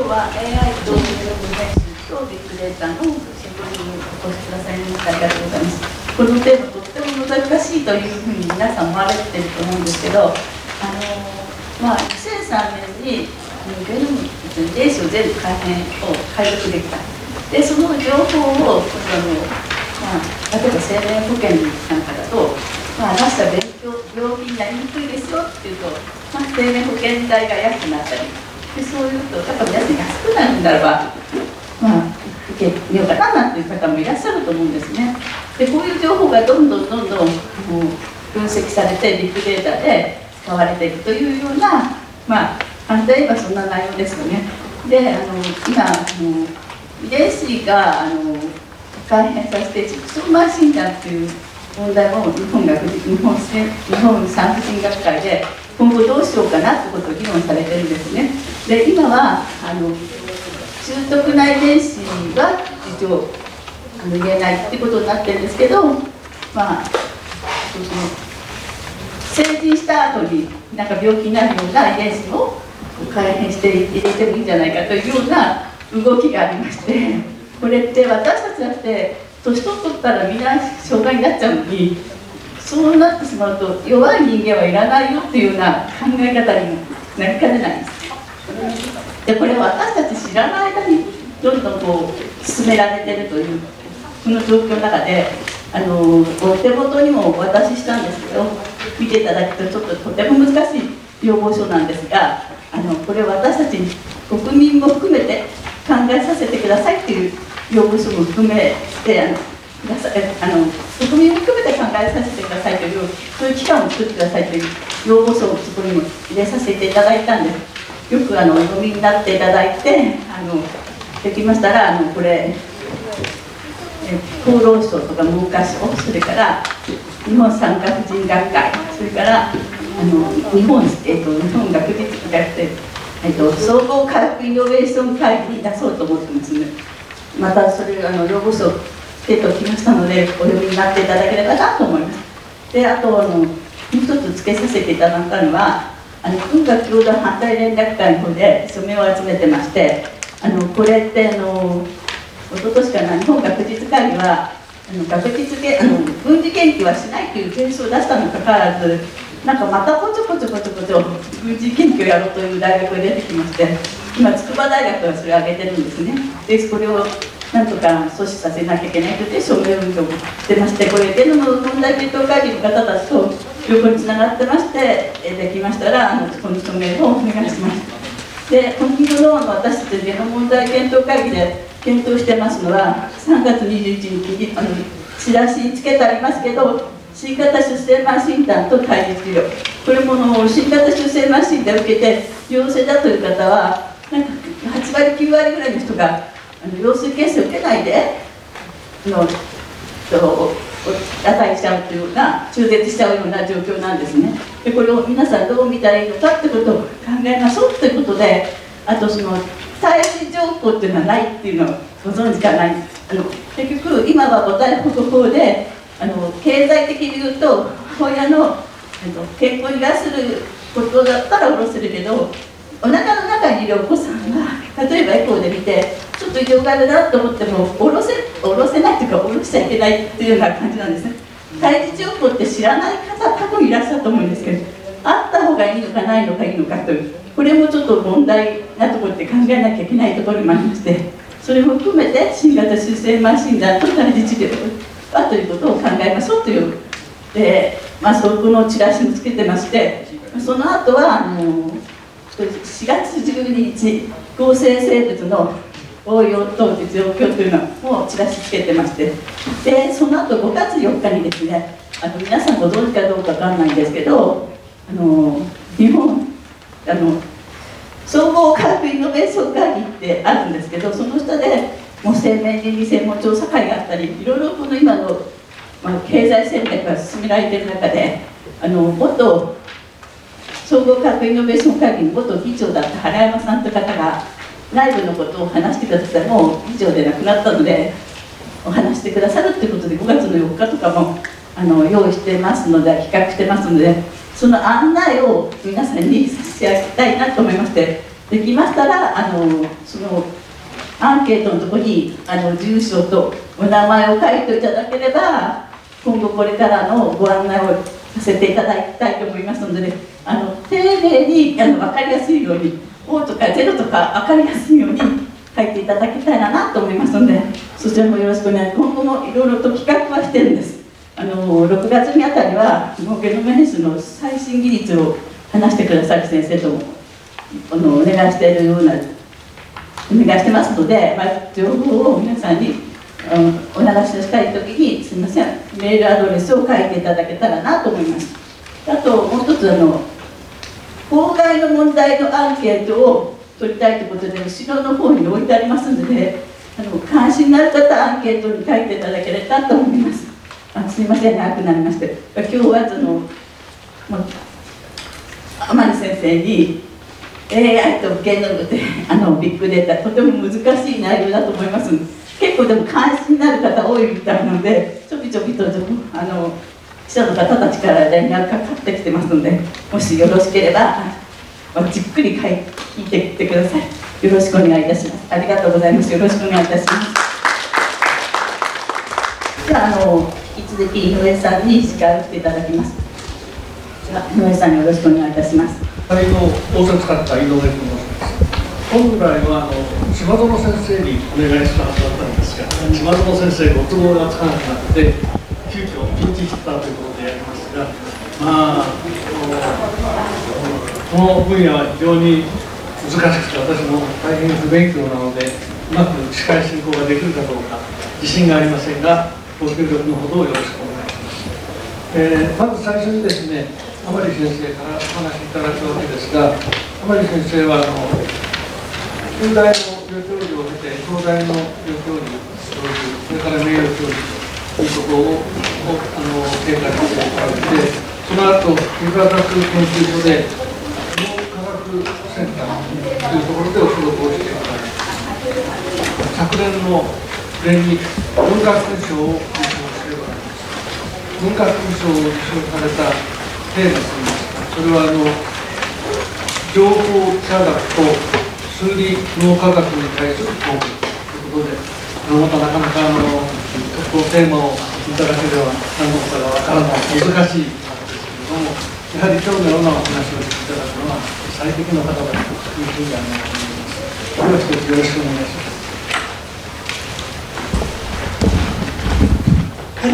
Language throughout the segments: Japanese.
日は AI とゲノム編集とビッグデータのシンポジウムにお越しくださいましてありがとうございます。このテーマとっても難しいというふうに皆さん思われてると思うんですけど、2003年にゲノム遺伝子を全部解読できた。でその情報を例えば生命保険なんかだと、あなた病気になりにくいですよっていうと、生命保険代が安くなったりで、そういうとやっぱ皆さん安くなるんならば受けみようかななんていう方もいらっしゃると思うんですね。でこういう情報がどんどん分析されてビッグデータで使われているというような簡単に言えばそんな内容ですよね。で今遺伝子が改変させて畜生慢診断っていう問題も日本産婦人学会で今後どうしようかなってことを議論されてるんですね。で今は重篤な遺伝子は一応言えないっていうことになってるんですけど、成人した後になんか病気になるような遺伝子を改変して入れてもいいんじゃないかというような動きがありまして、これって私たちだって年取ったらみんな障害になっちゃうのに、そうなってしまうと弱い人間はいらないよっていうような考え方にもなりかねないんです。でこれ私たち知らない間にどんどん進められてるというこの状況の中でお手元にもお渡ししたんですけど、見ていただくとちょっととても難しい要望書なんですが、これ私たち国民も含めて考えさせてくださいっていう要望書も含めて国民も含めて考えさせてくださいというそういう機関を作ってくださいという要望書をそこにも入れさせていただいたんです。よくお読みになっていただいてできましたらこれ厚労省とか文科省、それから日本産科婦人学会、それから日本学術総合科学イノベーション会議に出そうと思ってますので、またそれ要望書出ておきましたのでお読みになっていただければなと思います。であともう一つ付けさせていただいたのは文化共同反対連絡会の方で署名を集めてまして、これって一昨年から日本学術会議は軍事研究はしないという提唱を出したにもかかわらず、なんかまたこちょこちょ軍事研究をやろうという大学が出てきまして、今筑波大学がそれを挙げてるんですね。でこれをなんとか阻止させなきゃいけないという署名運動をしてまして、これゲノム問題検討会議の方たちと横につながってまして、できましたらこの署名をお願いします。で本気の私たちゲノム問題検討会議で検討してますのは3月21日にチラシにつけてありますけど、新型出生慢診断と胎児治療、これも新型出生慢診断を受けて陽性だという方はなんか8割9割ぐらいの人が陽性検査を受けないで値しちゃうというような中絶しちゃうような状況なんですね。でこれを皆さんどう見たらいいのかってことを考えましょうということで、あと胎児情報っていうのはないっていうのをご存知かないんです。結局今は母体保護法で経済的に言うと母親の健康に害することだったら下ろせるけど、お腹の中にいるお子さんが例えばエコーで見てちょっと異常があるなと思っても下ろせないというか下ろしちゃいけないっていうような感じなんですね。胎児情報って知らない方多分いらっしゃると思うんですけど、あった方がいいのかないのかいいのかという、これもちょっと問題なところって考えなきゃいけないところもありまして、それも含めて新型出生慢診断と胎児治療はということを考えましょうという、そこのチラシもつけてまして、その後は4月12日合成生物の応用等実用教というのをチラシつけてまして、でその後5月4日にですね、皆さんご存知かどうかわかんないんですけど日本総合科学イノベーション会議ってあるんですけど、その下でもう生命倫理専門調査会があったり、いろいろこの今の、経済戦略が進められている中で元総合科学イノベーション会議の元議長だった原山さんという方が内部のことを話してくださって、もう議長で亡くなったのでお話してくださるということで5月の4日とかも用意してますので、企画してますので、その案内を皆さんに差し上げたいなと思いまして、 できましたらそのアンケートのところに住所とお名前を書いていただければ今後これからのご案内をさせていただきたいと思いますので、ね、丁寧に分かりやすいようにOとか0とか分かりやすいように書いていただきたいなと思いますので、そちらもよろしくお願いします。今後もいろいろと企画はしてるんです。6月にあたりはもうゲノム編集の最新技術を話してくださる先生ともお願いしているようなお願いしてますので、情報を皆さんにお流ししたいときにすみませんメールアドレスを書いていただけたらなと思います。あともう一つ公害の問題のアンケートを取りたいということで後ろの方に置いてありますので、関心のある方はアンケートに書いていただければと思います。すみません長くなりまして、今日は天野先生に AI とゲノムでビッグデータとても難しい内容だと思います。結構でも関心のある方多いみたいなのでちょびちょびと記者の方たちから連絡がかかってきてますので、もしよろしければじっくり聞いてきてください。よろしくお願いいたします。ありがとうございます。よろしくお願いいたします。では引き続き井上さんに司会をしていただきます。では井上さんによろしくお願いいたします。 大阪使った井上と申します。本来は島園先生にお願いしたはずだったんですが、島園先生ご都合がつかなくなって急遽ピンチヒッターということでやりますが、この分野は非常に難しくて私も大変不勉強なのでうまく司会進行ができるかどうか自信がありませんがご協力のほどよろしくお願いします。まず最初にですね甘利先生からお話しいただくわけですが、甘利先生は中大の助教授を経て東大の助教授、それから名誉教授ということを経過しておられて、その後理化学研究所で脳科学センターというところでお仕事をしておられます。昨年の暮れに文化勲章を受章しておられます。文化勲章を受章されたテーマといいますか、それは情報科学と数理脳科学に対する項目ということで、またなかなかこのテーマをいただければ何のことかわからない難しいことですけれども、やはり今日のようなお話をしていただくのは最適の方だというふうに思います。よろしくお願いします。 はい、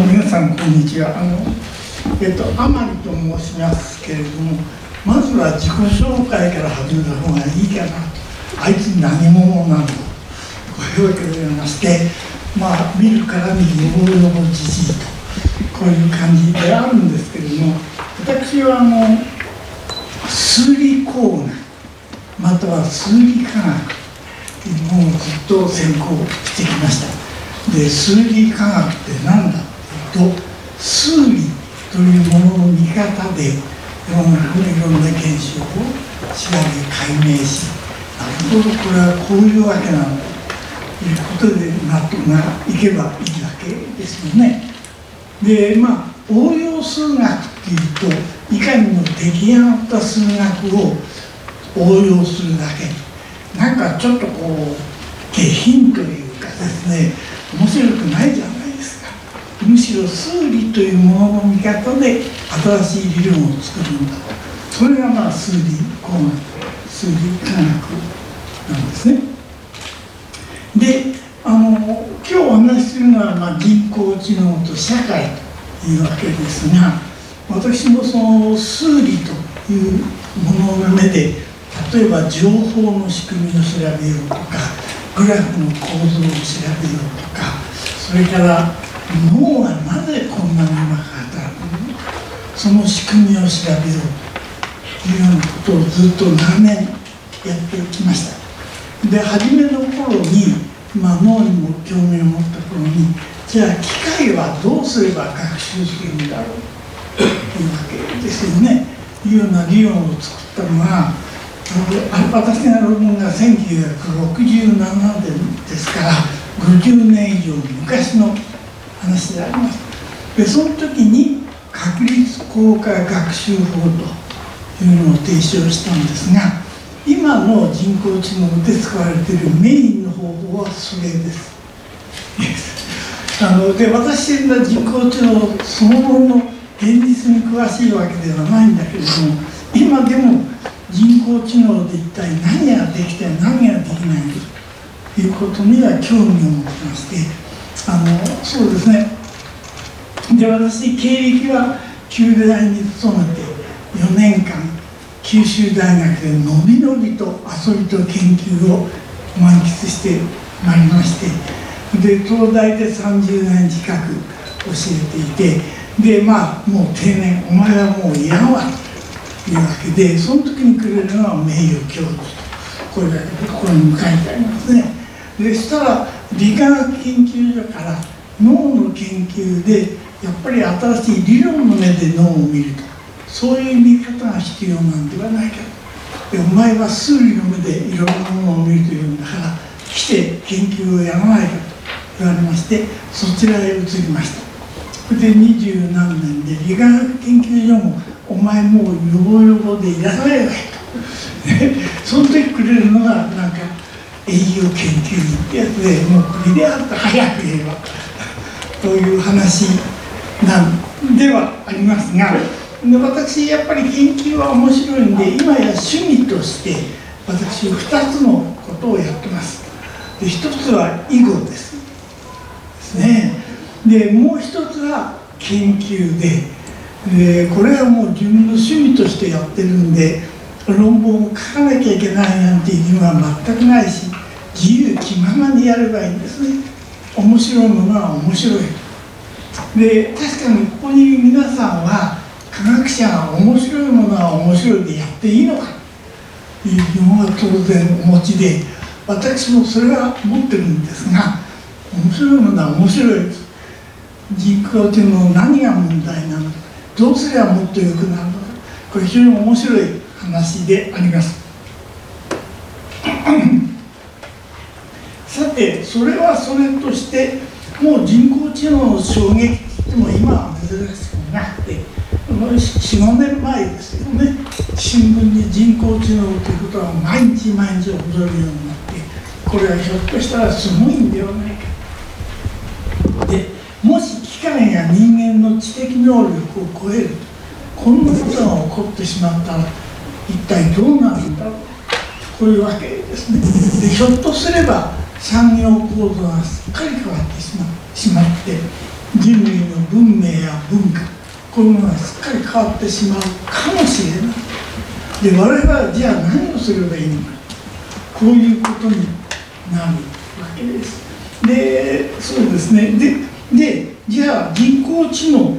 皆さんこんにちは。甘利と申しますけれども、まずは自己紹介から始めた方がいいかなと。あいつ何者なのとこういうわけでございまして、見るからによぼよぼじじいとこういう感じであるんですけれども、私は数理工学または数理科学というものをずっと専攻してきました。で数理科学って何だというと、数理というものの見方でいろんな現象を調べ解明し、なるほどこれはこういうわけなのということで納得がいけばいいわけですよね。で応用数学っていうといかにも出来上がった数学を応用するだけ、なんかちょっと下品というかですね、面白くないじゃないですか。むしろ数理というものの見方で新しい理論を作るんだと。それが数理工学、数理科学なんですね。で今日お話しするのは人工知能と社会というわけですが、私もその数理というものの目で例えば情報の仕組みを調べようとか、グラフの構造を調べようとか、それから脳がなぜこんなにうまく働くのか、その仕組みを調べようというようなことをずっと長年やってきました。で初めの頃に、脳にも興味を持った頃に、じゃあ機械はどうすれば学習するんだろうというわけですよね。いうような理論を作ったのが、私が論文が1967年ですから50年以上昔の話であります。でその時に確率効果学習法というのを提唱したんですが、 今の人工知能で使われているメインの方法はそれです。で、私は人工知能そのものの現実に詳しいわけではないんだけれども、今でも人工知能で一体何ができて何ができないのかということには興味を持ってまして、そうですね。で、私経歴は旧大に勤めて4年間九州大学でのびのびと遊びと研究を満喫してまいりまして、で東大で30年近く教えていて、でまあもう定年、お前はもういらんわというわけで、その時にくれるのは名誉教授と、これだけここに書いてありますね。でしたら理化学研究所から脳の研究でやっぱり新しい理論の目で脳を見ると、そういう見方が必要なんではないかと。でお前は数理の目でいろんなものを見るというんだから来て研究をやらないかと言われまして、そちらへ移りました。それで20何年で理化学研究所もお前もうよぼよぼでいらないわよとその時くれるのがなんか栄養研究員ってやつで、もうこれであった早く言えばという話なんではありますが、私やっぱり研究は面白いんで、今や趣味として私2つのことをやってます。で1つは囲碁ですね。でもう1つは研究で、これはもう自分の趣味としてやってるんで、論文を書かなきゃいけないなんていうのは全くないし、自由気ままにやればいいんですね。面白いものは面白い。で確かにここにいる皆さんは科学者が面白いものは面白いでやっていいのかという疑問は当然お持ちで、私もそれは持ってるんですが、面白いものは面白いです。人工知能の何が問題なのか、どうすればもっと良くなるのか、これ非常に面白い話であります。さて、それはそれとして、もう人工知能の衝撃といっても今は珍しくなくて、4、5年前ですよね、新聞に人工知能ということは毎日毎日起こるようになって、これはひょっとしたらすごいんではないか。でもし機械が人間の知的能力を超える、こんなことが起こってしまったら一体どうなるんだろう、こういうわけですね。でひょっとすれば産業構造がすっかり変わってしまって、人類の文明や文化、こういうものがすっかり変わってしまうかもしれない。で我々はじゃあ何をすればいいのか、こういうことになるわけです。でそうですね。でじゃあ人工知能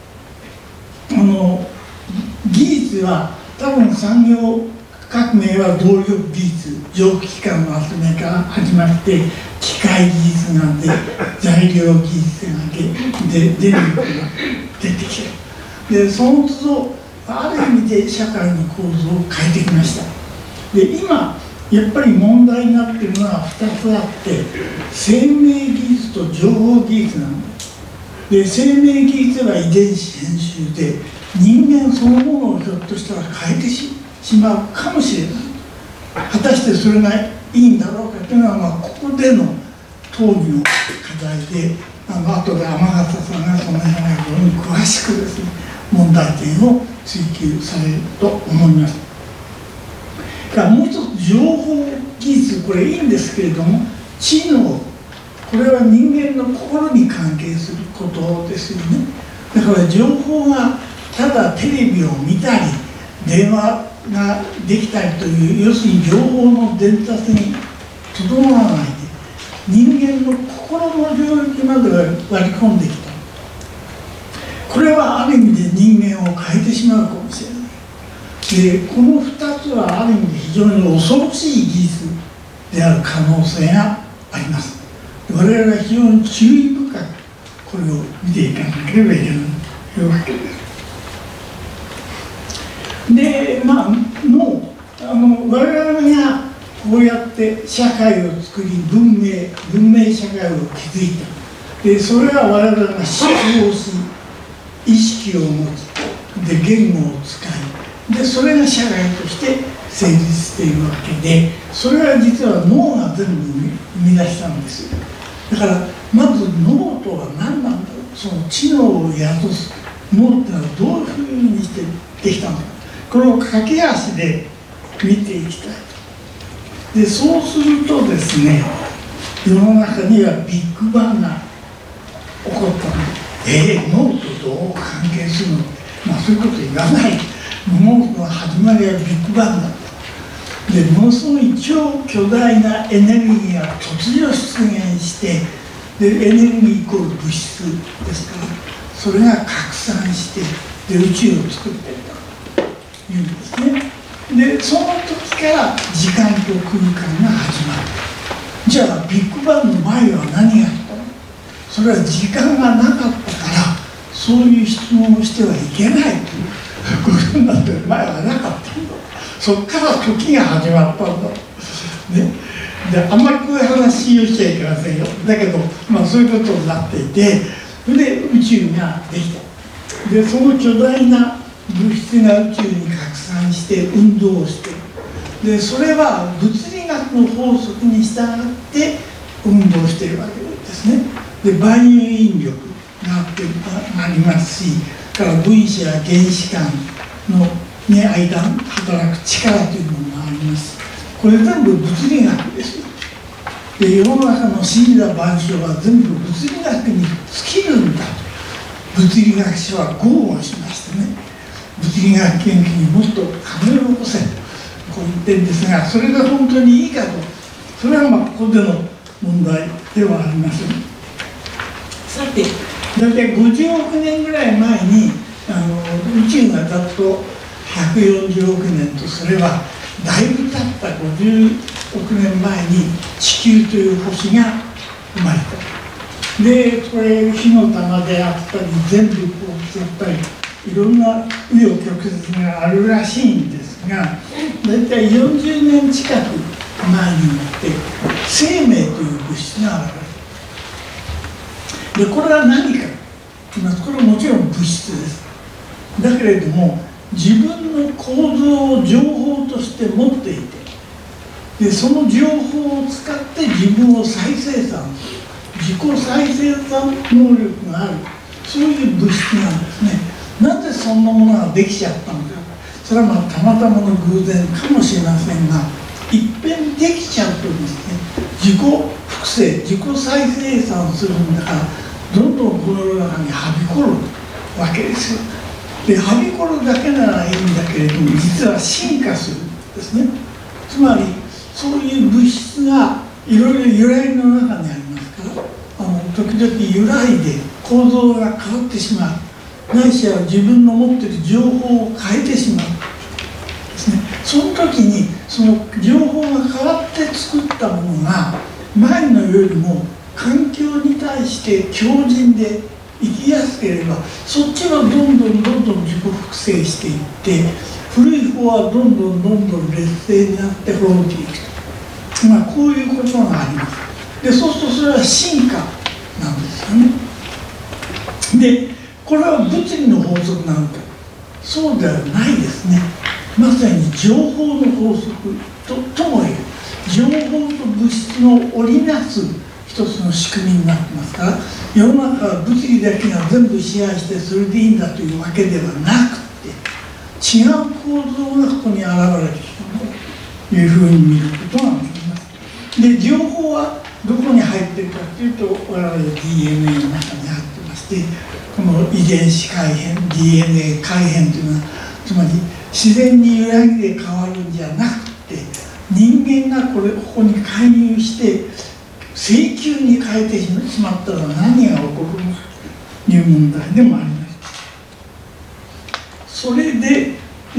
技術は多分産業革命は動力技術、蒸気機関の発明から始まって機械技術なんで材料技術なんで電力が出てきた。でその都度ある意味で社会の構造を変えてきました。で今やっぱり問題になっているのは2つあって、生命技術と情報技術なんです。で生命技術は遺伝子編集で人間そのものをひょっとしたら変えてしまうかもしれない。果たしてそれがいいんだろうかというのは、ここでの討議の課題で、後で天笠さんがその辺のように詳しくですね、問題点を追求されると思います。からもう一つ情報技術、これいいんですけれども、知能、これは人間の心に関係することですよね。だから情報がただテレビを見たり電話ができたりという、要するに情報の伝達にとどまらないで、人間の心の領域まで割り込んできた。これはある意味で人間を変えてしまうかもしれない。でこの2つはある意味で非常に恐ろしい技術である可能性があります。我々は非常に注意深くこれを見ていかなければいけないというわけです。でもう我々がこうやって社会を作り文明社会を築いた。でそれは我々が思考し意識を持つで言語を使いでそれが社会として成立しているわけで、それは実は脳が全部生み出したんですよ。だからまず脳とは何なんだろう、その知能を宿す脳ってのはどういうふうにしてできたのか、これを駆け足で見ていきたい。でそうするとですね、世の中にはビッグバンが起こったの。脳とどう関係するの、そういうこと言わない。物事の始まりはビッグバンだ。でものすごい超巨大なエネルギーが突如出現して、でエネルギーイコール物質ですから、それが拡散してで宇宙を作っていたというんですね。でその時から時間と空間が始まる。じゃあビッグバンの前は何があったの？それは時間がなかったからそういう質問をしてはいけないということになって前はなかったんだ。そこから時が始まったんだ、ね、であんまりこういう話をしちゃいけませんよ。だけど、そういうことになっていて、それで宇宙ができた。でその巨大な物質が宇宙に拡散して運動をして、でそれは物理学の法則に従って運動しているわけですね。で万有引力がありますし、から分子や原子間の間働く力というものがあります。これ全部物理学ですよ。で世の中の真理や万象は全部物理学に尽きるんだと物理学者は豪語しましてね、物理学研究にもっと金を起こせとこう言ってるんですが、それが本当にいいかと、それはここでの問題ではありません。さて大体50億年ぐらい前に宇宙がざっと140億年とすれば、だいぶ経った50億年前に地球という星が生まれた。でこれ火の玉であったり全部こうやったりいろんな紆余曲折があるらしいんですが、大体40年近く前になって生命という物質が現れる。でこれは何か、これはもちろん物質です。だけれども自分の構造を情報として持っていて、でその情報を使って自分を再生産する自己再生産能力がある、そういう物質なんですね。なぜそんなものができちゃったのか、それはたまたまの偶然かもしれませんが、いっぺんできちゃうとですね、自己複製自己再生産するんだから、どんどんこの世の中にはびこるわけですよ。ではびこるだけならいいんだけれども、実は進化するんですね。つまりそういう物質がいろいろ由来の中にありますから、時々由来で構造が変わってしまう、ないしは自分の持っている情報を変えてしまうですね。その時にその情報が変わって作ったものが前のよりも環境に対して強靭で生きやすければ、そっちはどんどん自己複製していって、古い方はどんどん劣勢になって滅びていくと、こういうことがあります。でそうするとそれは進化なんですよね。でこれは物理の法則なのか、そうではないですね。まさに情報の法則とも言える。情報と物質の織りなす一つの仕組みになってますから、世の中は物理だけが全部支配してそれでいいんだというわけではなくて、違う構造がここに現れてきたというふうに見ることができます。で情報はどこに入っているかというと、我々 DNA の中に入ってまして、この遺伝子改変 DNA 改変というのは、つまり自然に揺らぎで変わるんじゃなくて、人間がここに介入して請求に変えてしまったら何が起こるのかという問題でもあります。それで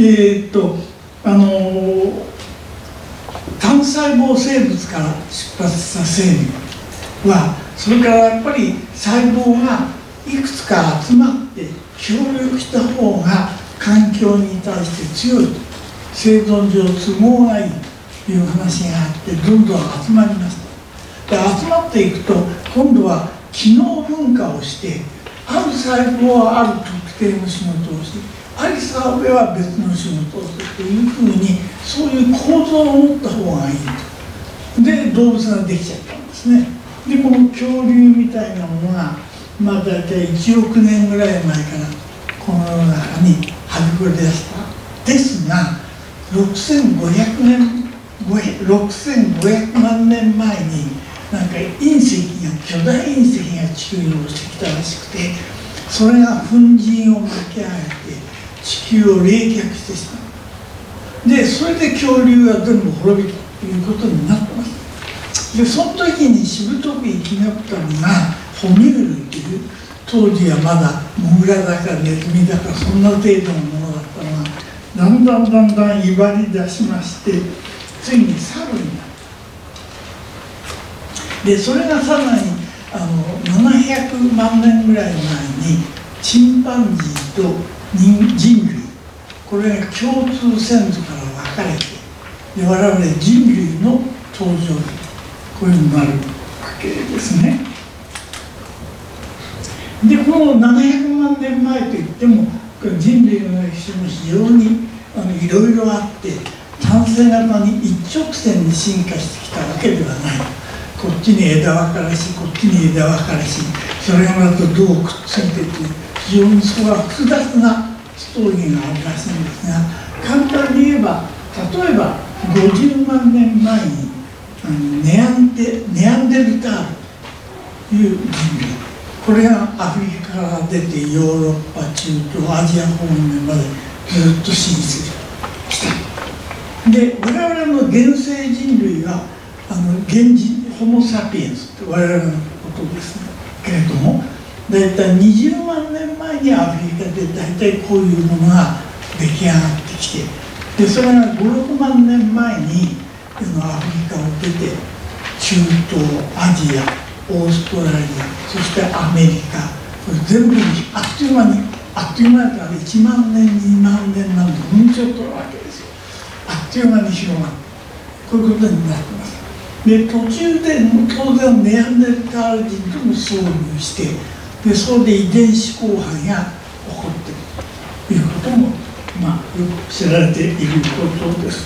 単細胞生物から出発した生命は、それからやっぱり細胞がいくつか集まって協力した方が環境に対して強いと、生存上都合がいいという話があって、どんどん集まりました。で集まっていくと、今度は機能分化をして、ある細胞はある特定の仕事をして、 アリス・ハーベイは別の仕事をするというふうに、そういう構造を持った方がいいと。で動物ができちゃったんですね。でこの恐竜みたいなものが大体1億年ぐらい前からこの世の中にはびこり出した。ですが6500万年前になんか隕石が、巨大隕石が地球に落ちてきたらしくて、それが粉塵を巻き上げて地球を冷却してしまう。でそれで恐竜は全部滅びたということになってます。でその時にしぶとく生き残ったのが哺乳類という、当時はまだモグラだかネズミだかそんな程度のものだったのが、だんだん威張り出しまして、ついに猿になる。でそれがさらに700万年ぐらい前にチンパンジーと人類、これが共通先祖から分かれて、で我々人類の登場とこういうふうになるわけですね。でこの700万年前といっても人類の歴史も非常にいろいろあって、単線型に一直線に進化してきたわけではない。こっちに枝分かれし、こっちに枝分かれし、それがまたどうくっついていく、非常にそこは複雑なストーリーがあるらしいんですが、簡単に言えば、例えば50万年前にネアンデルタールという人類、これがアフリカから出てヨーロッパ、中東、アジア方面までずっと進出した。で我々の現世人類は現人ホモ・サピエンスって我々のことですけれども、だいたい20万年前にアフリカでだいたいこういうものが出来上がってきて、でそれが5、6万年前にアフリカを出て中東、アジア、オーストラリア、そしてアメリカ、これ全部にあっという間だから1万年、2万年なんてほんちょっとなわけですよ。あっという間に広がる、こういうことになってます。で途中で当然ネアンデルタール人とも遭遇して、でそれで遺伝子交配が起こっているということも、よく知られていることです。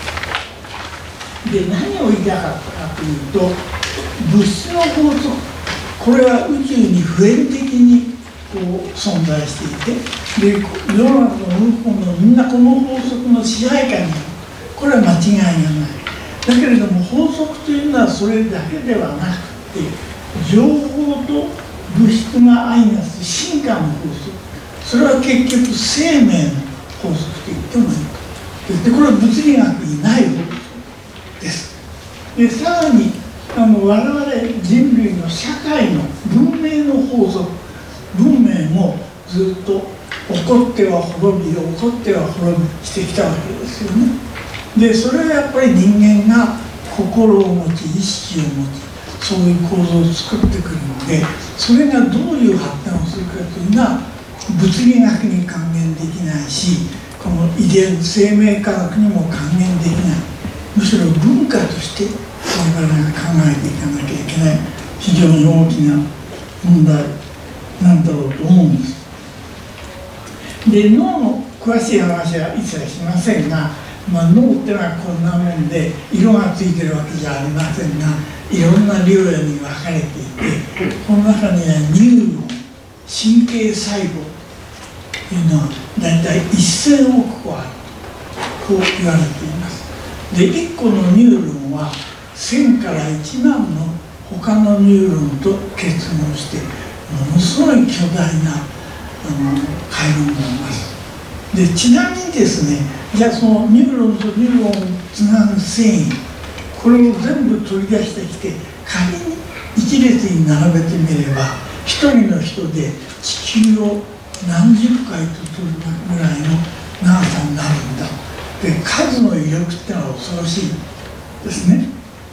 で何を言いたかったかというと、物質の法則、これは宇宙に普遍的に存在していて、で世の中のみんなこの法則の支配下にある、これは間違いがない。だけれども法則というのはそれだけではなくて、情報と物質が相なす進化の法則、それは結局生命の法則と言ってもいい。でこれは物理学にない法則です。でさらに我々人類の社会の文明の法則、文明もずっと起こっては滅び、起こっては滅びしてきたわけですよね。でそれはやっぱり人間が心を持ち、意識を持ち、そういう構造を作ってくるので、それがどういう発展をするかというのは物理学に還元できないし、この遺伝生命科学にも還元できない。むしろ文化として我々が考えていかなきゃいけない、非常に大きな問題なんだろうと思うんです。で脳の詳しい話は一切しませんが、脳っていうのはこんなもんで色がついてるわけじゃありませんが、いろんな領域に分かれていて、この中にはニューロン、神経細胞というのはだいたい1000億個あるとこう言われています。で1個のニューロンは1000から1万の他のニューロンと結合してものすごい巨大な回路になります。でちなみにですね、じゃあそのニューロンとニューロンをつなぐ繊維、これを全部取り出してきて仮に一列に並べてみれば、一人の人で地球を何十回と取るぐらいの長さになるんだ。で数の威力ってのは恐ろしいですね。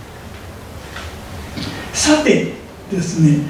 さてですね、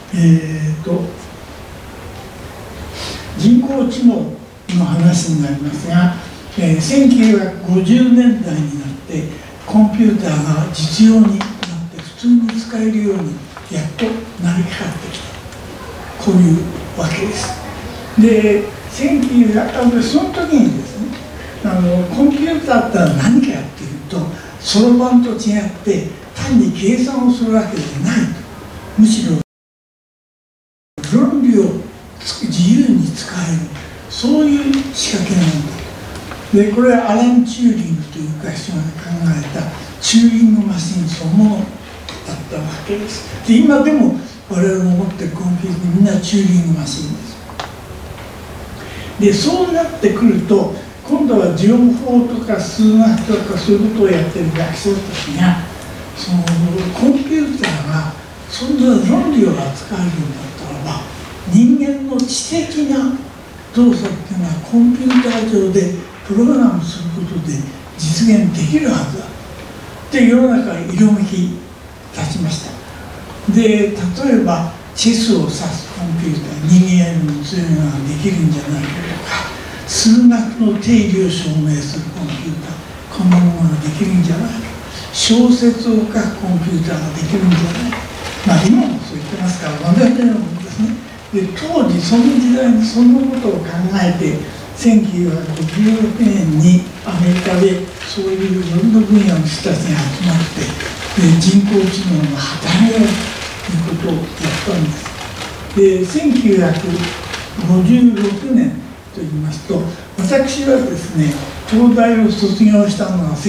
人工知能の話になりますが、1950年代になってコンピューターが実用になって普通に使えるようにやっとなりかかってきた、こういうわけです。でその時にですね、コンピューターって何かっていうと、そろばんと違って単に計算をするわけじゃないと。むしろ論理を自由に使える、そういう仕掛けなんだと。でこれはアラン・チューリングという会社が考えたチューリングマシンそのものだったわけです。で今でも我々の持ってるコンピューターみんなチューリングマシンです。でそうなってくると今度は情報とか数学とかそういうことをやってる学生たちがそのコンピューターがそんな論理を扱えるんだったらば人間の知的な動作っていうのはコンピューター上でプログラムすることで実現できるはずだって世の中に色めき立ちました。で例えばチェスを指すコンピューター人間よりも強いのができるんじゃないかとか数学の定理を証明するコンピューターこんなものができるんじゃないか小説を書くコンピューターができるんじゃないかまあ今もそう言ってますから問題ないんですね。で当時その時代にそんなことを考えて1956年にアメリカでそういういろんな分野の人たちが集まって人工知能の旗揚げをということをやったんです。で1956年といいますと私はですね東大を卒業したのは1958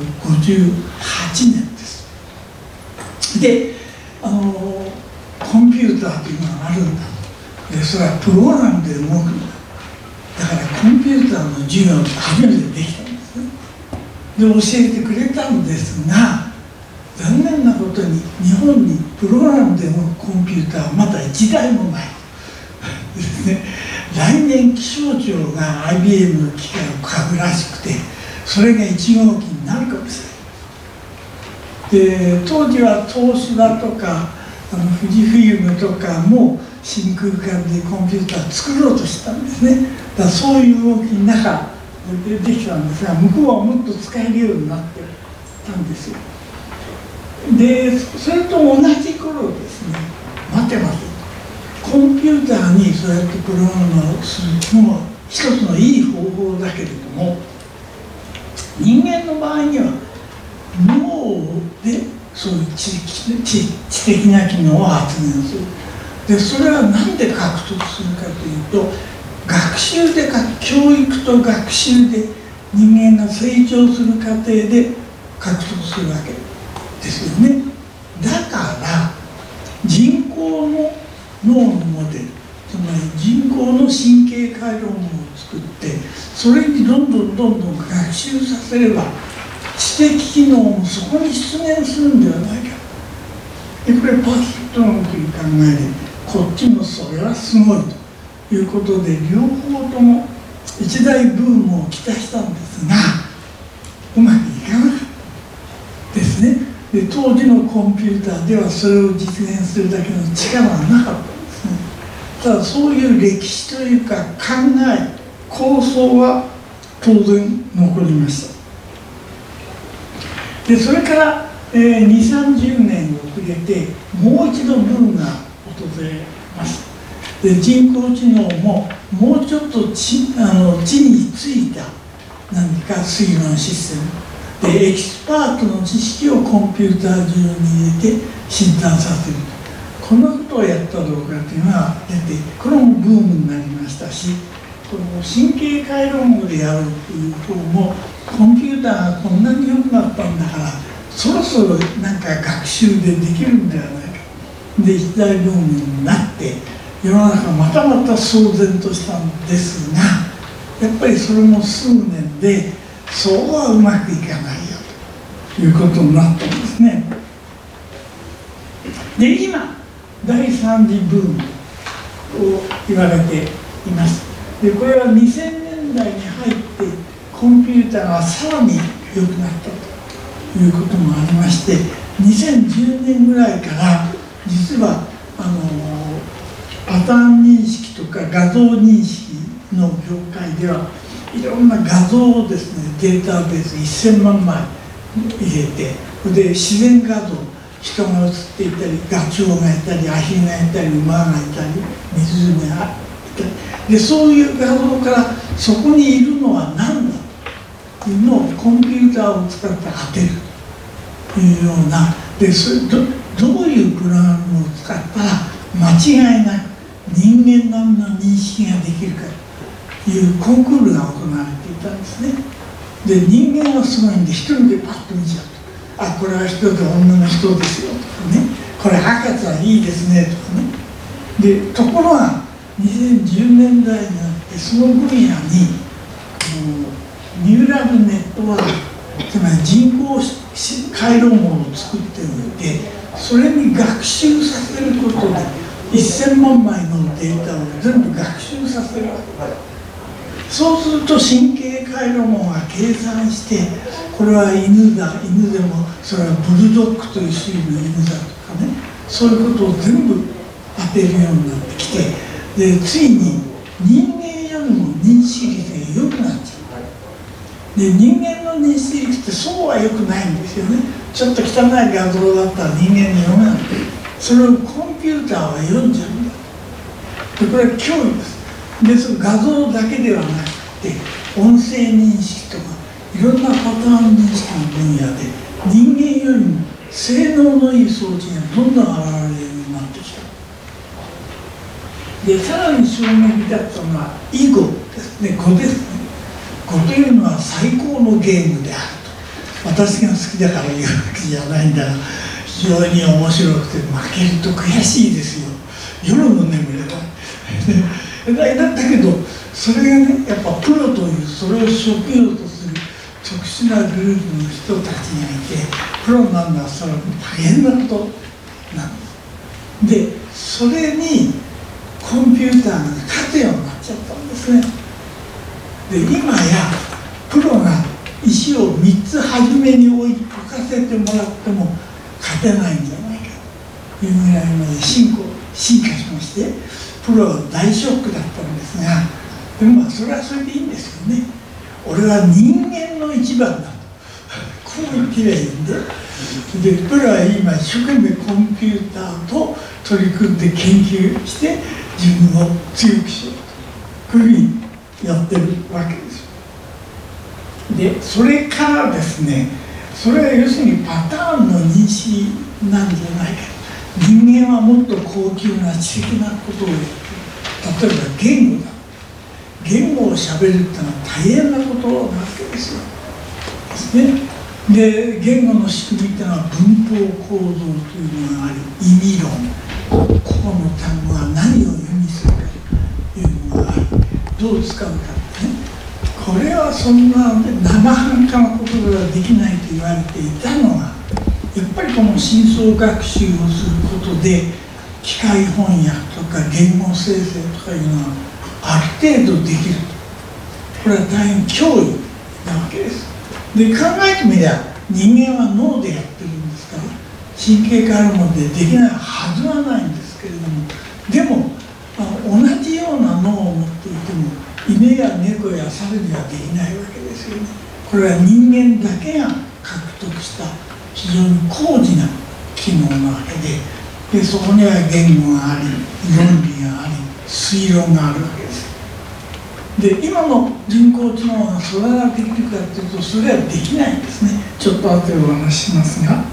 年です。でコンピューターというのがあるんだでそれはプログラムで動くんだだからコンピューターの授業が初めてできたんですね。で教えてくれたんですが残念なことに日本にプログラムで動くコンピューターはまだ1台もないですね。来年気象庁が IBM の機械を買うらしくてそれが1号機になるかもしれない。で当時は東芝とか富士フイルムとかも真空管でコンピューターを作ろうとしたんですね。だからそういう動きの中でできたんですが向こうはもっと使えるようになってたんですよ。でそれと同じ頃ですね待て待てコンピューターにそうやってプログラムをするのも一つのいい方法だけれども人間の場合には脳でそういう知的な機能を発現する。でそれは何で獲得するかというと学習で教育と学習で人間が成長する過程で獲得するわけですよね。だから人工の脳のモデルつまり人工の神経回路網を作ってそれにどんどん学習させれば知的機能もそこに出現するんではないか。でこれパキッとの時に考えてこっちもそれはすごいということで両方とも一大ブームを期待したんですがうまくいかなかったですね。で当時のコンピューターではそれを実現するだけの力はなかったんですね。ただそういう歴史というか考え構想は当然残りました。でそれから20-30年遅れてもう一度ブームが訪れます。で人工知能ももうちょっと地についた何か推論システムでエキスパートの知識をコンピューター上に入れて診断させるこんなことをやったどうかというのが出てこれもブームになりましたしこの神経回路網でやるという方もコンピューターがこんなに良くなったんだからそろそろなんか学習でできるんではないかで一大ブームになって世の中また騒然としたんですがやっぱりそれも数年でそうはうまくいかないよということになったんですね。で今第三次ブームを言われています。でこれは2000年代に入ってコンピューターがさらに良くなったということもありまして2010年ぐらいから実はパターン認識とか画像認識の業界ではいろんな画像をですねデータベース1000万枚入れてで自然画像人が写っていたりガチョウがいたりアヒルがいたり馬がいたり湖がいたりでそういう画像からそこにいるのは何だというのをコンピューターを使って当てるというようなでどういうプログラムを使ったら間違いなく人間並みの認識ができるかというコンクールが行われていたんですね。で人間はすごいんで一人でパッと見ちゃうと、あこれは人で女の人ですよとかね、これ赤ちゃんいいですねとかね。でところが2010年代になってその分野にニューラルネットワーク、つまり人工回路網を作っておいてそれに学習させることで1000万枚のデータを全部学習させるわけ。そうすると神経回路網が計算してこれは犬だ、犬でもそれはブルドッグという種類の犬だとかね、そういうことを全部当てるようになってきて、でついに人間よりも認識率が良くなっちゃう。で人間の認識率ってそうは良くないんですよね。ちょっと汚い画像だったら人間に読めなくて、それをコンピューターは読んじゃうんだ。でこれは脅威です。でその画像だけではなくて音声認識とかいろんなパターン認識の分野で人間よりも性能のいい装置がどんどん現れるようになってきた。でさらに衝撃だったのは囲碁ですね。碁ですね。碁というのは最高のゲームであると私が好きだから言うわけじゃないんだが、非常に面白くて負けると悔しいですよ。夜の眠りがだけどそれがねやっぱプロというそれを職業とする特殊なグループの人たちがいて、プロなんだそれは大変なことなんです。でそれにコンピューターが勝つようになっちゃったんですね。で今やプロが石を3つ初めに置かせてもらっても勝てないんじゃないかというぐらいまで進化しまして、プロは大ショックだったんですが、でもまあそれはそれでいいんですよね。俺は人間の一番だとこう言ってりゃいいんで、プロは今一生懸命コンピューターと取り組んで研究して自分を強くしようとこういうふうにやってるわけです。でそれからですね、それは要するにパターンの認識なんじゃないか。人間はもっと高級な知的なことをやってる。例えば言語だ。言語をしゃべるっていうのは大変なことなわけですよ。ですね。で言語の仕組みっていうのは文法構造というのがあり、意味論、ここの単語は何を意味するかというのがあり、どう使うかってね。これはそんな生半可なことではできないと言われていたのが、やっぱりこの深層学習をすることで機械翻訳とか言語生成とかいうのはある程度できる。これは大変脅威なわけです。で考えてみりゃ人間は脳でやってるんですから神経回路網でできないはずはないんですけれども、でも同じような脳を持っていても犬や猫や猿にはできないわけですよね。これは人間だけが獲得した非常に高次な機能なわけで、そこには言語があり論理があり推論があるわけです。で今の人工知能がそれができるかというとそれはできないんですね。ちょっと後でお話ししますが、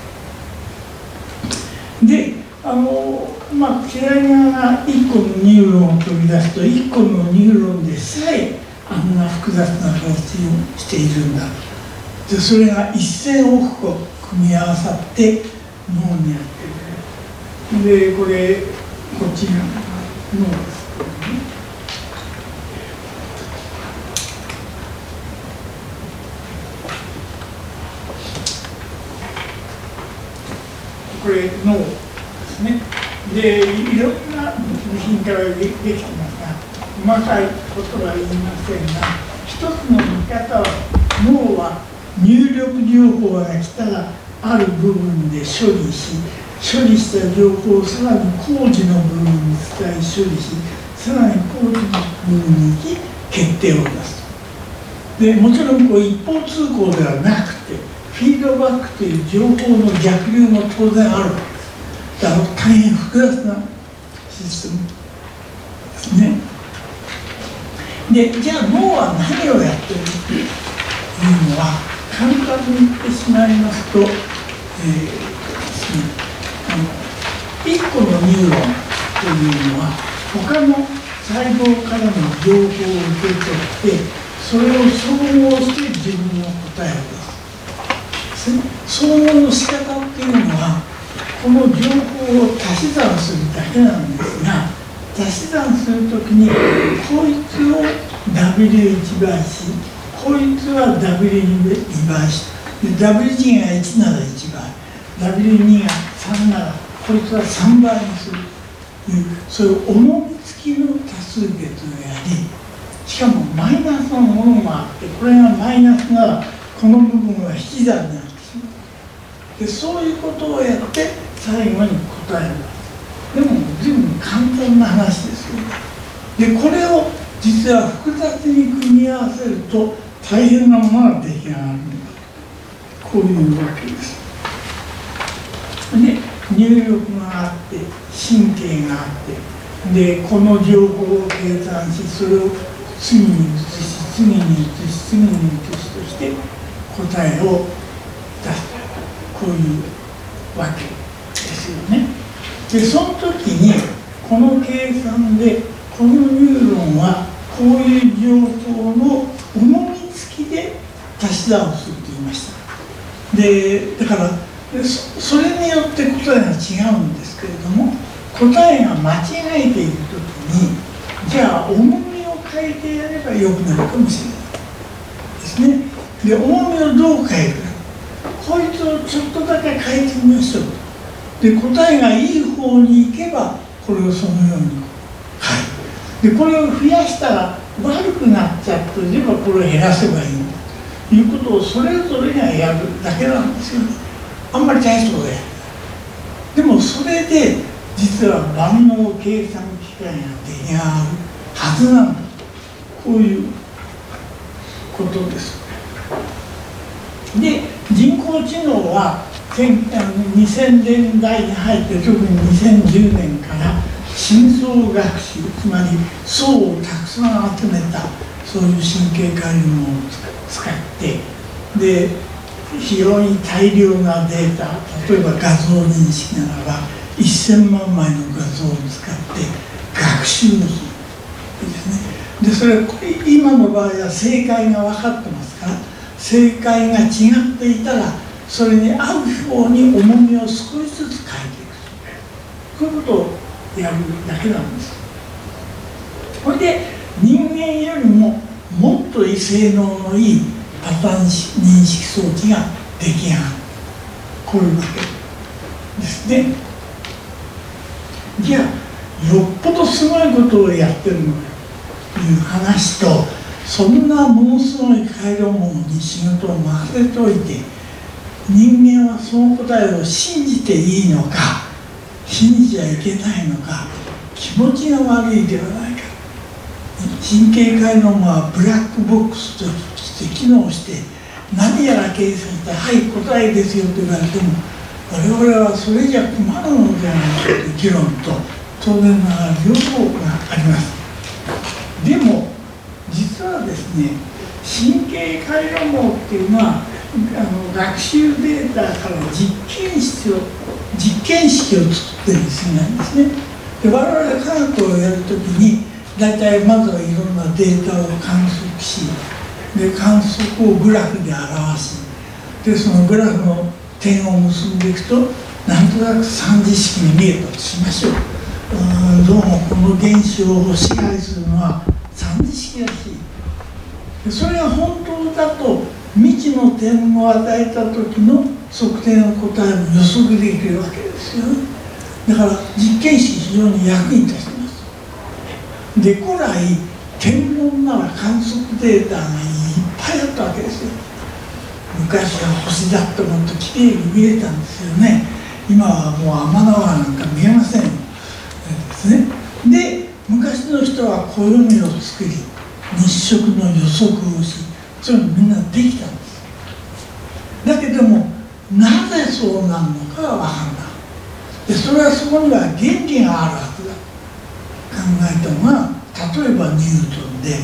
で嫌いが1個のニューロンを飛び出すと1個のニューロンでさえあんな複雑な形をしているんだ。でそれが1000億個組み合わさって脳にやってる。でこれこっちが脳です。これ脳ですね。でいろんな部品からできてますが、細かいことは言いませんが、一つの見方は脳は入力情報が来たらある部分で処理し、処理した情報をさらに工事の部分に伝え処理し、さらに工事の部分に行き決定を出すと。でもちろんこう一方通行ではなくてフィードバックという情報の逆流も当然あるわけです。だから大変複雑なシステムですね。 でじゃあ脳は何をやってるっていうのは簡単に言ってしまいますと、1個のニューロンというのは他の細胞からの情報を受け取ってそれを総合して自分の答えを出す。総合の仕方っていうのはこの情報を足し算するだけなんですが、足し算するときにこいつを W1 倍しこいつは W2 倍し W1 が1なら1倍 W2 が3ならこいつは3倍にするというそういう重み付きの多数決をやり、しかもマイナスのものもあってこれがマイナスならこの部分は引き算になってしまう。でそういうことをやって最後に答える。でも随分簡単な話ですよね。でこれを実は複雑に組み合わせると大変なものが出来上がるんだ。こういうわけです。で入力があって神経があってでこの情報を計算しそれを次に移し次に移し次に移しとして答えを出すこういうわけですよね。でその時にこの計算でこのニューロンはこういう情報の重み付きで足し算をすると言いました。でだからそれによって答えが違うんですけれども答えが間違えている時にじゃあ重みを変えてやればよくなるかもしれないですね。で重みをどう変えるかこいつをちょっとだけ変えてみましょう。で答えがいい方に行けばこれをそのように変える。でこれを増やしたら悪くなっちゃっていればこれを減らせばいいんだということをそれぞれがやるだけなんですよね。あんまり大したことやる。でもそれで実は万能計算機械が出来上がるはずなんだ。こういうことです。で人工知能は2000年代に入って特に2010年から深層学習つまり層をたくさん集めたそういう神経回路を使ってで非常に大量なデータ例えば画像認識ならば1000万枚の画像を使って学習をするですね。でそれ今の場合は正解が分かってますから正解が違っていたらそれに合う方に重みを少しずつ変えていくこういうことをやるだけなんです。これで人間よりももっと性能のいいパターン認識装置が出来上がるこういうわけですね。じゃあよっぽどすごいことをやってるのかという話とそんなものすごい回路網に仕事を任せておいて人間はその答えを信じていいのか信じちゃいけないのか気持ちが悪いではないか。神経回路網はブラックボックスとして機能して何やら計算して「はい答えですよ」と言われても我々はそれじゃ困るのではないかという議論と当然ながら両方があります。でも実はですね神経回路網っていうのは学習データから実験式を作ってるに過ぎないんですね。で我々が科学をやるときに大体まずはいろんなデータを観測しで観測をグラフで表しでそのグラフの点を結んでいくとなんとなく三次式に見えたとしましょう。どうもこの現象を支配するのは三次式らしい。でそれが本当だと未知の点を与えた時の測定の答えも予測できるわけですよね。だから実験式非常に役に立ちます。で古来天文なら観測データがいっぱいあったわけですよ。昔は星だってもっときれいに見えたんですよね。今はもう天の川なんか見えませんですね。で昔の人は暦を作り日食の予測をしそれみんなできたんです。だけどもなぜそうなるのかは分かんない。でそれはそこには原理があるはずだ考えたのが例えばニュートンで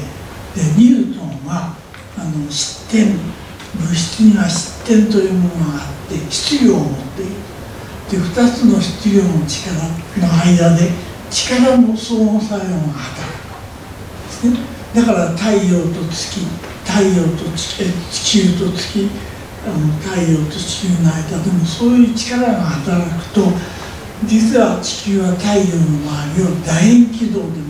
でニュートンは質点、物質には質点というものがあって質量を持っている。で2つの質量の力の間で力の相互作用が働くですね。だから太陽と月、太陽と地球と月、太陽と地球の間でもそういう力が働くと、実は地球は太陽の周りを楕円軌道で回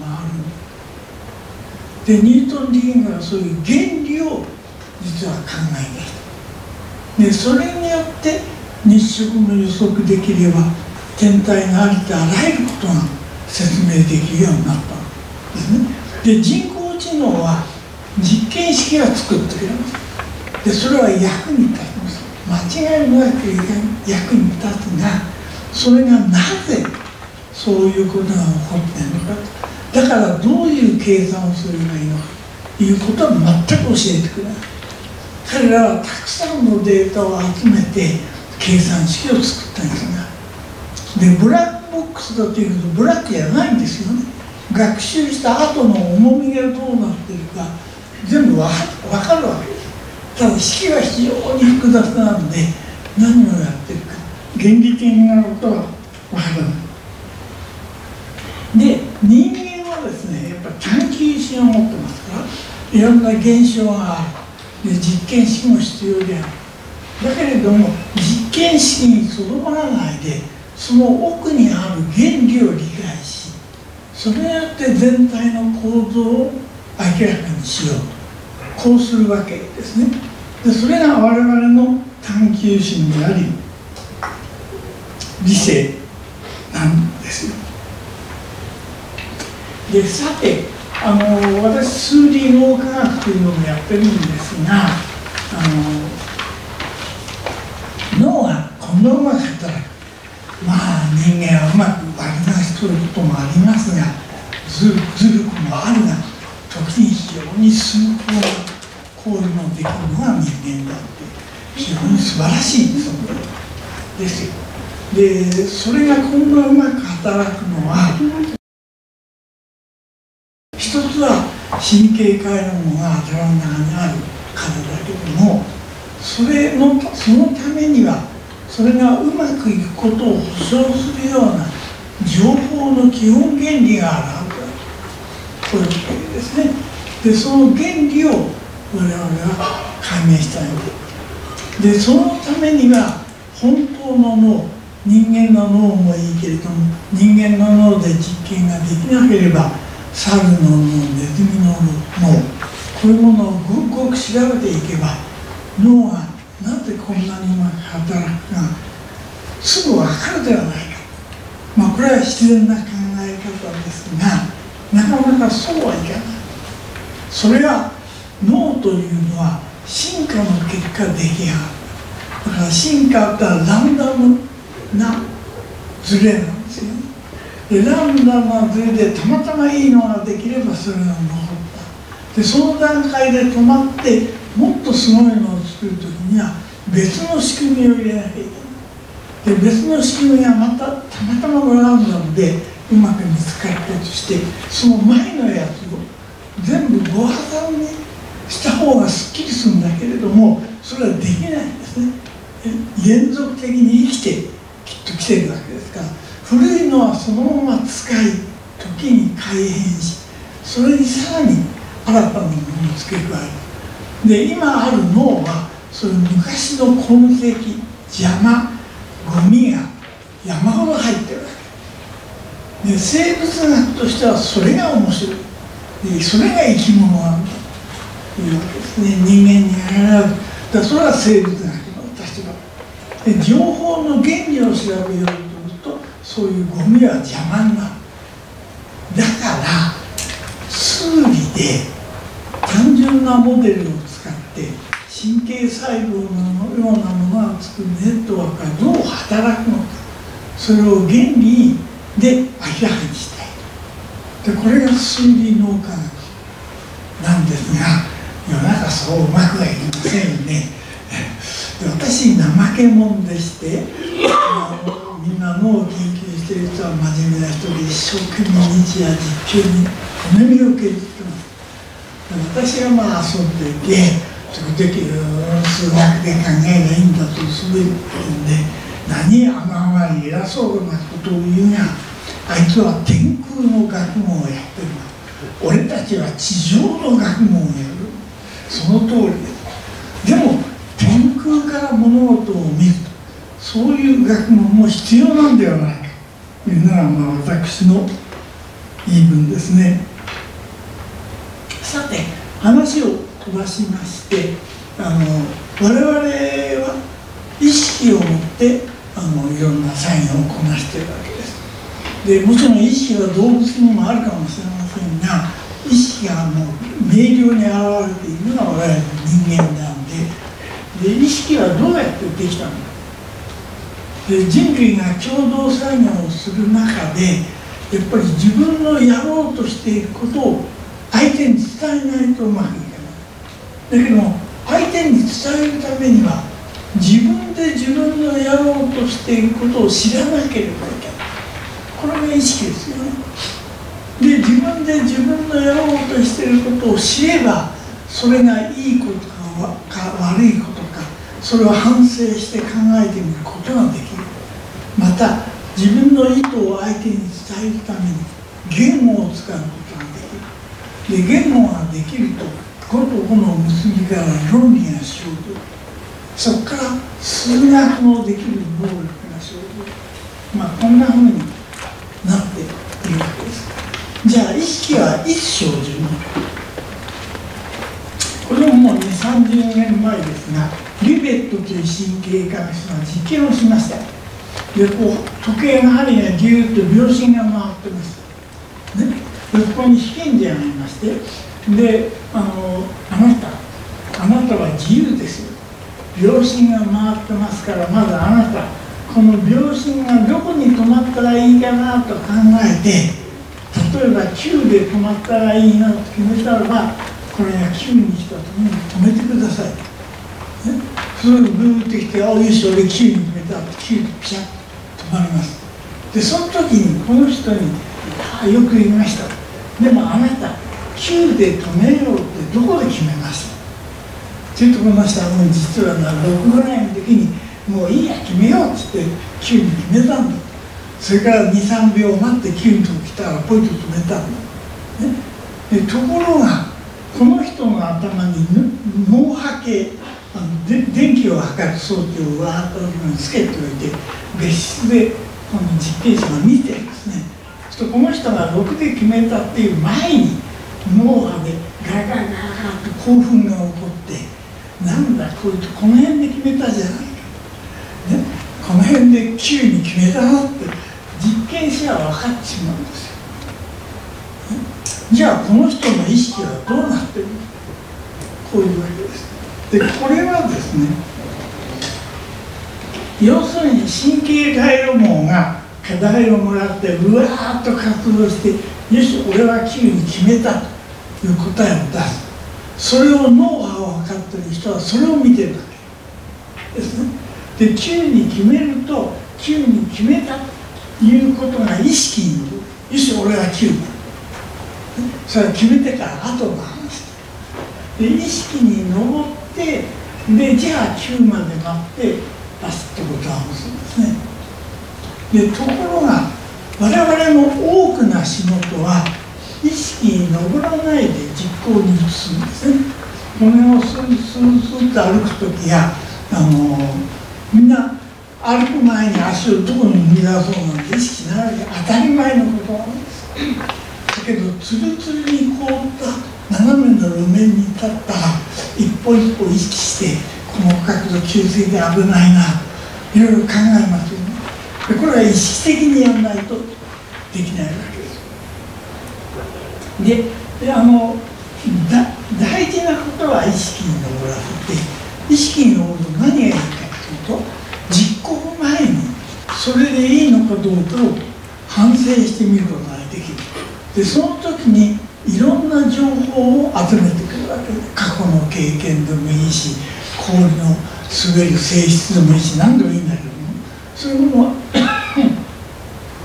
る。でニュートン力学はそういう原理を実は考えてきた。でそれによって日食の予測できれば天体のありとあらゆることが説明できるようになったんですね。で人工知能は実験式が作ってくれます。でそれは役に立ちます。間違いなく役に立つが、それがなぜそういうことが起こっているのか、だからどういう計算をすればいいのかということは全く教えてくれない。彼らはたくさんのデータを集めて計算式を作ったんですが、でブラックボックスだというとブラックじゃないんですよね。学習した後の重みがどうなっているか全部分かるわけです。ただ式は非常に複雑なので何をやってるか原理的なことは分からない。で人間はですね、やっぱり探求心を持ってますから、いろんな現象がある。で実験式も必要である。だけれども実験式にとどまらないで、その奥にある原理を理解し、それによって全体の構造を明らかにしようと、こうするわけですね。でそれが我々の探求心であり理性なんですよ。でさて私数理脳科学というのをやってるんですが、脳がこんなうまく働く。まあ人間はうまく割り出し取ることもありますが、ずるくもあるが、時に非常に崇高なこういうのをできるのが人間であって、非常に素晴らしい存在ですよ。でそれがこんなうまく働くのは、一つは神経回路が頭の中にあるからだけども、そのためにはそれがうまくいくことを保証するような情報の基本原理があるはずだ。こういうわけですね。でその原理を我々は解明したいんです。でそのためには本当の脳、人間の脳もいいけれども、人間の脳で実験ができなければ猿の脳、ネズミの脳、こういうものをごくごく調べていけば、脳がなぜこんなにうまく働くかすぐ分かるではないか。これは自然な考え方ですが、なかなかそうはいかない。それは脳というのは進化の結果出来上がる。だから進化ってランダムなズレなんですよね。でランダムなズレでたまたまいいのができればそれが残った。でその段階で止まってもっとすごいのを作る時には別の仕組みを入れなきゃいけない。で別の仕組みがまたたまたまのランダムでうまく見つかったとして、その前のやつを全部ご破算にした方がすっきりするんだけれども、それはできないんですね。連続的に生きてきっと来てるわけですから、古いのはそのまま使い、時に改変し、それにさらに新たなものを付け加える。で今ある脳はそういう昔の痕跡、邪魔、ゴミが山ほど入ってるわけで、生物学としてはそれが面白い。でそれが生き物なんだというわけですね。人間にあらずだ、それは生物学の立場で、情報の原理を調べようとすると、そういうゴミは邪魔になる。だから数理で単純なモデルを使って神経細胞のようなものが作るネットワークがどう働くのか、それを原理で明らかにしたい。でこれが数理脳科学なんですが、世の中そううまくはいきませんよね。で私怠け者でして、みんな脳を研究している人は真面目な人で一生懸命日夜実験に骨身を削ってます。 私がまあ遊んでいて、数学で考えがいいんだとするんで、何あのあまり偉そうなことを言うが、あいつは天空の学問をやってるな、俺たちは地上の学問をやる。その通りです。でも天空から物事を見ると、そういう学問も必要なんではないかというのがまあ私の言い分ですね。さて話を飛ばしまして、我々は意識を持っていろんな作業をこなしているわけです。でもちろん意識は動物にもあるかもしれませんが、意識がもう明瞭に現れているのが我々の人間なんで、意識はどうやってできたのか。で人類が共同作業をする中で、やっぱり自分のやろうとしていることを相手に伝えないとうまくいかない。だけども相手に伝えるためには、自分で自分のやろうとしていることを知らなければいけない。これが意識ですよね。で自分で自分のやろうとしていることを知れば、それがいいことか悪いことか、それを反省して考えてみることができる。また自分の意図を相手に伝えるために言語を使うことができる。で言語ができると、個と個の結びから論理が生じる。そこから数学のできる能力が生じる。こんなふうになっているわけです。じゃあ意識はいつ生じるのか。これももう2、30年前ですが、リベットという神経科学者が実験をしました。で時計の針がギューッと秒針が回ってます、ね、でここに被験者がいまして、であなたは自由ですよ。秒針が回ってますから、まずあなたこの秒針がどこに止まったらいいかなと考えて、例えば9で止まったらいいなと決めたらば、これが9に来た時に止めてください、ね、それをブーってきて、よし俺9に決めたって9でピシャッと止まります。でその時にこの人に「よく言いました。でもあなた9で止めようってどこで決めました?」って言うと、この人はもう実は6ぐらいの時に「もういいや決めよう」って言って9に決めたんだ。それから2、3秒待って9のとこ来たらポイッと止めたんだ、ね、でところがこの人の頭に脳波計、電気を測る装置をわーっとつけておいて、別室でこの実験者が見てるんですね。そうするとこの人が6で決めたっていう前に脳波でガラガラガラガラと興奮が起こって、なんだこいつこの辺で決めたじゃないか、ね、この辺で9に決めたなって実験者は分かってしまうんですよ。じゃあこの人の意識はどうなってるのか、こういうわけです。でこれはですね、要するに神経回路網が課題をもらってうわーっと活動して、よし俺は9に決めたという答えを出す。それを脳波を測ってる人はそれを見てるわけですね。で9に決めると、9に決めたということが意識に乗る。よし俺は9だ。それは決めてから後の話で、意識に上って、でじゃあ9まで待って出すってことはするんですね。でところが我々の多くな仕事は意識に上らないで実行に移すんですね。これをスースースーと歩く時や、みんな歩く前に足をどこに踏み出そうなんて意識しないで当たり前のことなんです。だけどつるつるに凍った斜めの路面に立ったら、一歩一歩意識してこの角度給水で危ないな、いろいろ考えますよね。でこれは意識的にやらないとできないわけです。で大事なことは意識に上らせて、意識に上ると何がいいかというと、実行前にそれでいいのかどうかを反省してみることができる。でその時にいろんな情報を集めてくるわけです。過去の経験でもいいし、氷の滑る性質でもいいし、何でもいいんだけども、そういうものはいっ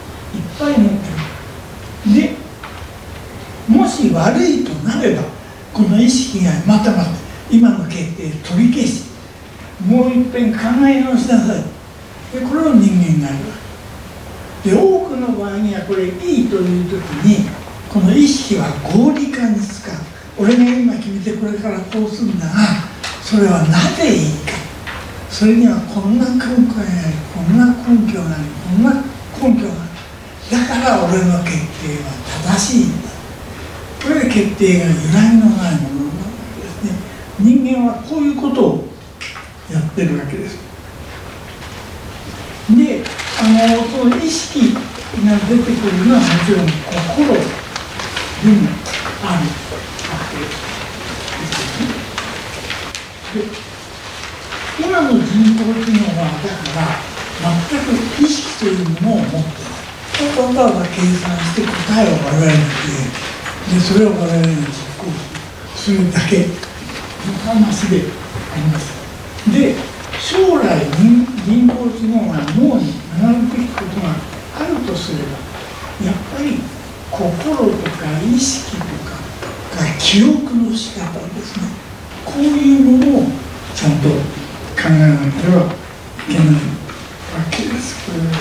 ぱい持ってる。でもし悪いとなれば、 この意識がまた今の決定取り消し、もう一遍考え直しなさい。でこれを人間がやるわけで、多くの場合にはこれいいという時にこの意識は合理化に使う。俺が今決めてこれからこうするんだが、それはなぜいいか、それにはこんな根拠があり、こんな根拠があり、こんな根拠がある、だから俺の決定は正しいんだ。これが決定が揺らぎのないものなわけですね。人間はこういうことをやってるわけです。で、その意識が出てくるのはもちろん心でもあるわけですね。で今の人工知能はだから全く意識というものを持ってない。わざわざ計算して答えを我々に言う。でそれを我々が実行するだけの話であります。で将来人工知能が脳に学ぶべきことがあるとすれば、やっぱり心とか意識とか記憶の仕方ですね。こういうものをちゃんと考えなければいけないわけです。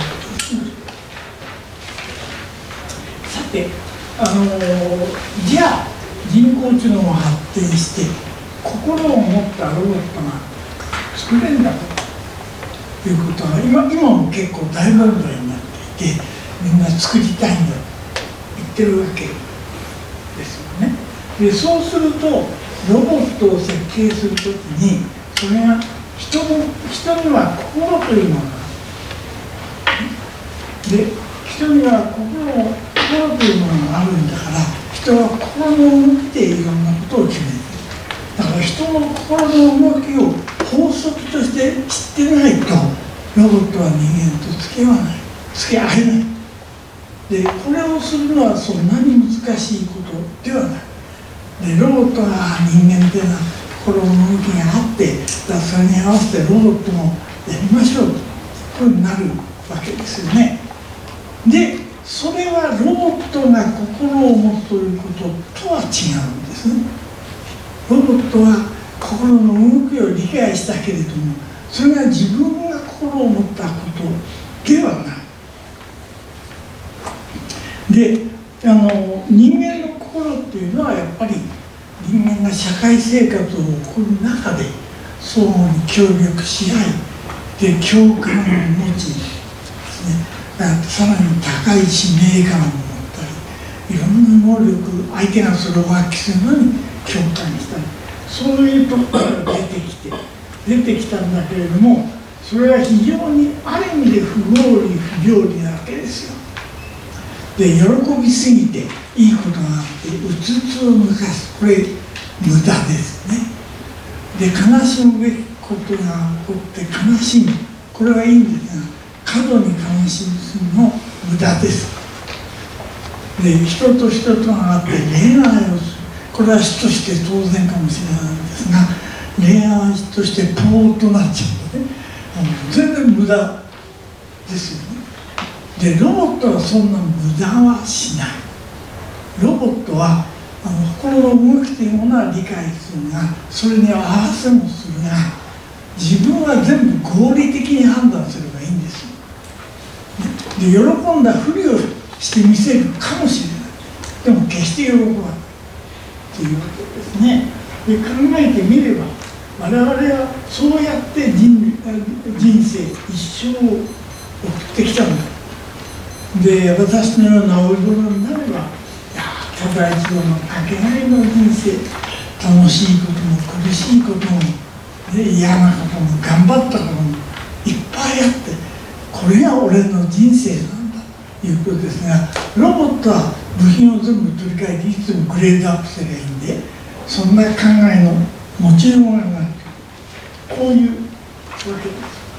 さて、じゃあ人工知能が発展して心を持ったロボットが作れるんだということは今も結構大問題になっていて、みんな作りたいんだと言ってるわけですよね。でそうするとロボットを設計するときにそれが人には心というものがある。で人には心というものがあるんだから、人は心の動きでいろんなことを決めている。だから人の心の動きを法則として知ってないとロボットは人間と付き合わない、付き合えない。でこれをするのはそんなに難しいことではない。でロボットは人間というのは心の動きがあって、だそれに合わせてロボットもやりましょうとこういうふうになるわけですよね。でそれはロボットが心を持つということとは違うんですね。ロボットは心の動きを理解したけれども、それが自分が心を持ったことではない。で人間の心っていうのはやっぱり人間が社会生活を送る中で相互に協力し合いで共感を持ちですね、さらに高い使命感を持ったり、いろんな能力、相手がそれを発揮するのに共感したり、そういうところが出てきたんだけれども、それは非常にある意味で不合理不条理なわけですよ。で喜びすぎていいことがあってうつつを抜かす、これ無駄ですね。で悲しむべきことが起こって悲しむ、これはいいんですが、過度に悲しむの無駄です。で人と人とがあって恋愛をする、これは人として当然かもしれないんですが、恋愛としてポーとなっちゃうので、全然無駄ですよね。でロボットはそんな無駄はしない。ロボットは心の動きというものは理解するが、それに合わせもするが、自分は全部合理的に判断すればいいんですよ。で喜んだふりをしてみせるかもしれない。でも決して喜ばないというわけですね。で考えてみれば我々はそうやって人生一生を送ってきたんだ。で私のような老い頃になれば、ただ一度のかけがえの人生、楽しいことも苦しいことも、嫌なことも頑張ったこともいっぱいあって、これが俺の人生なんだということですが、ロボットは部品を全部取り替えていつもグレードアップすればいいんで、そんな考えの持ちようがない、こういうわけ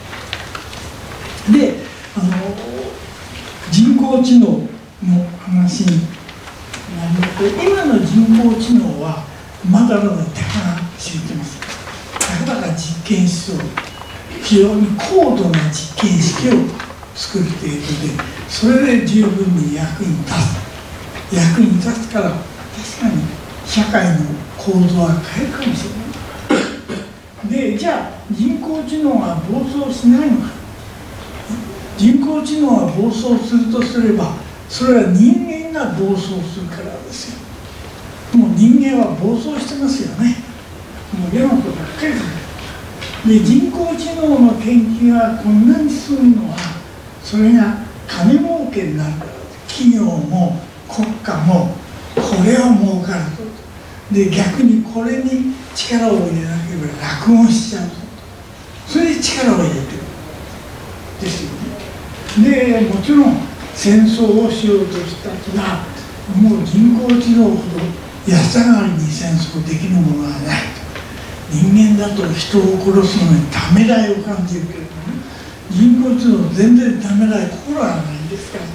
です。で人工知能の話になりますと、今の人工知能はまだまだ手が知れてます。たかだか実験室を非常に高度な実験式を作るということで、それで十分に役に立つから、確かに社会の構造は変えるかもしれない。でじゃあ人工知能が暴走しないのか。人工知能が暴走するとすれば、それは人間が暴走するからですよ。もう人間は暴走してますよね。もう嫌なことばっかりする。で人工知能の研究がこんなに進むのは、それが金儲けになるから。企業も国家もこれは儲かると。で逆にこれに力を入れなければ落語しちゃうと。それで力を入れてるですよね。でもちろん戦争をしようとした人はもう人工知能ほど安上がりに戦争できるものはないと。人間だと人を殺すのにためらいを感じるけれども、人工知能全然ためらい心がないですから、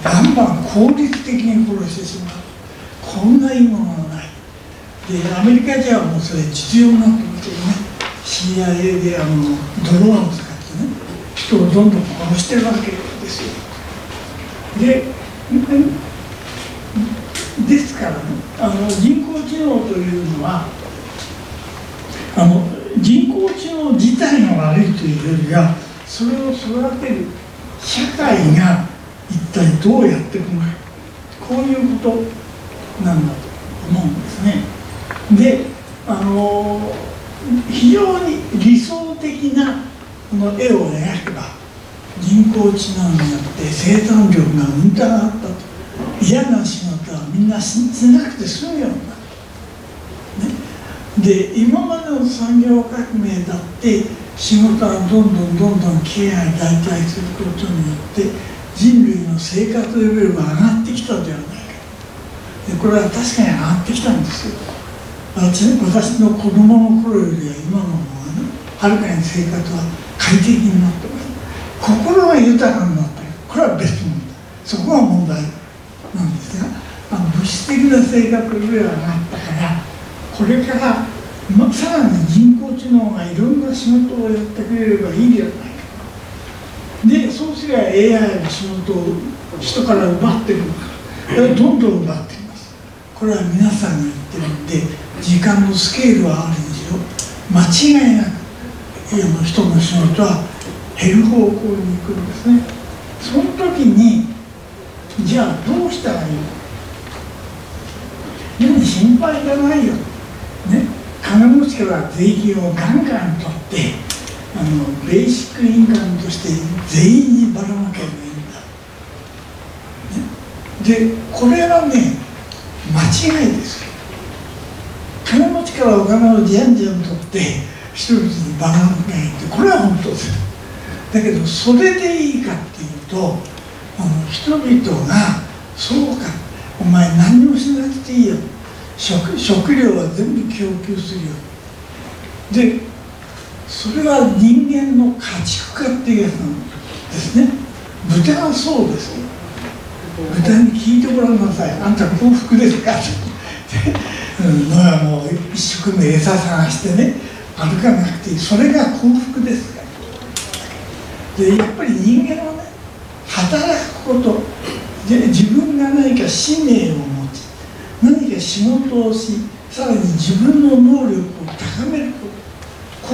バンバン効率的に殺してしまう。こんないいものはない。でアメリカじゃもうそれ実用になってますよね。CIA でドローンを使ってね、人をどんどん殺してるわけですよ。ですからね、人工知能というのは人工知能自体が悪いというよりは、それを育てる社会が一体どうやっていくのか、こういうことなんだと思うんですね。で非常に理想的なこの絵を描けば、人工知能によって生産力がうんと上がったと、嫌な仕事はみんなしなくて済むようになる、ね、で今までの産業革命だって仕事はどんどん機械が代替することによって人類の生活レベルが上がってきたではないか。でこれは確かに上がってきたんですよ。私の子供の頃よりは今の方がね、はるかに生活は快適になってます。心が豊かになったり、これは別問題、そこが問題なんですが、物質的な生活レベルが上がったから、これから、さらに人工知能がいろんな仕事をやってくれればいいではないか。でそうすれば AI の仕事を人から奪っていくのか、どんどん奪っています。これは皆さんが言ってるんで、時間のスケールはあるんですよ。間違いなく人の仕事は減る方向に行くんですね。その時にじゃあどうしたらいいのか。でも心配がないよ、ね、金持ちから税金をガンガン取ってベーシックインカムとして全員にばらまけばいいんだ、ね、でこれはね間違いですよ。金持ちからお金をじゃんじゃん取って人々にばらまけないって、これは本当です。だけどそれでいいかっていうと、人々がそうか、お前何もしなくていいよ、食料は全部供給するよ。でそれは人間の家畜化っていうやつなんですね。豚はそうですよ。豚に聞いてごらんなさい。あんた幸福ですかもう一生懸命餌探してね、歩かなくていい、それが幸福ですから。でやっぱり人間はね、働くことで自分が何か使命を持ち、何か仕事をし、さらに自分の能力を高めること、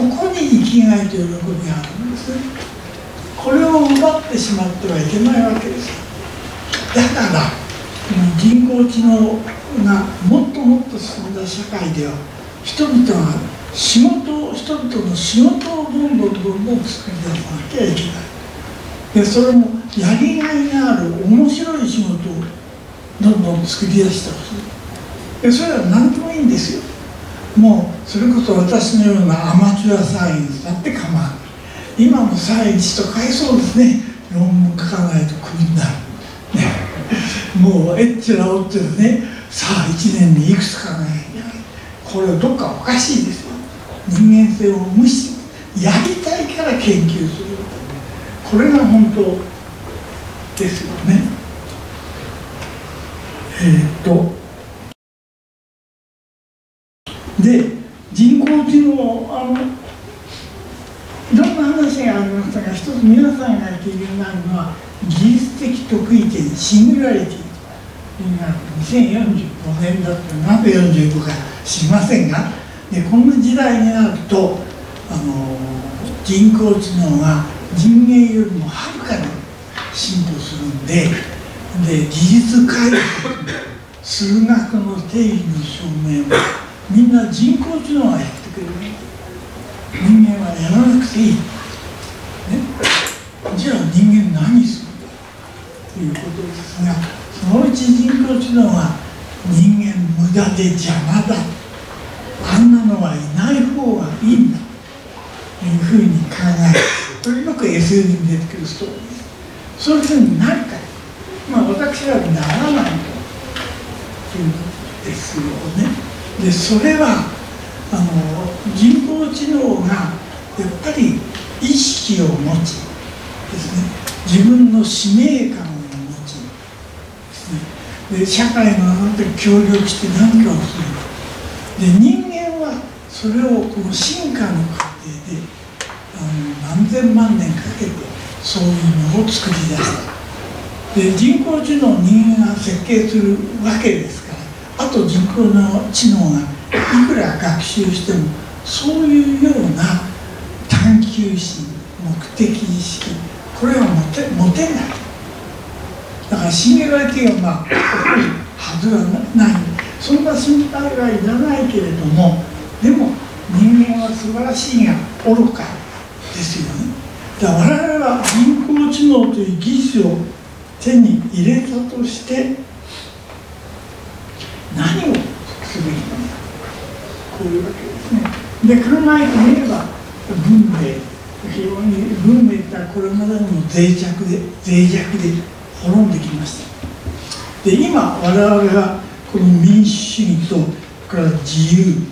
ここに生きがいという喜びがあるんですね。これを奪ってしまってはいけないわけです。だから人工知能がもっともっと進んだ社会では、人々の仕事をどんどん作り出さなきゃいけない。でそれもやりがいがある面白い仕事をどんどん作り出してほしい。でそれは何でもいいんですよ。もうそれこそ私のようなアマチュアサイエンスだって構わない。今のサイエンスとかいそうですね。論文書かないとクビになる、ね、もうえっちらおっちらね、さあ1年にいくつ書かなきゃいけない。これはどっかおかしいですよ。人間性を無視、やりたいから研究する、これが本当ですよね。で人工知能、いろんな話がありましたが、一つ皆さんが気になるのは技術的得意点シングラリティというのが2045年だって、なんで45かしませんが、でこの時代になると人工知能が人間よりもはるかに進歩するんで技術開発、数学の定義の証明もみんな人工知能がやってくれる。人間はやらなくていい、ね、じゃあ人間何するんだということですが、そのうち人工知能は人間無駄で邪魔だ、あんなのはいない方がいいんだというふうに考える。これよく SF に出てくるストーリーです。そういうふうになるか、私はならないというんですよね。でそれは人工知能がやっぱり意識を持ちですね、自分の使命感を持ちですね、で社会の中で協力して何かをする。で人間はそれをこの進化の過程で何千万年かけてそういうのを作り出した。で人工知能を人間が設計するわけですから、あと人工の知能がいくら学習してもそういうような探求心、目的意識、これは持てない。だからシンギュラリティが起こるはずはない。そんな心配はいらないけれども、でも人間は素晴らしいが愚かですよね。だから我々は人工知能という技術を手に入れたとして何をすべきなのか、こういうわけですね。で考えてみれば文明、非常に文明ってこれまでの脆弱で滅んできました。で今我々がこの民主主義とから自由、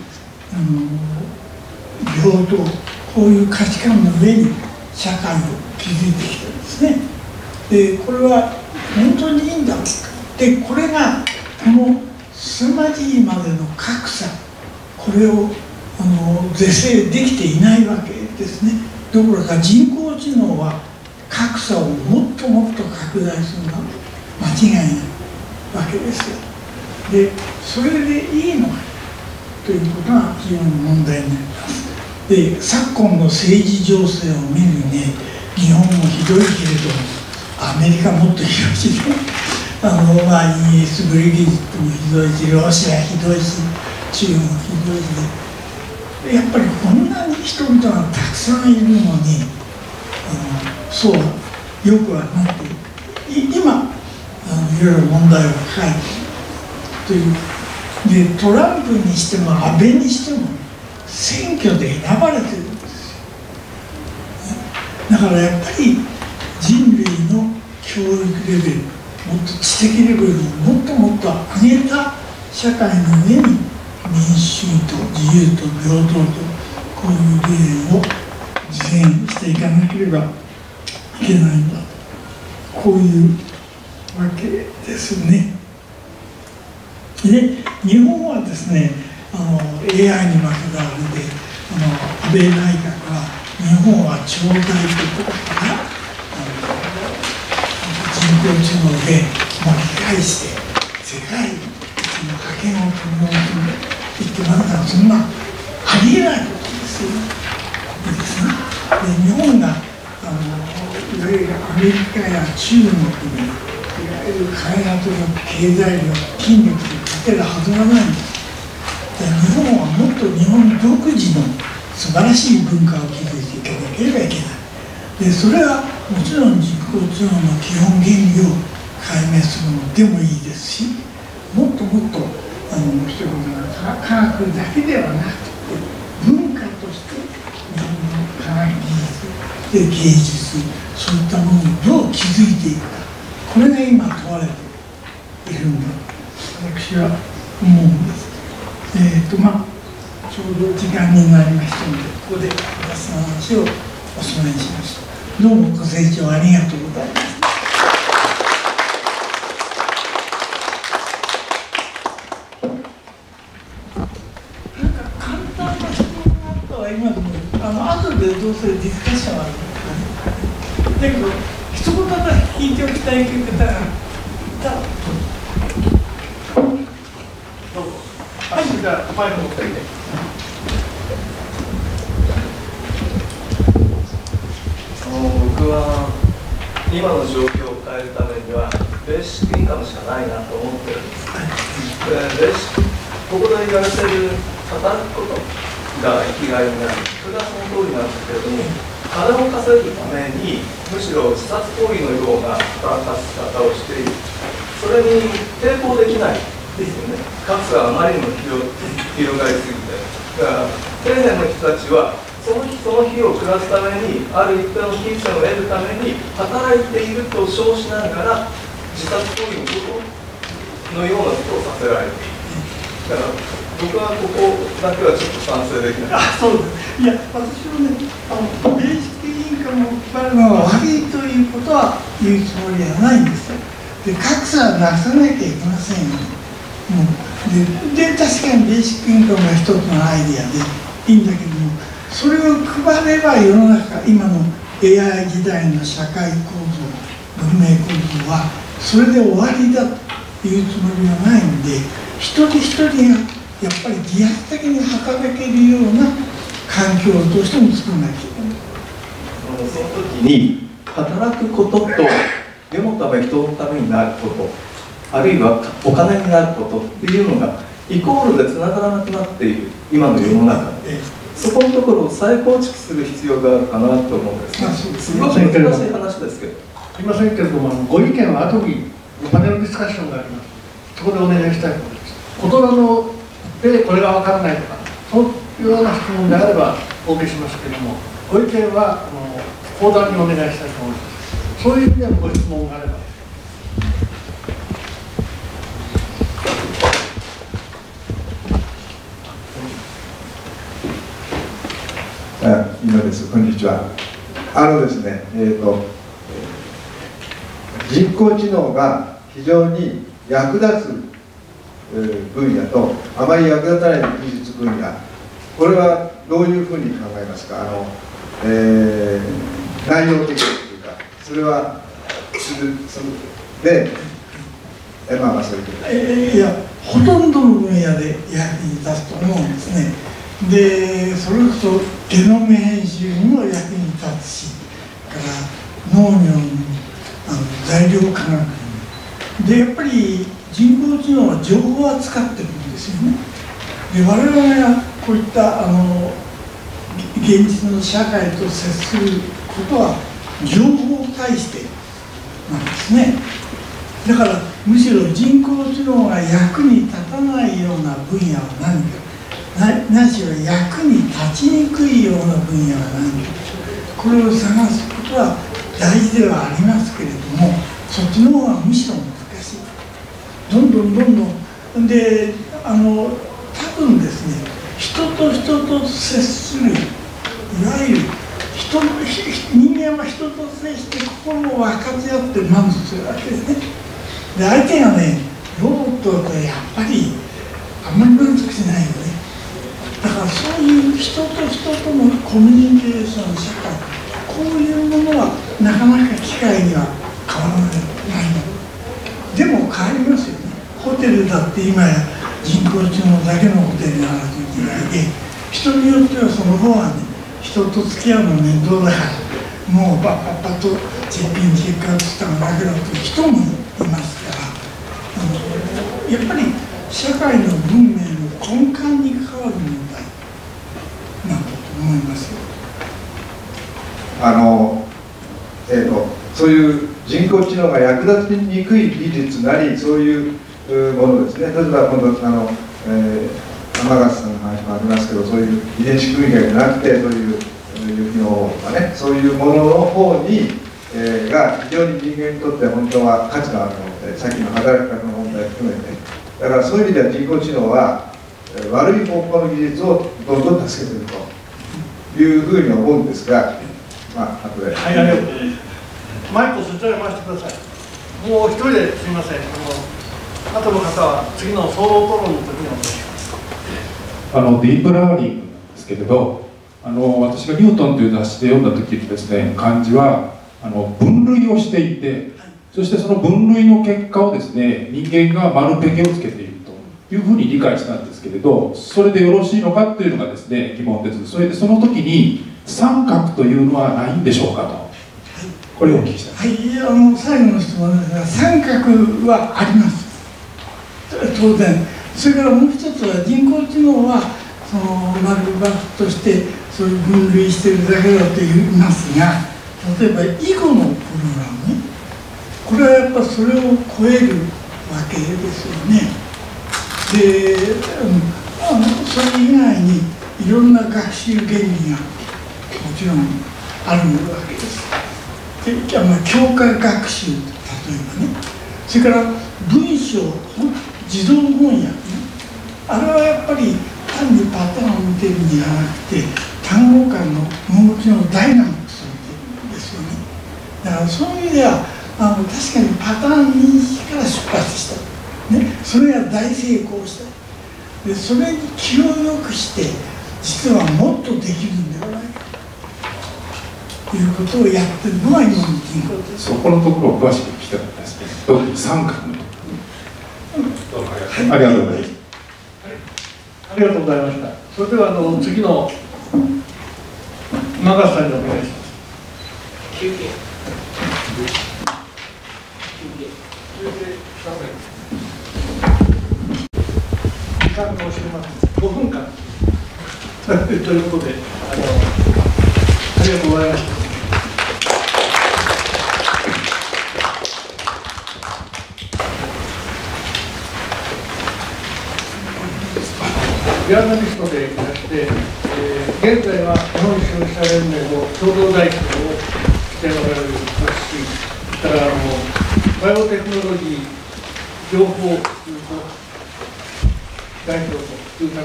平等、こういう価値観の上に社会を築いてきてるんですね。でこれは本当にいいんだろうか。でこれがこの凄まじいまでの格差、これを是正できていないわけですね。どころか人工知能は格差をもっともっと拡大するのは間違いないわけですよ。でそれでいいのかということが非常に問題になります。で昨今の政治情勢を見るにね、日本もひどいけれどもアメリカもっとひどいしね、イギリス、ブレギジットもひどいし、ロシアひどいし、中国もひどいしで、やっぱりこんなに人々がたくさんいるのにそうよくはなっている。今いろいろ問題を抱えているというで、トランプにしても安倍にしても選挙で選ばれてるんですよ。だからやっぱり人類の教育レベル、もっと知的レベルをもっともっと上げた社会の上に民主主義と自由と平等とこういう例を実現していかなければいけないんだと、こういうわけですね。で日本はですねAI に負けたあれで安倍内閣は日本は超大国だから人工知能で巻き返して世界一の覇権を取り戻すんだと言ってますから、そんなありえないことですよ。ですね。で日本がいわゆるアメリカや中国にいわゆる開発力、経済力、筋力で勝てるはずがないんです。日本はもっと日本独自の素晴らしい文化を築いていかなければいけない。でそれはもちろん人工知能の基本原理を解明するのでもいいですし、もっともっと科学だけではなくて文化として日本の科学技術で芸術、そういったものをどう築いていくか、これが今問われているんだと私は思うんです。ちょうど時間になりましたので、ここで私の話をおしまいにしました。どうもご清聴ありがとうございます。なんか簡単な質問があったは今でも後でどうせディスカッションあるんだけど、一言だけ聞いておきたいという方がいたらどうぞ。はい。 じゃあマイク持ってきて。 僕は今の状況を変えるためにはベーシックインカムしかないなと思ってるんです。ここで言われてる働くことが生きがいになる、それはその通りなんですけれども、金を稼ぐためにむしろ自殺行為のような働かせ方をしている、それに抵抗できないですよね。格差があまりにも広がりすぎて、だから底辺の人たちはその日を暮らすために、ある一定の金銭を得るために働いていると称しながら自殺行為のようなことをさせられている。だから僕はここだけはちょっと賛成できない。 そうです。いや、私はね、ベーシックインカムを配るのが悪いということは言うつもりはないんですよ。で、格差はなくさなきゃいけませんよ。で、確かにベーシックインカムが一つのアイディアでいいんだけども、それを配れば世の中、今の AI 時代の社会構造、文明構造はそれで終わりだというつもりはないんで、一人一人がやっぱり自発的に働けるような環境をどうしても作らなきゃいけない。 その時に働くことと世のため人のためになること、あるいはお金になることっていうのがイコールでつながらなくなっている今の世の中で、そこのところを再構築する必要があるかなと思うんですね。すごく難しい話ですけど。 すみませんけれども、ご意見は後にパネルディスカッションがあります。そこでお願いしたいと思います。大人でこれが分からないとか、そういうような質問であればお受けしますけれども、ご意見は講談にお願いしたいと思います。そういう意味でのご質問があれば。 今です。こんにちは。ですね、人工知能が非常に役立つ分野とあまり役立たない技術分野、これはどういうふうに考えますか。内容的というか、それはで、まあそういうことでいや、ほとんどの分野で役に立つと思うんですね。で、それこそゲノム編集にも役に立つし、から農業の材料科学で、やっぱり人工知能は情報を扱ってるんですよね。で、我々がこういった現実の社会と接することは情報を介してなんですね。だからむしろ人工知能が役に立たないような分野は何か、何しろ役に立ちにくいような分野は何か、これを探すことは大事ではありますけれども、そっちの方がむしろ難しい。どんどんで、多分ですね、人と人と接する、いわゆる人間は人と接して心を分かち合って満足するわけですね。で、相手がね、ロボットだとやっぱりあんまり満足しないよね。だからそういう人と人とのコミュニケーション社会、こういうものはなかなか機械には変わらないの。でも変わりますよね。ホテルだって今や人工知能だけのホテルがある時代で、人によってはその方はね、人と付き合うの面倒だからもうパッとチェックインチェックアウトしたのだけだという人もいますから、やっぱり社会の文明の根幹に関わる問題なんだと思いますよ。 そういう人工知能が役立ちにくい技術なり、そういうものですね。例えば今度天笠さんの話もありますけど、そういう遺伝子組み換えじゃなくて、そういう有機能とかね、そういうものの方に、が非常に人間にとって本当は価値のあるもので、さっきの働き方の問題を含めて、だからそういう意味では人工知能は悪い方向の技術をどんどん助けているというふうに思うんですが、まあ後で。 はい、ありがとうございます。マイクをそちらに回してください。もう一人ですみません。後の方は次の総論討論の時にお願いします。 ディープラーニングなんですけれど、私がニュートンという雑誌で読んだ時にですね、漢字は分類をしていて、そしてその分類の結果をですね、人間が丸ペケをつけているというふうに理解したんですけれど、それでよろしいのかっていうのがですね疑問です。それでその時に三角というのはないんでしょうかと、これをお聞きしたい。 はい、最後の質問ですが、三角はあります、当然。それからもう一つは、人工知能はその丸×としてそういう分類しているだけだと言いますが、例えば囲碁のプログラムね、これはやっぱそれを超えるわけですよね。で、それ以外にいろんな学習原理がもちろんあるわけです。で、強化学習、例えばね、それから文章自動翻訳ね、あれはやっぱり単にパターンを見てるんじゃなくて、単語間の動きのダイナミクスを見てるんですよね。だからそういう意味では確かにパターン認識から出発した、ね、それが大成功した。でそれに気をよくして実はもっとできるんではないかということをやってるのが今の人工です。 そこのところを詳しく聞きたかったですね。特に三角のところ、ありがとうございます。 ありがとうございました。それでは次の永瀬さんにお願いします。休憩時間かもしれません。5分間ということで、ありがとうございました。ジャーナリストでいらして、現在は日本消費者連盟の共同代表をしておられますし、それからバイオテクノロジー情報代表という立場でもいらっしゃいます。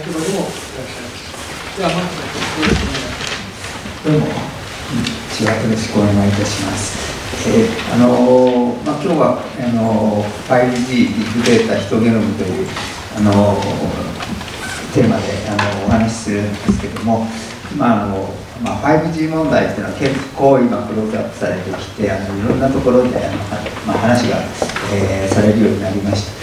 では、まずよろしくお願いします。 どうも、よろしくお願いいたします。今日は5G ビッグデータヒトゲノムというテーマでお話しするんですけども、5G 問題っていうのは結構今クローズアップされてきて、いろんなところで話が、されるようになりました。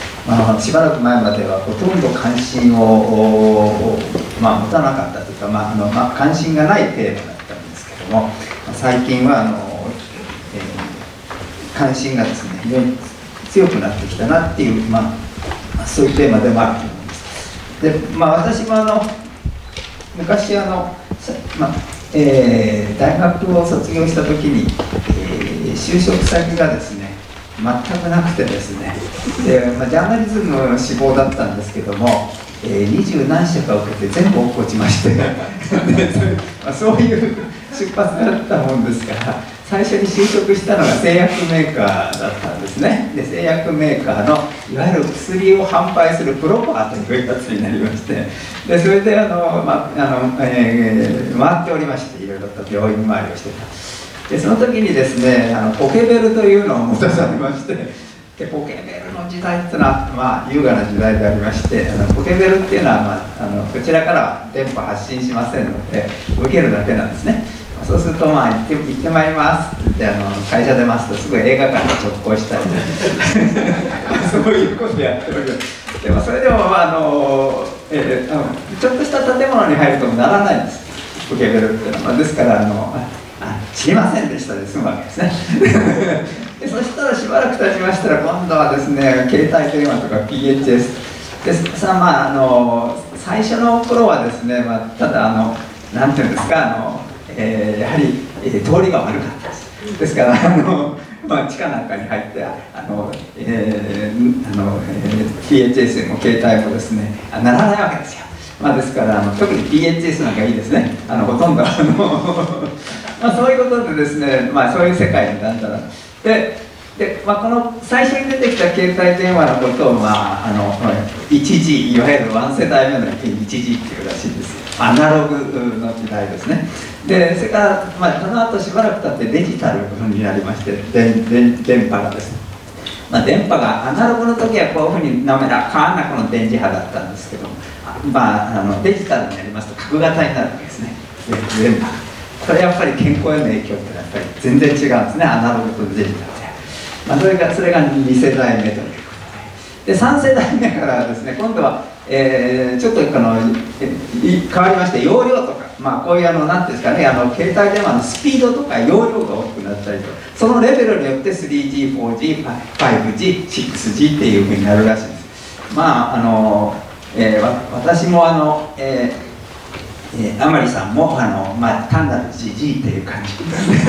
しばらく前まではほとんど関心を、持たなかったというか、関心がないテーマだったんですけども、最近は関心がですね非常に強くなってきたなっていう、そういうテーマでもあると思います。で、私も昔大学を卒業した時に、就職先がですね全くなくてですね、で、ジャーナリズムの志望だったんですけども、20何社か受けて全部落っこちましてそういう出発だったもんですから、最初に就職したのが製薬メーカーだったんですね。で、製薬メーカーのいわゆる薬を販売するプロパーというやつになりまして、でそれで回っておりまして、いろいろと病院回りをしてた。でその時にですねポケベルというのを持たされまして、でポケベルの時代っていうのは、優雅な時代でありまして、ポケベルっていうのは、こちらからは電波発信しませんので受けるだけなんですね。そうすると、行ってまいりますって言って会社出ますとすぐ映画館に直行したりそういうことやっております。でもそれでも、ちょっとした建物に入るとならないんです、ポケベルっていうのは。ですから知りませんでしたで済むわけですねでそしたらしばらく経ちましたら、今度はですね携帯電話とか PHS で最初の頃はですね、ただなんていうんですか、やはり、通りが悪かったです。ですから地下なんかに入ってPHS も携帯もですねならないわけですよ。ですから特に PHS なんかいいですね。ほとんどそういうことでですね、そういう世界になったらこの最初に出てきた携帯電話のことを1G、いわゆる1世代目の 1G っていうらしいです。アナログの時代ですね。でそれから、その後しばらく経ってデジタルになりまして、電波がですね、電波がアナログの時はこういうふうに滑らかなこの電磁波だったんですけども、デジタルになりますと角型になるわけですね、電波が。これやっぱり健康への影響ってやっぱり全然違うんですね、アナログとデジタルで。それが2世代目ということで3世代目からですね、今度は、ちょっと変わりまして、容量とか、こういうなんていうんですかね、携帯電話のスピードとか容量が大きくなったりと、そのレベルによって 3G、4G、5G、6G っていうふうになるらしいです。私も甘利さんも単なる GG っていう感じ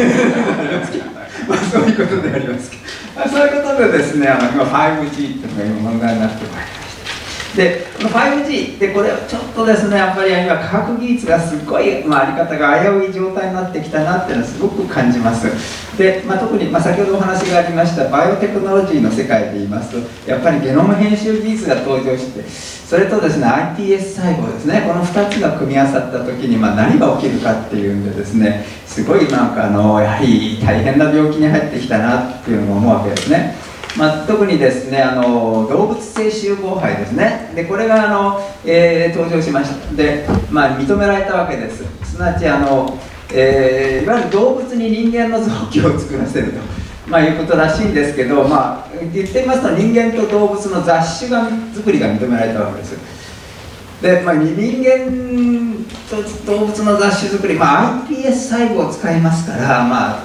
そういうことでありますけど、そういうことでですね、今 5G っていうのが今問題になってまいりました。で、この 5G でこれちょっとですね、やっぱり今科学技術がすごい、あり方が危うい状態になってきたなっていうのはすごく感じます。で、特に、先ほどお話がありましたバイオテクノロジーの世界で言いますと、やっぱりゲノム編集技術が登場して、それとですね iPS 細胞ですね、この2つが組み合わさった時に何が起きるかっていうんでですね、すごいやはり大変な病気に入ってきたなっていうのを思うわけですね。特にですね動物性集合肺ですね、でこれが登場しました。で、認められたわけです。すなわちいわゆる動物に人間の臓器を作らせると、いうことらしいんですけど、言ってみますと人間と動物の雑種作りが認められたわけです。で、人間と動物の雑種作り、iPS 細胞を使いますから、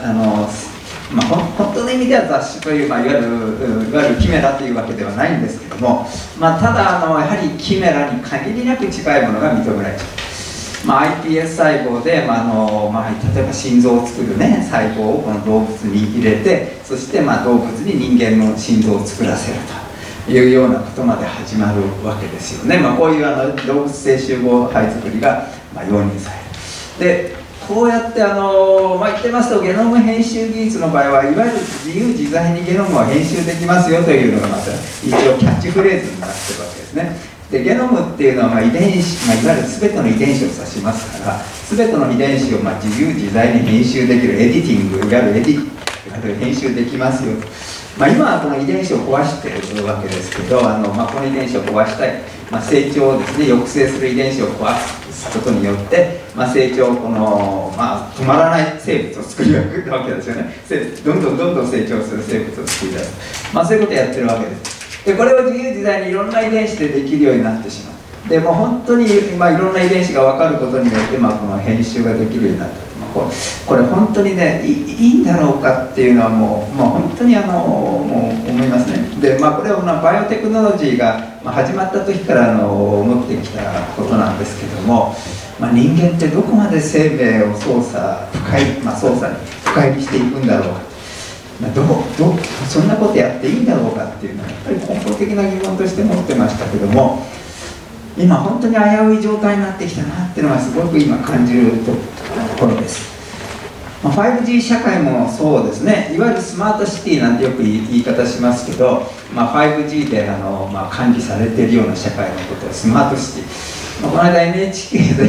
本当の意味では雑種という、いわゆるキメラというわけではないんですけども、ただやはりキメラに限りなく近いものが認められちゃう。iPS 細胞で、例えば心臓を作る、細胞をこの動物に入れて、そして動物に人間の心臓を作らせるというようなことまで始まるわけですよね。こういう動物性集合肺作りが容認される。でこうやって言ってますと、ゲノム編集技術の場合はいわゆる自由自在にゲノムを編集できますよというのがまた一応キャッチフレーズになってるわけですね。でゲノムっていうのは遺伝子、いわゆる全ての遺伝子を指しますから、全ての遺伝子を自由自在に編集できるエディティング、いわゆる編集できますよと。今はこの遺伝子を壊しているわけですけど、この遺伝子を壊したい、成長をですね抑制する遺伝子を壊すことによって、成長を止まらない生物を作り上げるわけですよね。どんどん成長する生物を作り出す、そういうことをやってるわけです。でこれを自由自在にいろんな遺伝子でできるようになってしまう。で本当に今いろんな遺伝子が分かることによって、この編集ができるようになった。これ本当にね、いいんだろうかっていうのはもう本当にもう思いますね。でこれはバイオテクノロジーが始まった時から思ってきたことなんですけども、人間ってどこまで生命を操作に深入りしていくんだろうか、そんなことやっていいんだろうかっていうのはやっぱり根本的な疑問として持ってましたけども、今本当に危うい状態になってきたなっていうのはすごく今感じるところです。5G 社会もそうですね、いわゆるスマートシティなんてよく言い方しますけど、5G で管理されているような社会のことをスマートシティ、この間 NHK で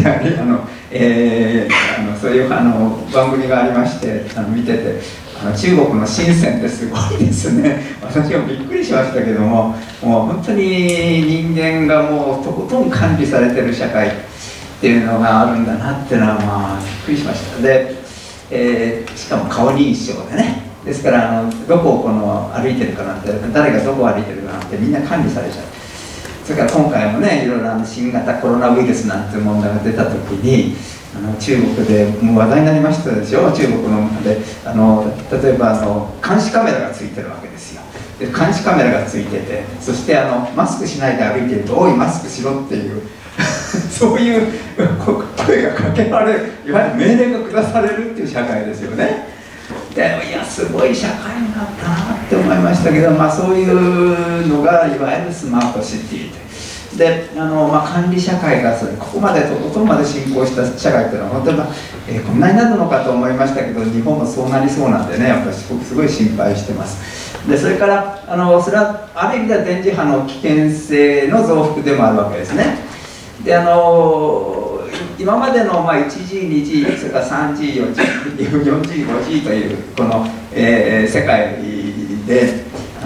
そういう番組がありまして見てて、中国の深センってすごいですね。私はびっくりしましたけども、もう本当に人間がもうとことん管理されてる社会っていうのがあるんだなっていうのはびっくりしました。で、しかも顔認証でね、ですからどこを歩いてるかなんて、誰がどこを歩いてるかなんてみんな管理されちゃう。それから今回もね、いろいろ新型コロナウイルスなんて問題が出た時に中国でもう話題になりましたでしょ。中国ので例えば監視カメラがついてるわけですよ。で監視カメラがついてて、そしてマスクしないで歩いてると「おいマスクしろ」っていうそういう声がかけられる、いわゆる命令が下されるっていう社会ですよね。でいやすごい社会になったなって思いましたけど、そういうのがいわゆるスマートシティで、管理社会がここまでとことんまで進行した社会っていうのは本当に、こんなになるのかと思いましたけど、日本もそうなりそうなんでね、やっぱりすごい心配してます。でそれからそれはある意味では電磁波の危険性の増幅でもあるわけですね。で今までの1G、2G、それから 3G、4G、4G、5G というこの、世界で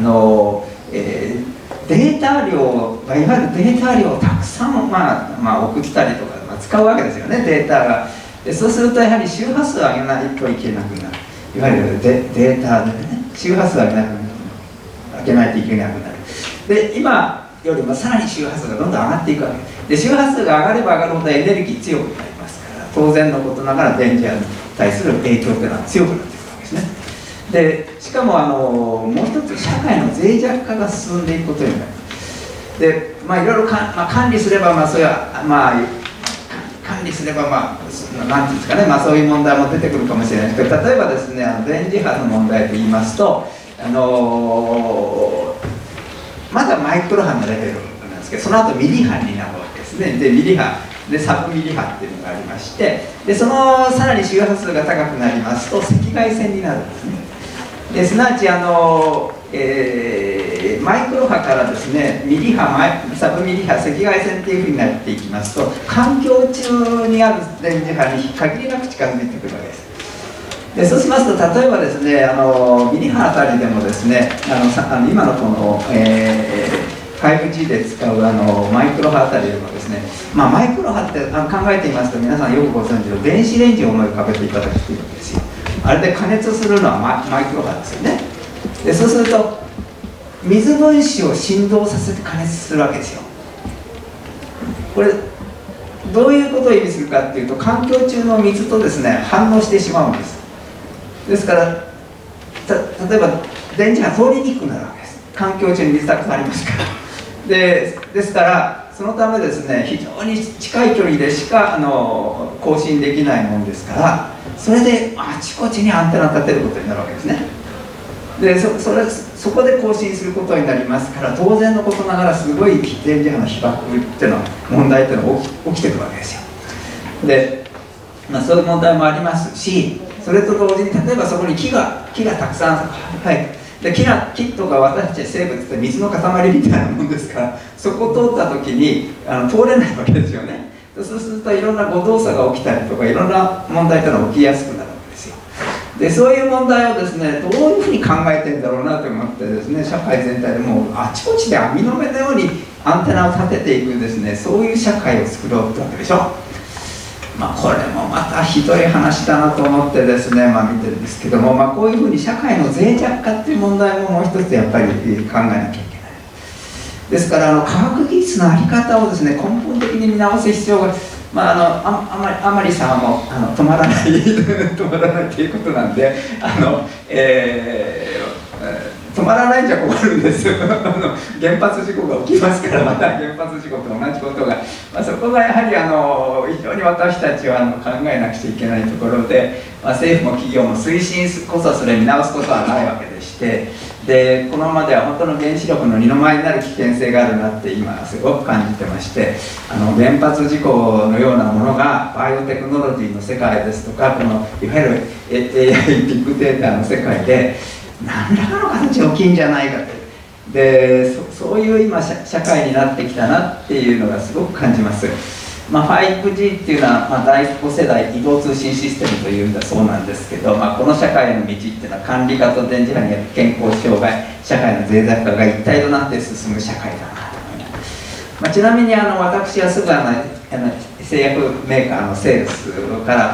データ量、いわゆるデータ量をたくさん、送ったりとか、使うわけですよね、データが。でそうするとやはり周波数を上げないといけなくなる。いわゆるデータでね、周波数を上げないといけなくなる。 で今よりもさらに周波数がどんどん上がっていくわけで、周波数が上がれば上がるほどエネルギー強くなりますから、当然のことながら電磁波に対する影響というのは強くなっていくわけですね。でしかももう一つ、社会の脆弱化が進んでいくことになります。でいろいろ管理すれば、そういう管理すれば、なんていうんですかね、そういう問題も出てくるかもしれないですけど、例えばですね、電磁波の問題といいますと、まだマイクロ波のレベルなんですけど、その後ミリ波になるわけですね。でミリ波でサブミリ波っていうのがありまして、でそのさらに周波数が高くなりますと赤外線になるんですね。ですなわちマイクロ波からですね、ミリ波、サブミリ波、赤外線っていうふうになっていきますと、環境中にある電磁波に限りなく近づいてくるわけです。でそうしますと、例えばですね、ミリ波あたりでもですね、今のこの、5G で使うマイクロ波あたりでもですね、マイクロ波って考えてみますと、皆さんよくご存知の電子レンジを思い浮かべていただくといいわけですよ。あれで加熱するのはマイクロ波ですよね。でそうすると水分子を振動させて加熱するわけですよ。これどういうことを意味するかっていうと、環境中の水とですね反応してしまうんです。ですから例えば電磁波通りにくくなるわけです。環境中に水たくさんありますからですからそのためですね、非常に近い距離でしか更新できないものですから、それであちこちにアンテナを立てることになるわけですね。でそこで更新することになりますから、当然のことながらすごい電磁波の被曝っていうのは問題っていうのが起きてくるわけですよ。で、そういう問題もありますし、それと同時に例えばそこに木がたくさんで木とか私たち生物って水の塊みたいなもんですから、そこを通った時に通れないわけですよね。そうするといろんな誤動作が起きたりとか、いろんな問題というのが起きやすくなるわけですよ。でそういう問題をですね、どういうふうに考えてるんだろうなと思ってですね、社会全体でもうあちこちで網の目のようにアンテナを立てていくですね、そういう社会を作ろうってわけでしょ。これもまたひどい話だなと思ってですね、見てるんですけども、こういうふうに社会の脆弱化っていう問題ももう一つやっぱり考えなきゃいけない。ですから科学技術の在り方をですね、根本的に見直す必要が、甘利さんも止まらない止まらないということなんで、止まらないんじゃ困るんですよ原発事故が起きますから、また原発事故と同じことが、そこがやはり非常に私たちは考えなくちゃいけないところで、政府も企業も推進こそそれ見直すことはないわけでして、でこのままでは本当の原子力の二の舞になる危険性があるなって今すごく感じてまして、原発事故のようなものがバイオテクノロジーの世界ですとか、このいわゆる AI ビッグデータの世界で何らかの形で起きんじゃないかと。でそういう今社会になってきたなっていうのがすごく感じます。5G っていうのは、第5世代移動通信システムというんだそうなんですけど、この社会の道っていうのは管理化と電磁波による健康障害、社会の脆弱化が一体となって進む社会だなと思います。ちなみに私はすぐ製薬メーカーのセールスから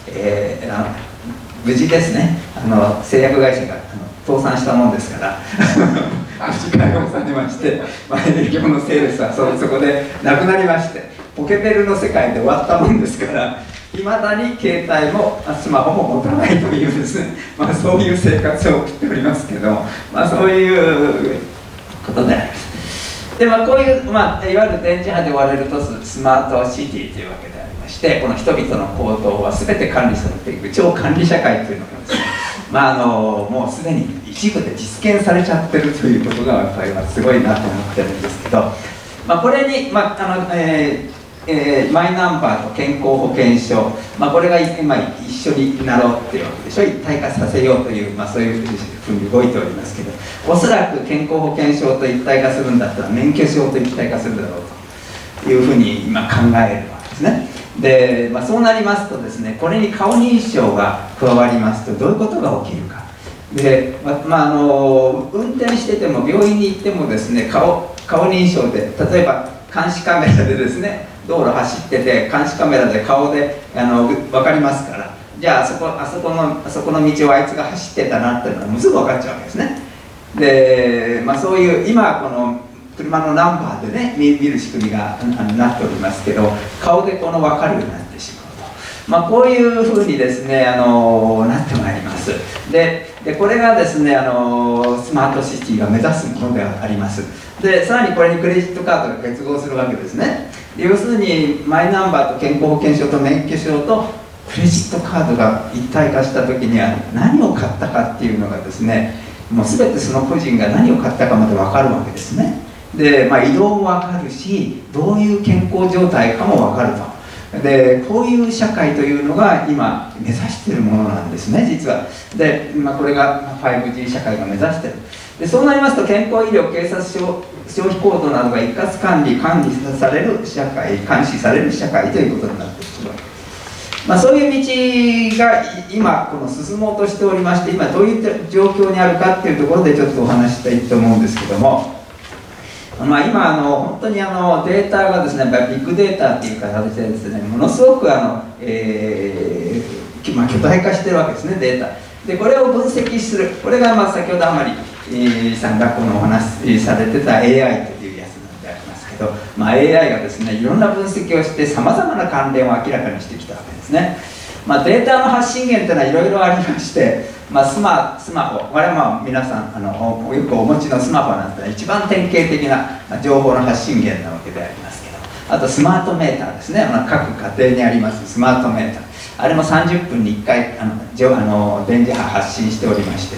無事ですね、製薬会社が倒産したもんですから無事解放されまして、営業のセールスはそこでなくなりまして、ポケベルの世界で終わったもんですから、いまだに携帯もスマホも持たないというですね、そういう生活を送っておりますけども、そういうことであります。でこういう、いわゆる電磁波で言われるとスマートシティというわけでありまして、この人々の行動は全て管理されていく超管理社会というのがですね、もうすでに一部で実現されちゃってるということがやっぱりすごいなと思ってるんですけど、これに、マイナンバーと健康保険証、これが今一緒になろうっていうわけでしょ、一体化させようという、そういうふうに動いておりますけど、おそらく健康保険証と一体化するんだったら免許証と一体化するだろうというふうに今考えるわけですね。で、そうなりますとですね、これに顔認証が加わりますとどういうことが起きるか。で、運転してても病院に行ってもですね、顔認証で例えば監視カメラでですね、道路走ってて監視カメラで顔で分かりますから、じゃああそこの道をあいつが走ってたなっていうのはもうすぐ分かっちゃうわけですね。で、そういう今この車のナンバーでね見る仕組みがなっておりますけど、顔で分かるようになってしまうと、こういうふうにですねなってまいります。でこれがですねスマートシティが目指すものではあります。でさらにこれにクレジットカードが結合するわけですね。で要するにマイナンバーと健康保険証と免許証とクレジットカードが一体化した時には何を買ったかっていうのがですね、もう全てその個人が何を買ったかまで分かるわけですね。で、移動も分かるし、どういう健康状態かも分かると。でこういう社会というのが今目指しているものなんですね、実は。で、これが 5G 社会が目指している。でそうなりますと健康医療警察消費行動などが一括管理される社会、監視される社会ということになってくるわけです。そういう道が今進もうとしておりまして、今どういう状況にあるかっていうところでちょっとお話ししたいと思うんですけども、今本当にデータがですね、ビッグデータっていう形でですね、ものすごく巨大化してるわけですね、データで。これを分析する、これが先ほど甘利さんがお話しされてた AI というやつなんでありますけど、AI がですねいろんな分析をしてさまざまな関連を明らかにしてきたわけですね。データの発信源というのはいろいろありまして、スマホ、これは皆さんよくお持ちのスマホなんてのは一番典型的な情報の発信源なわけでありますけど、あとスマートメーターですね、各家庭にありますスマートメーター、あれも30分に1回電磁波発信しておりまして、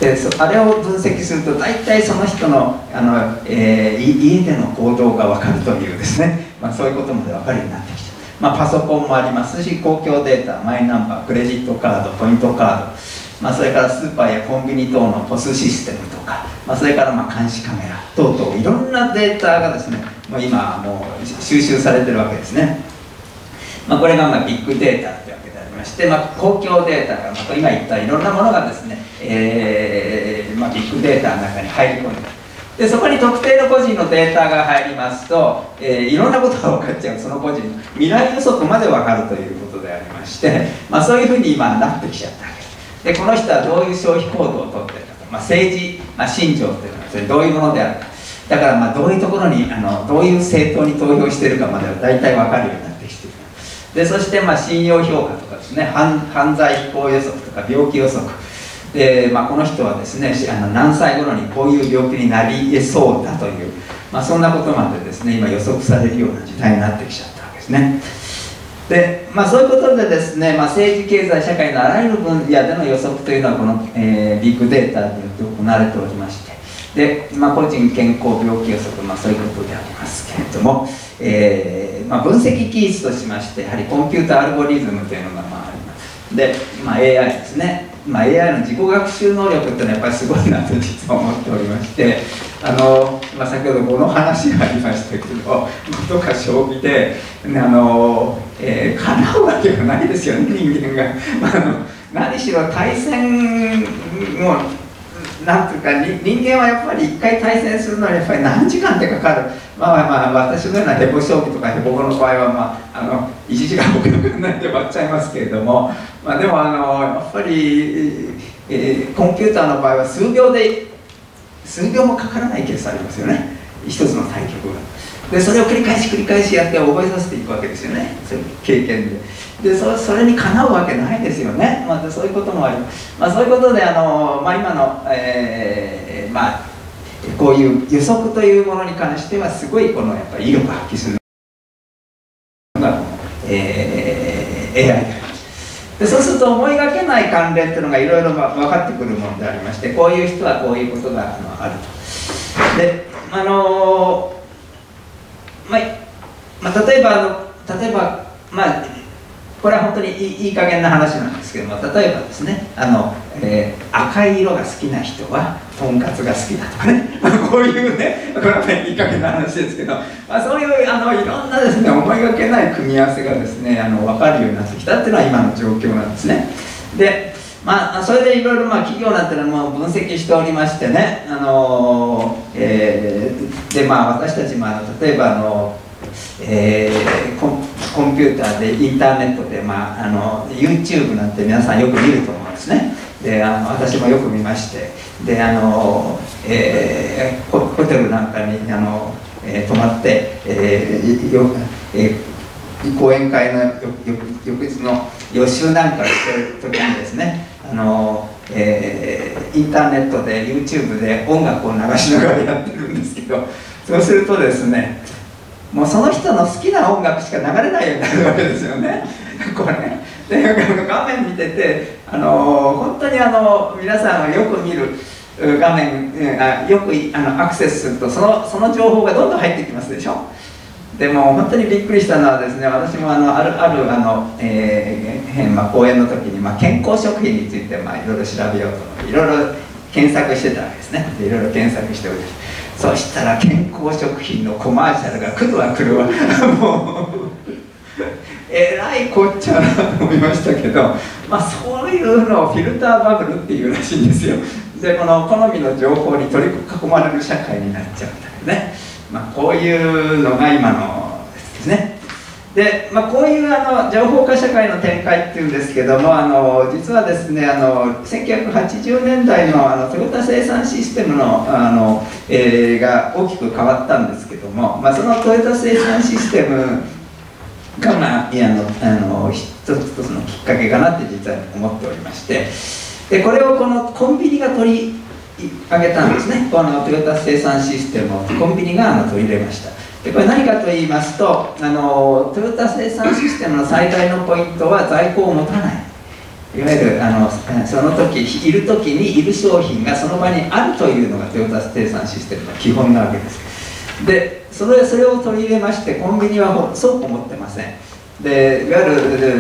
であれを分析すると大体その人の家での行動が分かるというですね、そういうことまで分かるようになってきた。パソコンもありますし、公共データ、マイナンバー、クレジットカード、ポイントカード、それからスーパーやコンビニ等のポスシステムとか、それから監視カメラ等々いろんなデータがですね今収集されてるわけですね。これがビッグデータというわけでありまして、公共データが今言ったいろんなものがですね、ビッグデータの中に入り込んで、でそこに特定の個人のデータが入りますと、いろんなことが分かっちゃう、その個人の未来予測まで分かるということでありまして、そういうふうに今なってきちゃったわけです。でこの人はどういう消費行動をとっているかと、政治、信条というのはそれどういうものであるか、だからどういうところにどういう政党に投票しているかまでは大体分かるようになってきている。でそして信用評価とかですね、犯罪飛行予測とか病気予測で、この人はですね何歳頃にこういう病気になり得そうだという、そんなことまでですね今予測されるような時代になってきちゃったわけですね。でそういうことでですね、政治経済社会のあらゆる分野での予測というのはこの、ビッグデータによって行われておりまして、で、個人健康病気予測、そういうことでありますけれども、分析技術としましてやはりコンピュータアルゴリズムというのがあります。で、AI ですね。AI の自己学習能力っていうのはやっぱりすごいなと実は思っておりまして、先ほどこの話がありましたけど、とか将棋で叶うわけがないですよね、人間が。何しろ対戦もなんていうか人間はやっぱり一回対戦するのにやっぱり何時間ってかかる。私のようなヘボ将棋とかヘボ碁の場合は1時間もかかんないで終わっちゃいますけれども、でもやっぱり、コンピューターの場合は数秒もかからないケースありますよね、一つの対局が。でそれを繰り返しやって覚えさせていくわけですよね、そういう経験で。でそれにかなうわけないですよね。そういうこともあります。そういうことで今の、こういう予測というものに関してはすごいやっぱり威力を発揮するのが、AI であります。でそうすると思いがけない関連というのがいろいろ分かってくるものでありまして、こういう人はこういうことがあると。で例えばこれは本当にいい加減な話なんですけども、例えばですね赤い色が好きな人はとんかつが好きだとかねこういうね、これはいい加減な話ですけど、そういういろんなですね思いがけない組み合わせがですね分かるようになってきたっていうのは今の状況なんですね。でそれでいろいろ企業なんていうのも分析しておりましてね、で私たちも例えばコンピューターでインターネットでYouTube なんて皆さんよく見ると思うんですね。 で私もよく見まして、でホテルなんかに泊まって、講演会の翌日の予習なんかしてる時にですね、インターネットで YouTube で音楽を流しながらやってるんですけど、そうするとですね、もうその人の好きな音楽しか流れないようになるわけですよね。これで画面見てて本当に皆さんがよく見る画面よくアクセスするとその情報がどんどん入ってきますでしょ。でも本当にびっくりしたのはですね、私もある講演の時に、健康食品についていろいろ調べようと思っていろいろ検索してたわけですね。いろいろ検索しておいて、そしたら健康食品のコマーシャルが来るわもうえらいこっちゃなと思いましたけど、そういうのをフィルターバブルっていうらしいんですよ。でこの好みの情報に取り囲まれる社会になっちゃうんだけどね、こういうのが今のですね。で、こういう情報化社会の展開っていうんですけども、実はですね1980年代のトヨタ生産システムのが大きく変わったんですけども、そのトヨタ生産システムが一つのきっかけかなって実は思っておりまして、でこれをこのコンビニが取り上げたんですね。このトヨタ生産システムをコンビニが取り入れました。でこれ何かと言いますとトヨタ生産システムの最大のポイントは在庫を持たない、いわゆるその時いる時にいる商品がその場にあるというのがトヨタ生産システムの基本なわけです。でそれを取り入れまして、コンビニは倉庫持ってません。でいわゆる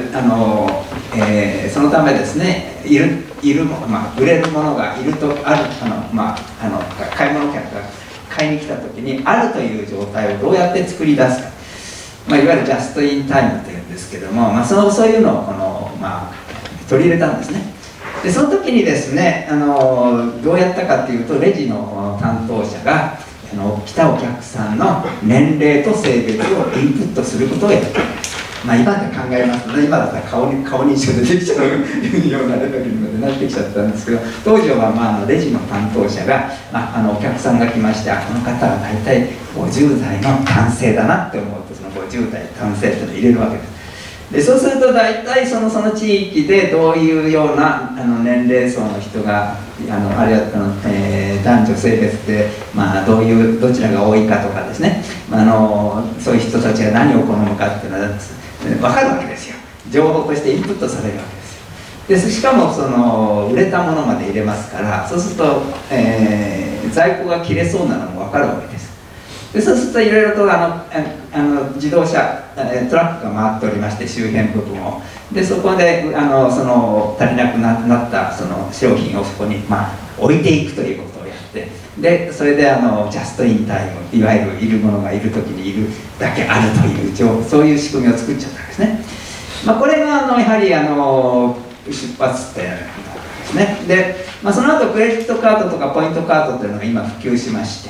そのためですね、売れるものがいるとある買い物客が買いに来た時にあるという状態をどうやって作り出すか、いわゆるジャストインタイムというんですけども、そういうのを取り入れたんですね。でその時にですねどうやったかというと、レジの担当者が来たお客さんの年齢と性別をインプットすることをやったんです。今で考えますとね、今だったら顔認証でできちゃうようなレベルにまでなってきちゃったんですけど、当時はレジの担当者が、お客さんが来まして、この方は大体50代の男性だなって思うと、その50代男性っていうのを入れるわけです。でそうすると大体その地域でどういうような年齢層の人があるいは男女性別で、どちらが多いかとかですね、そういう人たちが何を好むかっていうのは分かるわけですよ。情報としてインプットされるわけです。でしかも売れたものまで入れますから、そうすると、在庫が切れそうなのも分かるわけです。でそうするといろいろと自動車トラックが回っておりまして、周辺部分をでそこで足りなくなったその商品をそこに置いていくということをやって、でそれでジャストインタイム、いわゆるいるものがいる時にいるだけあるというそういう仕組みを作っちゃったんですね。これがやはり出発点ですね。で、その後クレジットカードとかポイントカードというのが今普及しまして、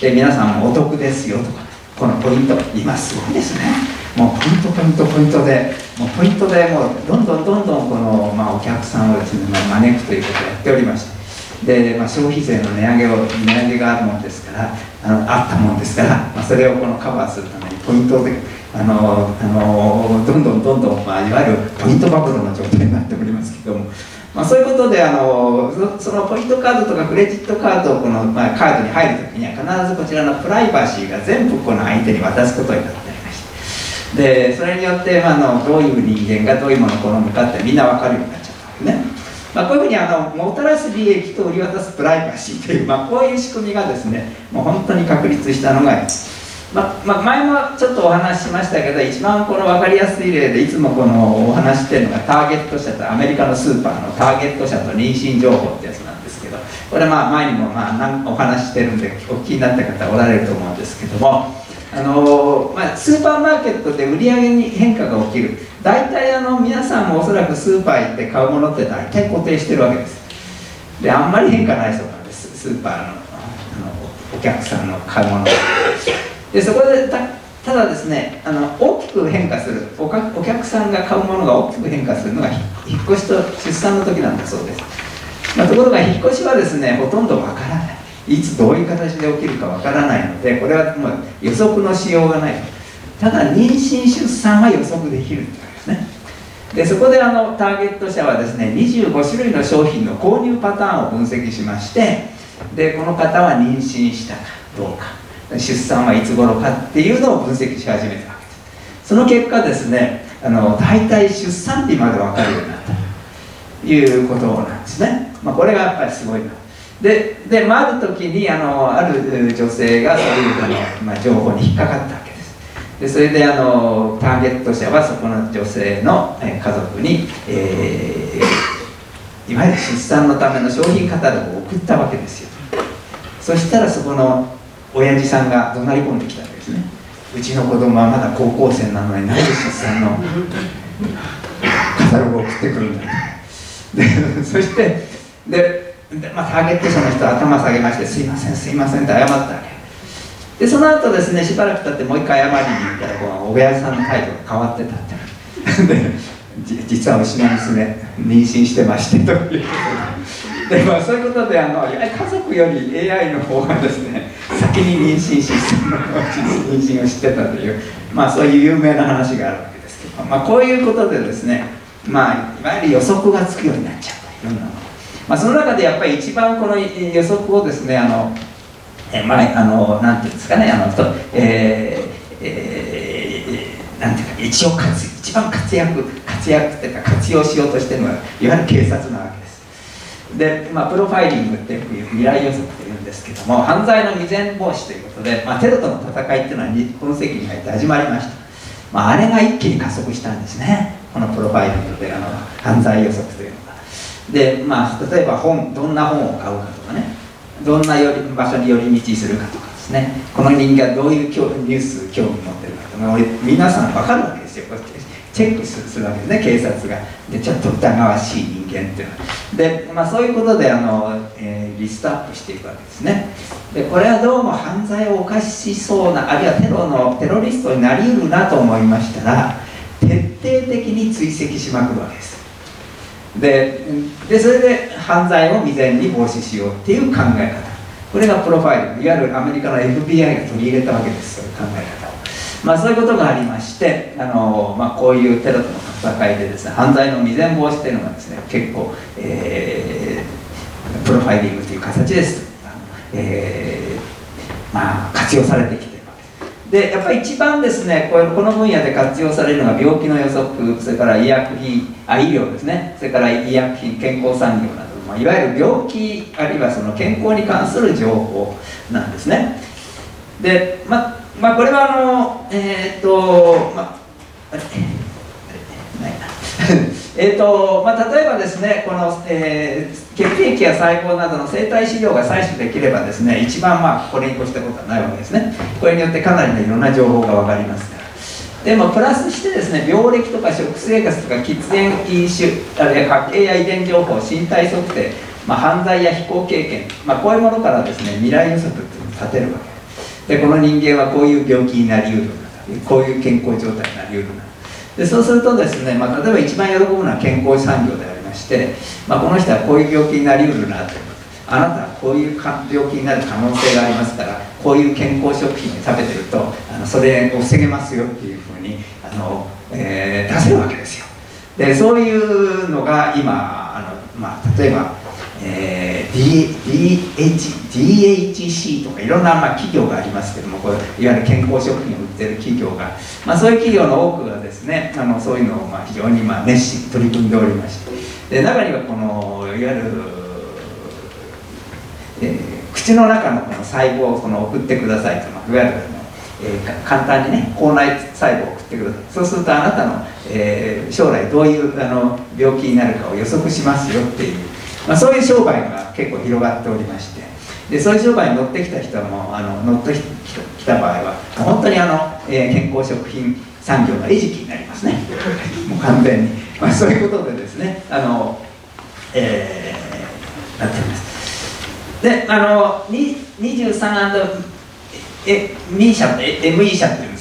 で皆さんもお得ですよとか、このポイント今すごいですね。もうポイントでもうどんどんこの、お客さんをですね、招くということをやっておりまして、で、消費税の値上げがあるもんですから、あったもんですから、それをカバーするためにポイントでどんどん、いわゆるポイントバブルの状態になっておりますけども、そういうことでそのポイントカードとかクレジットカードをカードに入るときには必ずこちらのプライバシーが全部この相手に渡すことになっておりまして、でそれによってどういう人間がどういうものを好むかってみんな分かるようになっちゃったわけね。こういうふうにもたらす利益と売り渡すプライバシーという、こういう仕組みがですね、もう本当に確立したのが前もちょっとお話ししましたけど、一番この分かりやすい例でいつもこのお話してるのがターゲット社とアメリカのスーパーのターゲット社と妊娠情報ってやつなんですけど、これ前にもお話ししてるんでお聞きになった方おられると思うんですけども、スーパーマーケットで売り上げに変化が起きる。大体皆さんもおそらくスーパー行って買うものって大体固定してるわけです。であんまり変化ないそうなんです、スーパーのお客さんの買うもので、そこでただですね、大きく変化するお客さんが買うものが大きく変化するのが引っ越しと出産の時なんだそうです。 ところが引っ越しはですねほとんどわからない、いつどういう形で起きるかわからないので、これはもう予測のしようがない。ただ妊娠出産は予測できるというわけですね。でそこでターゲット者はですね25種類の商品の購入パターンを分析しまして、でこの方は妊娠したかどうか、出産はいつ頃かっていうのを分析し始めたわけです。その結果ですね大体出産日まで分かるようになったということなんですね。これがやっぱりすごいな。である時にある女性がそういう情報に引っかかったわけです。でそれでターゲット者はそこの女性の家族に、いわゆる出産のための商品カタログを送ったわけですよ。そしたらそこの親父さんが怒鳴り込んできたわけですね。うちの子供はまだ高校生なのに何で出産のカタログを送ってくるんだと。そしてターゲット者の人は頭下げまして「すいませんすいません」って謝ったわけで、その後ですねしばらく経ってもう一回謝りに行ったら親父さんの態度が変わってたってで実はうちの娘妊娠してましてということで、そういうことで家族より AI の方がですね先に妊娠を知ってたという、そういう有名な話があるわけですけど、こういうことでですねいわゆる予測がつくようになっちゃうというような、その中でやっぱり一番この予測をですねなんていうんですかねなんていうか一番活躍というか活用しようとしているのがいわゆる警察なわけです。で、プロファイリングっていう未来予測というんですけども、犯罪の未然防止ということで、テロとの戦いっていうのは今世紀に入って始まりました。あれが一気に加速したんですね、このプロファイリングで犯罪予測というのが。で、例えばどんな本を買うかとかね、どんな場所に寄り道するかとかですね、この人間はどういうニュース興味持ってるかとか、皆さん分かるわけですよ。チェックするわけですね、警察が。でちょっと疑わしい人間っていうのは。で、そういうことでリストアップしていくわけですね。でこれはどうも犯罪を犯しそうな、あるいはテロリストになりうるなと思いましたら、徹底的に追跡しまくるわけです。でそれで犯罪を未然に防止しようっていう考え方、これがプロファイリング、いわゆるアメリカの FBI が取り入れたわけです、そういう考え方を。そういうことがありまして、こういうテロとの戦いでですね、犯罪の未然防止というのがですね、結構、プロファイリングという形です、活用されてきているわけです。でやっぱり一番ですねこの分野で活用されるのが病気の予測、それから医療ですね、それから医薬品、健康産業など、いわゆる病気あるいはその健康に関する情報なんですね。でこれは例えばですねこの、血液や細胞などの生体資料が採取できればですね、一番これに越したことはないわけですね。これによってかなりのいろんな情報が分かりますから。でもプラスしてですね、病歴とか食生活とか喫煙飲酒、あるいは家系や遺伝情報、身体測定、犯罪や非行経験、こういうものからですね未来予測っていうのを立てるわけです。でこの人間はこういう病気になりうるな、こういう健康状態になりうるな。でそうするとですね、例えば一番喜ぶのは健康産業でありまして、この人はこういう病気になりうるなと、あなたはこういう病気になる可能性がありますから、こういう健康食品を食べてるとそれを防げますよっていうふうに出せるわけですよ。でそういうのが今例えばDHC とかいろんな企業がありますけども、これいわゆる健康食品を売ってる企業が、そういう企業の多くがですねそういうのを非常に熱心に取り組んでおりまして、で中にはこのいわゆる、口の中のこの細胞を送ってくださいと、いわゆる簡単にね口内細胞を送ってください。そうするとあなたの、将来どういう病気になるかを予測しますよっていう、そういう商売が結構広がっておりまして、でそういう商売に乗ってきた人も乗ってきた場合は本当に健康食品産業の餌食になりますねもう完全に、そういうことでですねなっております。で23&ME 社っていうんです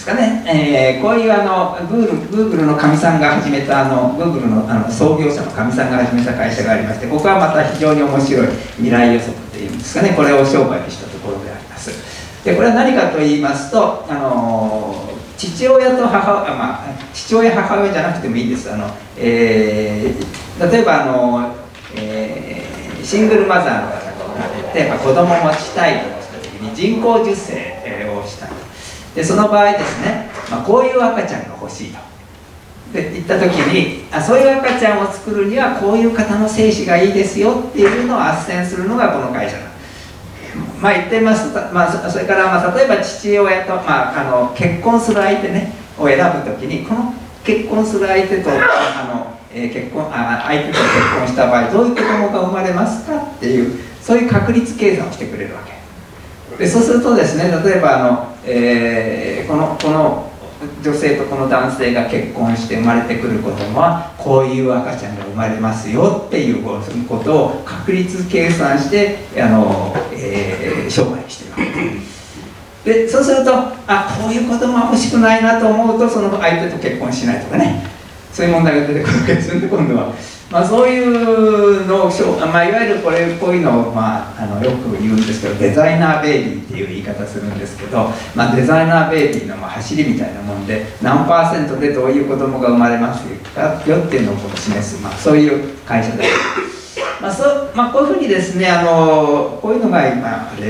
ですかね、こういうGoogle のかみさんが始めたGoogle の創業者のかみさんが始めた会社がありまして、ここはまた非常に面白い未来予測っていうんですかね、これを商売にしたところであります。でこれは何かと言いますと、父親と父親母親じゃなくてもいいです。例えばシングルマザーの方がおられて、子供を持ちたいとした時に人工授精をしたと。でその場合ですね、こういう赤ちゃんが欲しいとで言った時に、そういう赤ちゃんを作るにはこういう方の精子がいいですよっていうのを斡旋するのがこの会社なんです。言ってますと、それから例えば父親と、結婚する相手ねを選ぶ時に、この結婚する相手と相手と結婚した場合どういう子供が生まれますかっていう、そういう確率計算をしてくれるわけで、そうするとですね、例えばこの女性とこの男性が結婚して生まれてくる子供はこういう赤ちゃんが生まれますよっていうことを確率計算して商売してるわけで、そうするとこういう子供は欲しくないなと思うと、その相手と結婚しないとかね、そういう問題が出てくるわけですよね。今度はそういうのをいわゆるこういうのをよく言うんですけど、デザイナーベイビーっていう言い方するんですけど、デザイナーベイビーの走りみたいなもんで、何%でどういう子供が生まれますかよっていうのを示す、そういう会社です。こういうふうにですね、こういうのが今ビ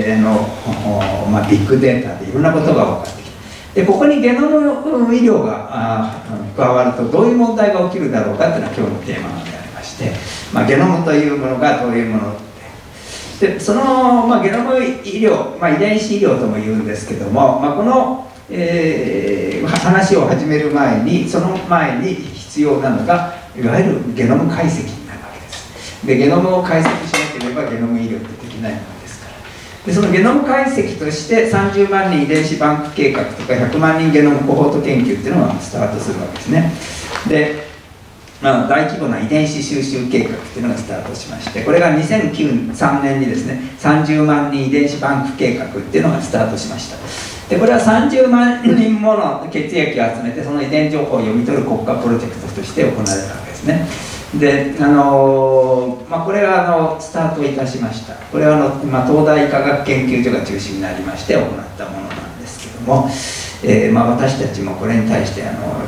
ッグデータでいろんなことが分かってきて、でここにゲノム医療が加わるとどういう問題が起きるだろうかというのが今日のテーマでありまして、ゲノムというものがどういうもので、その、ゲノム医療、遺伝子医療とも言うんですけども、この、話を始める前に、その前に必要なのがいわゆるゲノム解析になるわけです。でゲノムを解析しなければゲノム医療ってできないものですから。でそのゲノム解析として30万人遺伝子バンク計画とか100万人ゲノムコホート研究っていうのがスタートするわけですね。で大規模な遺伝子収集計画っていうのがスタートしまして、これが2003年にですね30万人遺伝子バンク計画っていうのがスタートしました。でこれは30万人もの血液を集めてその遺伝情報を読み取る国家プロジェクトとして行われたわけですね。でこれがスタートいたしました。これは東大科学研究所が中心になりまして行ったものなんですけども、私たちもこれに対して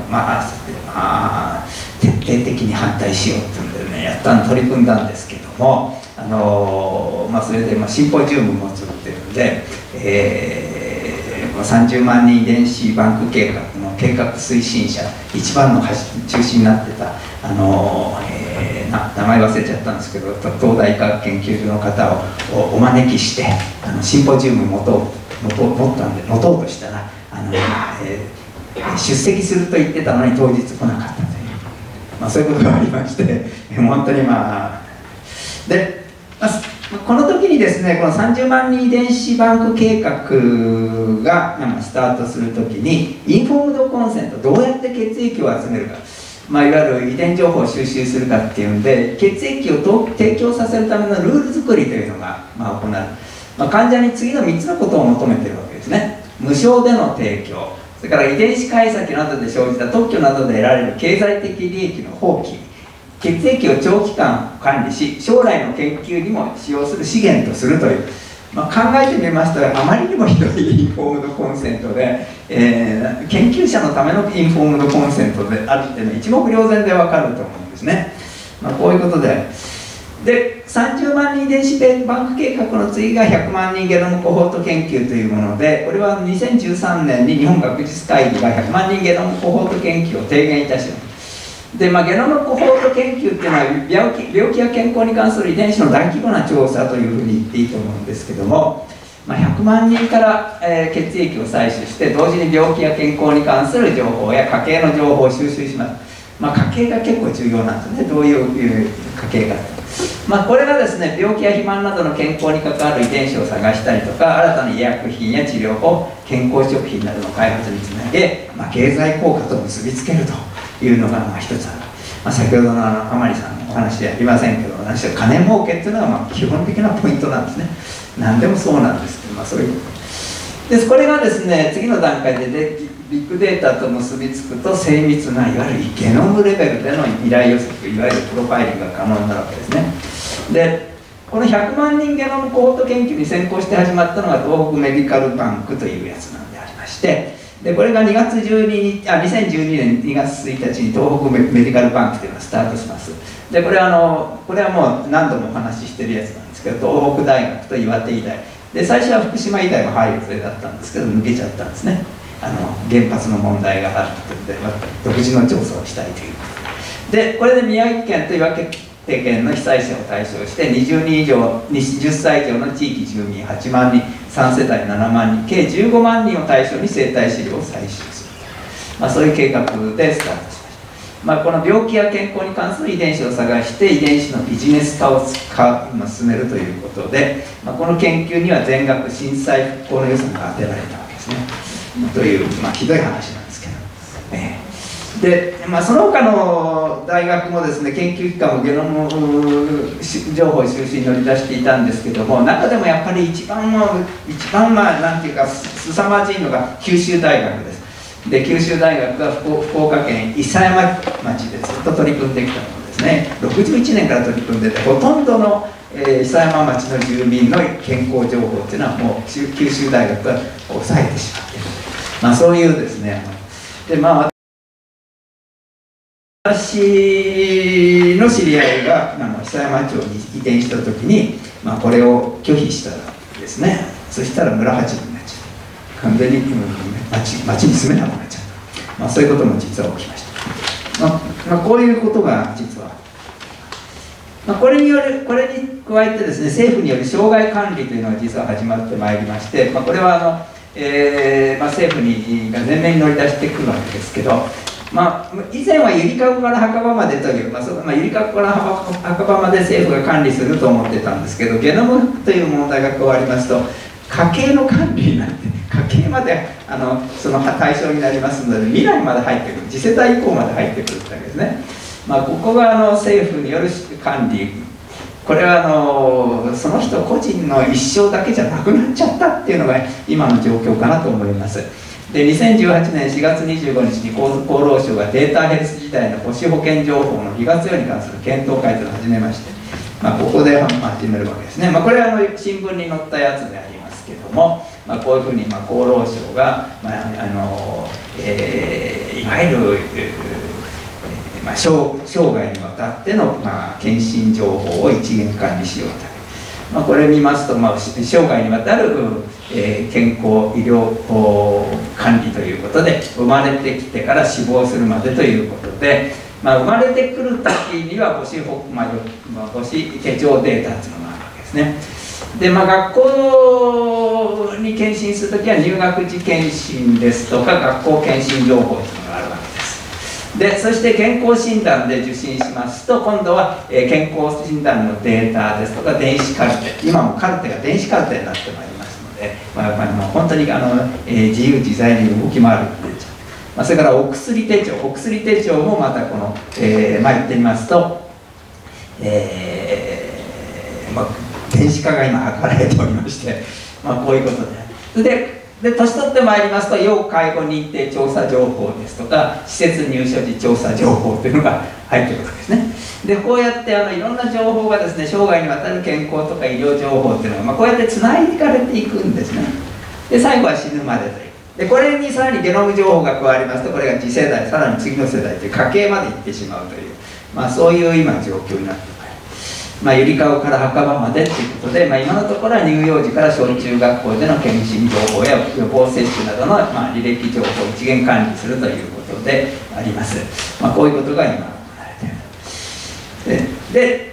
徹底的に反対しようっていうんでね取り組んだんですけども、それでシンポジウムも作ってるんで、30万人遺伝子バンク計画の計画推進者一番の中心になってた名前忘れちゃったんですけど、東大科学研究所の方をお招きしてシンポジウム持とうとしたら出席すると言ってたのに当日来なかったという、そういうことがありまして、本当にでこの時にですね、この30万人遺伝子バンク計画がスタートする時にインフォームドコンセント、どうやって血液を集めるか、いわゆる遺伝情報を収集するかっていうんで、血液を提供させるためのルール作りというのが行う、患者に次の3つのことを求めているわけですね。無償での提供、それから遺伝子解析などで生じた特許などで得られる経済的利益の放棄、血液を長期間管理し将来の研究にも使用する資源とするという、考えてみますとあまりにもひどいインフォームドコンセントで、研究者のためのインフォームドコンセントであるっていうのは一目瞭然でわかると思うんですね。こういうことで30万人遺伝子バンク計画の次が100万人ゲノムコホート研究というもので、これは2013年に日本学術会議が100万人ゲノムコホート研究を提言いたします。でゲノムコホート研究っていうのは病気や健康に関する遺伝子の大規模な調査というふうに言っていいと思うんですけども、100万人から血液を採取して同時に病気や健康に関する情報や家計の情報を収集します。家計が結構重要なんですね。どういう家計かこれがですね病気や肥満などの健康に関わる遺伝子を探したりとか、新たな医薬品や治療法、健康食品などの開発につなげ、経済効果と結びつけるというのが一つある。先ほどの甘利さんのお話ではありませんけど、金儲けっていうのが基本的なポイントなんですね。何でもそうなんですけど、そういうことでこれがですね、次の段階でビッグデータと結びつくと精密ないわゆるゲノムレベルでの未来予測、いわゆるプロファイリングが可能になるわけですね。でこの100万人ゲノムコホート研究に先行して始まったのが東北メディカルバンクというやつなんでありまして、でこれが2012年2月1日に東北メディカルバンクというのがスタートします。でこれはもう何度もお話ししてるやつなんですけど、東北大学と岩手医大で、最初は福島医大も入る予定だったんですけど抜けちゃったんですね。原発の問題があるということで独自の調査をしたいということで、これで宮城県と岩手県の被災者を対象して20歳以上の地域住民8万人、3世帯7万人、計15万人を対象に生態資料を採集する、そういう計画でスタートしました。この病気や健康に関する遺伝子を探して遺伝子のビジネス化を進めるということで、この研究には全額震災復興の予算が充てられたわけですね。という、ひどい話なんですけど、で、その他の大学もですね、研究機関もゲノム情報収集に乗り出していたんですけども、中でもやっぱり一番なんていうか凄まじいのが九州大学です。で九州大学は福岡県伊佐山町でずっと取り組んできたものですね。61年から取り組んでて、ほとんどの伊佐山町の住民の健康情報っていうのはもう九州大学が抑えてしまっている、そういうですね。で私の知り合いが久山町に移転した時に、これを拒否したらですね、そしたら村八分になっちゃう、完全に町に住めなくなっちゃう、そういうことも実は起きました。こういうことが実は、これに加えてですね、政府による障害管理というのが実は始まってまいりまして、これは政府が前面に乗り出してくるわけですけど、以前はゆりかごから墓場までという、ゆりかごから墓場まで政府が管理すると思ってたんですけど、ゲノムという問題が加わりますと家計の管理になって、家計までその対象になりますので、未来まで入ってくる、次世代以降まで入ってくるわけですね。ここが政府による管理、これはその人個人の一生だけじゃなくなっちゃったっていうのが今の状況かなと思います。で2018年4月25日に厚労省がデータヘルス時代の母子保険情報の離脱用に関する検討会というのを始めまして、ここで始めるわけですね。これは新聞に載ったやつでありますけども、こういうふうに厚労省が、いわゆる、生涯にわたっての、検診情報を一元管理しようと。これ見ますと、生涯にわたる健康医療管理ということで、生まれてきてから死亡するまでということで、生まれてくる時には母子手帳データというのがあるわけですね。で、学校に検診するときは入学時検診ですとか学校検診情報というのがあるわけです。でそして健康診断で受診しますと、今度は健康診断のデータですとか電子カルテ、今もカルテが電子カルテになってまいりますので、本当に自由自在に動き回る手帳、それからお薬手帳もまたこの、言ってみますと、電子化が今図られておりまして、こういうことで年取ってまいりますと、要介護認定調査情報ですとか施設入所時調査情報というのが入ってくるわけですね。でこうやっていろんな情報がですね、生涯にわたる健康とか医療情報っていうのが、こうやってつないでいかれていくんですね。で最後は死ぬまでという。でこれにさらにゲノム情報が加わりますと、これが次世代、さらに次の世代という家系まで行ってしまうという、そういう今状況になっています。ゆりかごから墓場までということで、今のところは乳幼児から小中学校での検診情報や予防接種などの、履歴情報を一元管理するということであります。こういうことが今行われている。で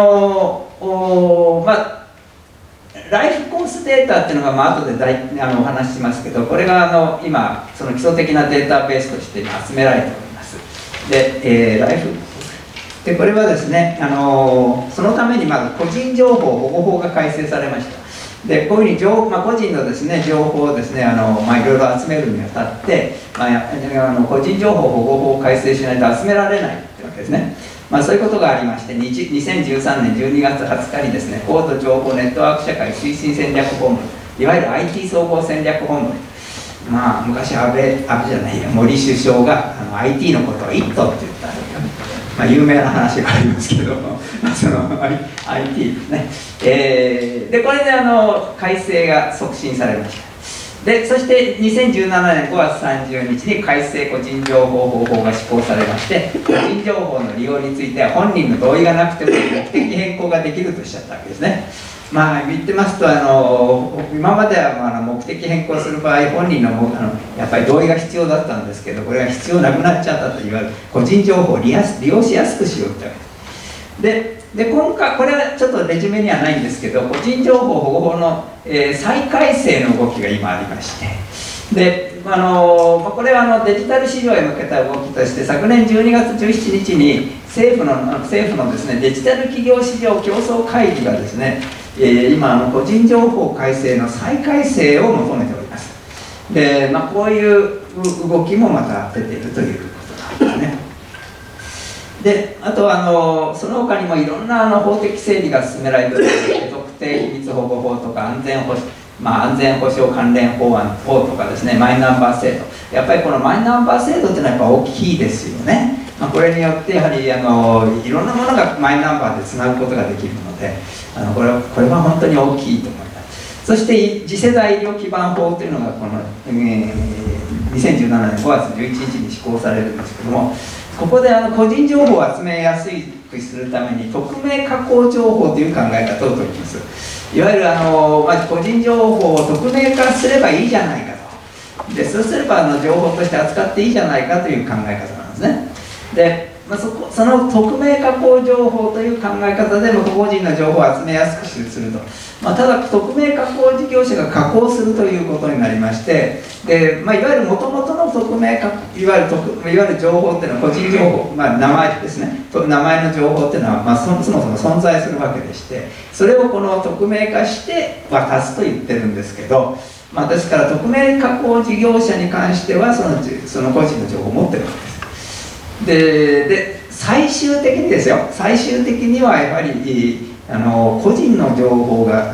ライフコースデータっていうのが、後でお話ししますけど、これが今その基礎的なデータベースとして集められております。で、でこれはですね、そのためにまず個人情報保護法が改正されました。でこういうふうに個人のですね情報をですねいろいろ集めるにあたって、個人情報保護法を改正しないと集められないというわけですね。そういうことがありまして、2013年12月20日にですね、高度情報ネットワーク社会推進戦略本部いわゆる IT 総合戦略本部、まあ昔安倍じゃないや、森首相がIT のことをイットって言ったんですよ。まあ有名な話がありますけどその IT ですね、でこれで改正が促進されました。でそして2017年5月30日に改正個人情報保護法が施行されまして、個人情報の利用については本人の同意がなくても目的変更ができるとおっしゃったわけですね。まあ言ってますと今までは目的変更する場合本人のやっぱり同意が必要だったんですけど、これが必要なくなっちゃったといわれる個人情報を利用しやすくしようってわけです。で今回これはちょっとレジュメにはないんですけど、個人情報保護法の、再改正の動きが今ありまして、でこれはデジタル市場へ向けた動きとして、昨年12月17日に政府のですね、デジタル企業市場競争会議がですね、今個人情報改正の再改正を求めております。で、こういう動きもまた出ているということなんですね。であとその他にもいろんな法的整理が進められている特定秘密保護法とか安全保障関連法案とかですね、マイナンバー制度、やっぱりこのマイナンバー制度っていうのはやっぱ大きいですよね。これによってやはりいろんなものがマイナンバーでつなぐことができるので、これは本当に大きいと思います。そして次世代医療基盤法というのがこの、2017年5月11日に施行されるんですけども、ここで個人情報を集めやすくするために匿名加工情報という考え方をとります。いわゆるまず個人情報を匿名化すればいいじゃないかと。でそうすれば情報として扱っていいじゃないかという考え方なんですね。でその匿名加工情報という考え方でも個人の情報を集めやすくすると、ただ匿名加工事業者が加工するということになりまして、でいわゆる元々の匿名化いわゆる情報っていうのは個人情報、名前ですね、名前の情報っていうのは、そもそも存在するわけでして、それをこの匿名化して渡すと言ってるんですけど、ですから匿名加工事業者に関してはその個人の情報を持ってるわけです。で最終的にですよ、最終的にはやはり個人の情報が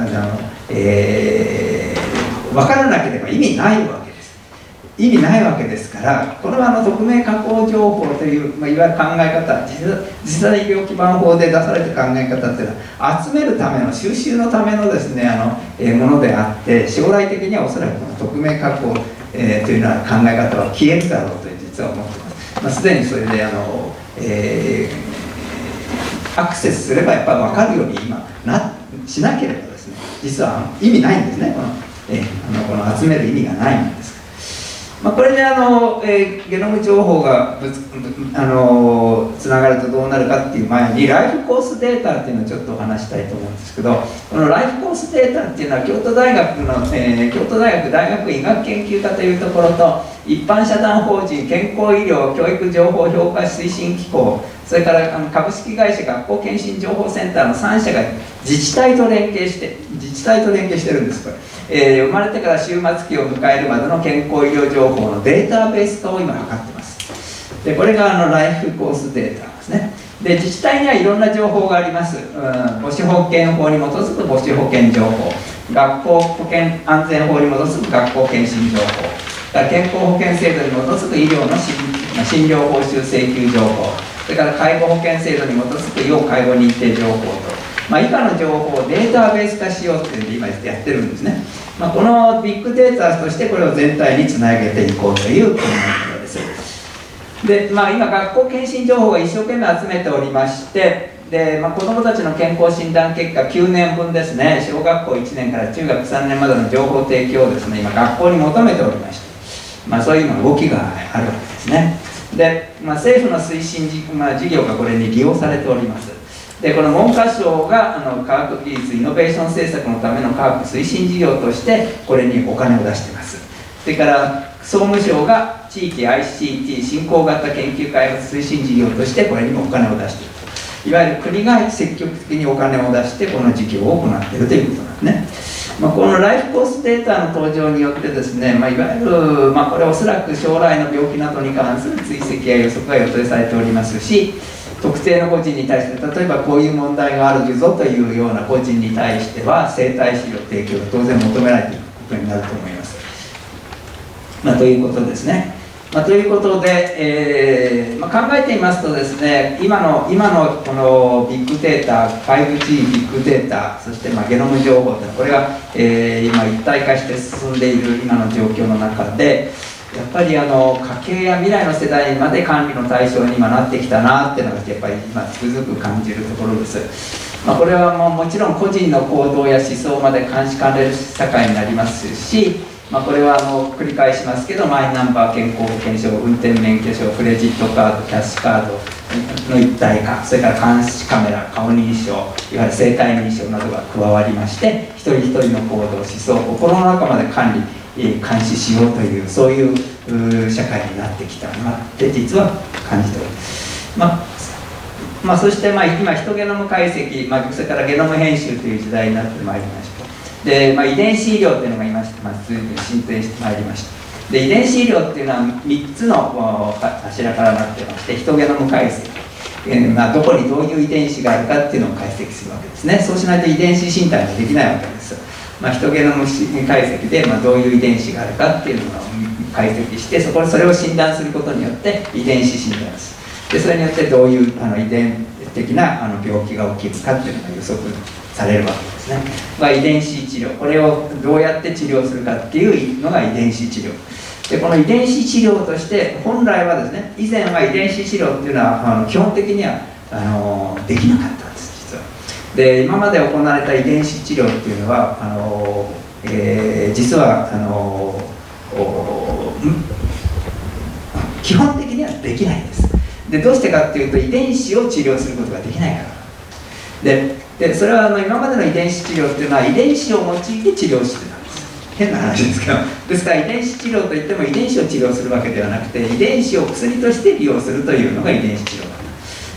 分からなければ意味ないわけです。意味ないわけですから、この匿名加工情報という、いわゆる考え方、次世代医療基盤法で出された考え方っていうのは集めるための収集のためのですねものであって、将来的にはおそらくこの匿名加工、というような考え方は消えるだろうと実は思っています。すでにそれでアクセスすればやっぱり分かるように今しなければですね、実は意味ないんですね。この集める意味がないんです。これでゲノム情報がつながるとどうなるかっていう前にライフコースデータっていうのをちょっとお話したいと思うんですけど、このライフコースデータっていうのは京都大学大学医学研究科というところと一般社団法人健康医療教育情報評価推進機構、それから株式会社学校健診情報センターの3社が自治体と連携してるんです。これ生まれてから終末期を迎えるまでの健康医療情報のデータベース化を今図ってます。でこれがライフコースデータですね。で自治体にはいろんな情報があります。母子保健法に基づく母子保健情報、学校保健安全法に基づく学校健診情報、健康保険制度に基づく医療の診療報酬請求情報、それから介護保険制度に基づく要介護認定情報と、以下の情報をデータベース化しようというので今やってるんですね。このビッグデータとしてこれを全体につなげていこうという考え方です。で、今学校健診情報を一生懸命集めておりまして、で、子どもたちの健康診断結果9年分ですね、小学校1年から中学3年までの情報提供をですね、今学校に求めておりまして、そういう動きがあるわけですね。で、政府の推進事業がこれに利用されております。でこの文科省が科学技術イノベーション政策のための科学推進事業としてこれにお金を出しています。それから総務省が地域 ICT 振興型研究開発推進事業としてこれにもお金を出していると、いわゆる国が積極的にお金を出してこの事業を行っているということなんですね。このライフコースデータの登場によってですね、いわゆる、これおそらく将来の病気などに関する追跡や予測が予定されておりますし、特定の個人に対して例えばこういう問題があるぞというような個人に対しては生体資料提供が当然求められている。 ことになると思います。ということですね。ということで、考えてみますとですね、今のこのビッグデータ、5G ビッグデータ、そしてゲノム情報というのは、これが、今一体化して進んでいる今の状況の中で、やっぱり家計や未来の世代まで管理の対象に今なってきたなっていうのがやっぱり今つくづく感じるところです。これはもちろん個人の行動や思想まで監視される社会になりますし、これは繰り返しますけど、マイナンバー、健康保険証、運転免許証、クレジットカード、キャッシュカードの一体化、それから監視カメラ、顔認証、いわゆる生体認証などが加わりまして、一人一人の行動、思想、心の中まで監視しようという、そういう社会になってきたなって実は感じております。そして今ヒトゲノム解析、それからゲノム編集という時代になってまいりました。で、遺伝子医療というのが今随分進展してまいりました。で、遺伝子医療っていうのは3つの柱からなってまして、ヒトゲノム解析、どこにどういう遺伝子があるかっていうのを解析するわけですね。そうしないと遺伝子身体ができないわけです。ヒトゲノム解析で、どういう遺伝子があるかっていうのを解析して、それを診断することによって遺伝子診断です。で、それによってどういう遺伝的な病気が起きるかっていうのが予測されるわけですね。遺伝子治療、これをどうやって治療するかっていうのが遺伝子治療で、この遺伝子治療として本来はですね、以前は遺伝子治療っていうのは基本的にはできなかったんです、実は。で、今まで行われた遺伝子治療っていうのは実は基本的にはできないんです。で、どうしてかっていうと、遺伝子を治療することができないからで、それは今までの遺伝子治療っていうのは遺伝子を用いて治療してたんです。変な話ですけど、ですから遺伝子治療といっても遺伝子を治療するわけではなくて、遺伝子を薬として利用するというのが遺伝子治療だった。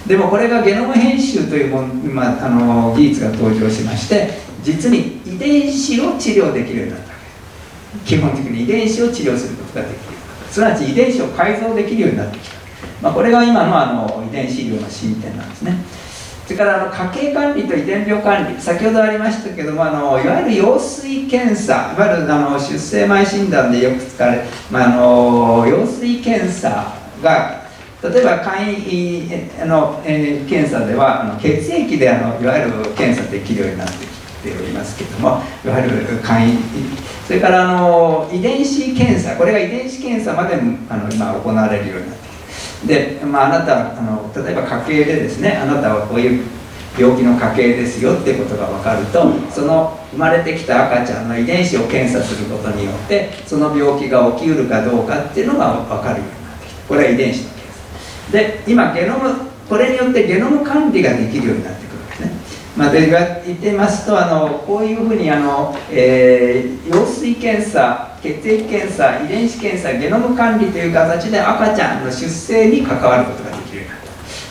でもこれがゲノム編集という技術が登場しまして、実に遺伝子を治療できるようになったわけ。基本的に遺伝子を治療することができる、すなわち遺伝子を改造できるようになってきた。これが今の遺伝子医療の進展なんですね。それから家計管理と遺伝病管理、先ほどありましたけども、いわゆる羊水検査、いわゆる出生前診断でよく使われる、羊水検査が、例えば簡易検査では血液でいわゆる検査できるようになってきておりますけども、いわゆる簡易、それから遺伝子検査、これが遺伝子検査まで今行われるようになってきて、で、あなた例えば家系でですね、あなたはこういう病気の家系ですよっていうことが分かると、その生まれてきた赤ちゃんの遺伝子を検査することによってその病気が起きうるかどうかっていうのが分かるようになってきた。これは遺伝子の検査で、今これによってゲノム管理ができるようになってくるんですね。で言ってますとこういうふうに羊水検査、血液検査、遺伝子検査、ゲノム管理という形で赤ちゃんの出生に関わることができるようになった。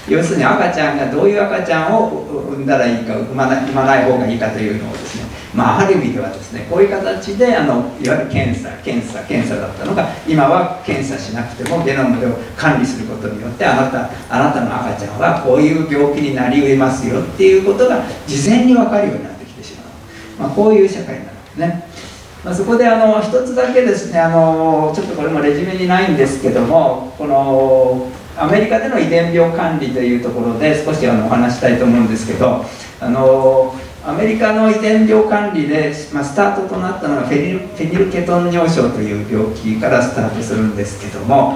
要するに赤ちゃんがどういう赤ちゃんを産んだらいいか、産まない方がいいかというのをですね、ある意味ではですね、こういう形でいわゆる検査だったのが、今は検査しなくてもゲノムを管理することによって、あなたの赤ちゃんはこういう病気になりうりますよっていうことが事前に分かるようになってきてしまう、こういう社会になるんですね。そこで一つだけですね、ちょっとこれもレジュメにないんですけども、このアメリカでの遺伝病管理というところで少しお話したいと思うんですけど、アメリカの遺伝病管理で、スタートとなったのがフェニルケトン尿症という病気からスタートするんですけども、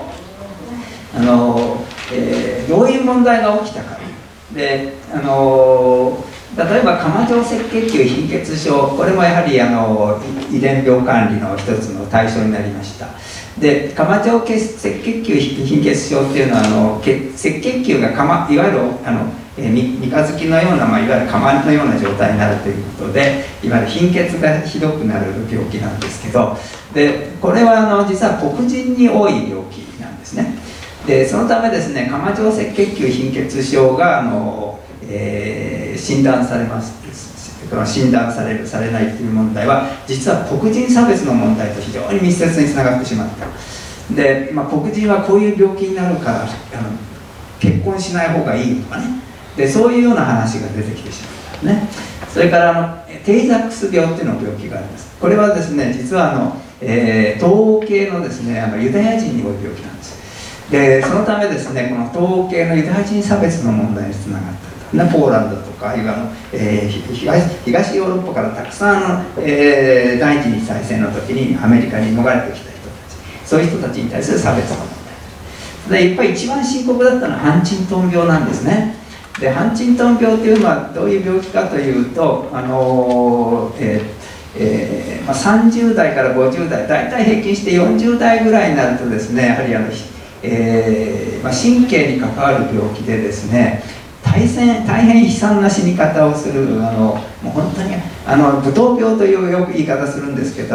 どういう問題が起きたかで、例えば釜状赤血球貧血症、これもやはり遺伝病管理の一つの対象になりました。で、釜状赤血球貧血症っていうのは赤血球がいわゆる三日月のような、いわゆる釜のような状態になるということで、いわゆる貧血がひどくなる病気なんですけど、でこれは実は黒人に多い病気なんですね。でそのためですね、釜状赤血球貧血症が診断されます。診断されるされないという問題は、実は黒人差別の問題と非常に密接につながってしまった。で、黒人はこういう病気になるから結婚しない方がいいとかね、でそういうような話が出てきてしまった。 ね。それからテイザックス病っていうの病気があります。これはですね、実は東欧系のですね、ユダヤ人に多い病気なんです。でそのためですね、この東欧系のユダヤ人差別の問題につながったと、ポーランドとか、あるいは東ヨーロッパからたくさん第一次大戦の時にアメリカに逃れてきた人たち、そういう人たちに対する差別の問題で、やっぱり一番深刻だったのはハンチントン病なんですね。でハンチントン病というのはどういう病気かというと、30代から50代、大体平均して40代ぐらいになるとですね、やはり神経に関わる病気でですね、大変悲惨な死に方をする、もう本当に舞踏病というよく言い方するんですけど、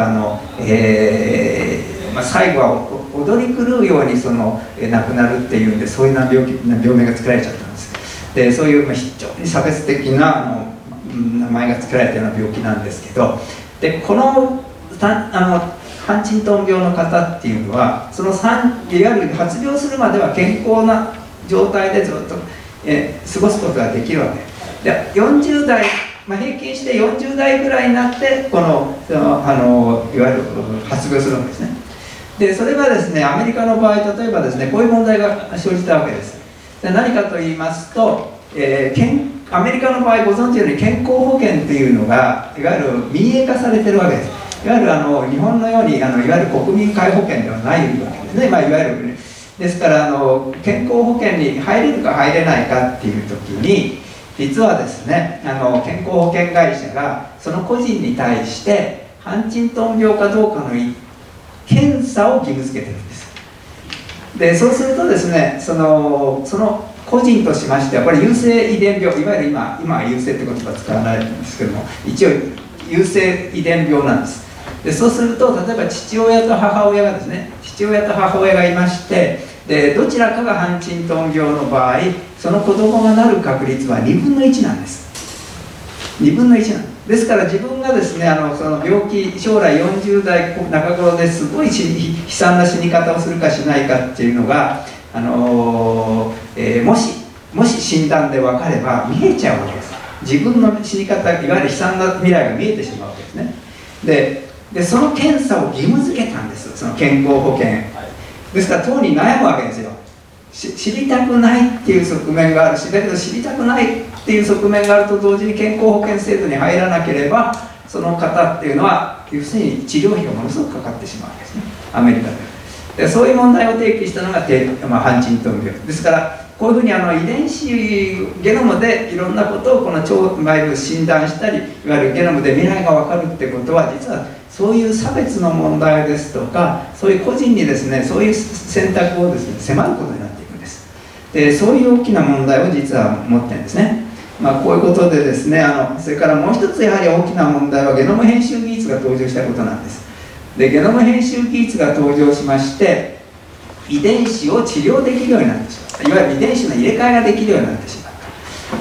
最後は踊り狂うように亡くなるっていうんで、そういう病名が作られちゃったんです。でそういう非常に差別的な名前が作られたような病気なんですけど、でこのハンチントン病の方っていうのは、いわゆる発病するまでは健康な状態でずっと、過ごすことができるわけで、40代、平均して40代ぐらいになっていわゆる発病するわけですね。でそれがですね、アメリカの場合、例えばですね、こういう問題が生じたわけです。で何かと言いますと、アメリカの場合ご存知のように健康保険っていうのがいわゆる民営化されてるわけです。いわゆる日本のようにいわゆる国民皆保険ではないわけですね。いわゆるね、ですから健康保険に入れるか入れないかっていう時に、実はですね、健康保険会社がその個人に対してハンチントン病かどうかの検査を義務付けてるんです。でそうするとですね、その個人としましては、これ優性遺伝病、いわゆる今は優性って言葉は使わないんですけども、一応優性遺伝病なんです。でそうすると、例えば父親と母親がですね、父親と母親がいまして、でどちらかがハンチントン病の場合、その子供がなる確率は2分の1なんです。2分の1なんです。ですから自分がですね、その病気、将来40代中頃ですごい悲惨な死に方をするかしないかっていうのが、もし診断で分かれば見えちゃうわけです。自分の死に方、いわゆる悲惨な未来が見えてしまうわけですね。でその検査を義務付けたんです、その健康保険。ですから当に悩むわけですよ。知りたくないっていう側面があるし、だけど知りたくないっていう側面があると同時に健康保険制度に入らなければ、その方っていうのは要するに治療費がものすごくかかってしまうわけですね、アメリカで。そういう問題を提起したのがハンチントン病ですから、こういうふうに遺伝子ゲノムでいろんなことをこの診断したり、いわゆるゲノムで未来が分かるってことは、実はそういう差別の問題ですとか、そういう個人にですね、そういう選択をですね、迫ることになっていくんです。でそういう大きな問題を実は持ってるんですね。こういうことでですね、それからもう一つやはり大きな問題はゲノム編集技術が登場したことなんです。でゲノム編集技術が登場しまして、遺伝子を治療できるようになってしまった、いわゆる遺伝子の入れ替えができるようになってしまった。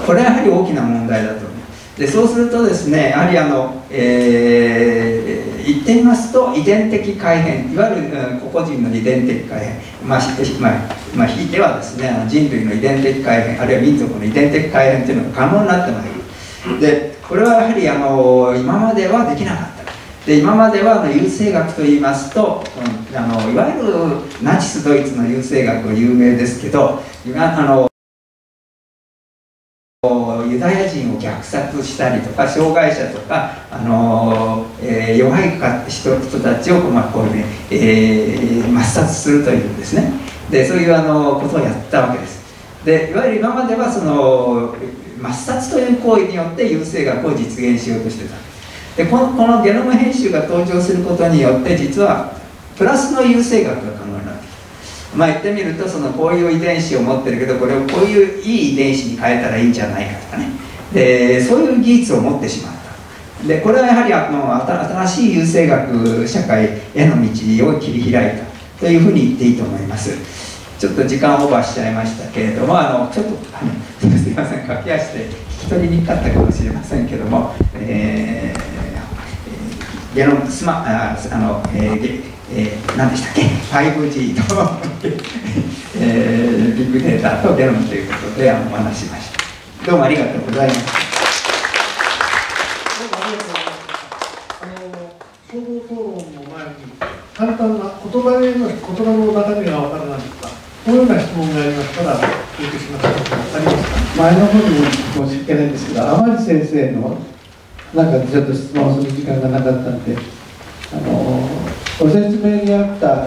これはやはり大きな問題だと思います。でそうするとですね、やはり言ってみますと、遺伝的改変、いわゆる個々人の遺伝的改変、ひいてはですね、人類の遺伝的改変、あるいは民族の遺伝的改変というのが可能になってまいる。でこれはやはり今まではできなかった。で今までは優生学といいますと、いわゆるナチスドイツの優生学は有名ですけど、ユダヤ人を虐殺したりとか、障害者とか弱い人たちをこういうふうに、抹殺するというんですね。でそういうことをやったわけです。でいわゆる今までは抹殺という行為によって優生学を実現しようとしてた。でこのゲノム編集が登場することによって、実はプラスの優生学が可能になってきた。言ってみると、こういう遺伝子を持ってるけど、これをこういういい遺伝子に変えたらいいんじゃないかとかね、でそういう技術を持ってしまった。でこれはやはり新しい優生学社会への道を切り開いたというふうに言っていいと思います。ちょっと時間オーバーしちゃいましたけれども、ちょっとすみません、駆け足で聞き取りにくかったかもしれませんけども、ゲノム何でしたっけ、 5G とビッグデータとゲノムということでお話ししました。どうもありがとうございました。 簡単な言葉の中身が分からないとか、このような質問がありましたらお受けします。ありますか？ 前の方にも申し訳ないんですけど、甘利先生のなんかちょっと質問する時間がなかったんで、ご説明にあった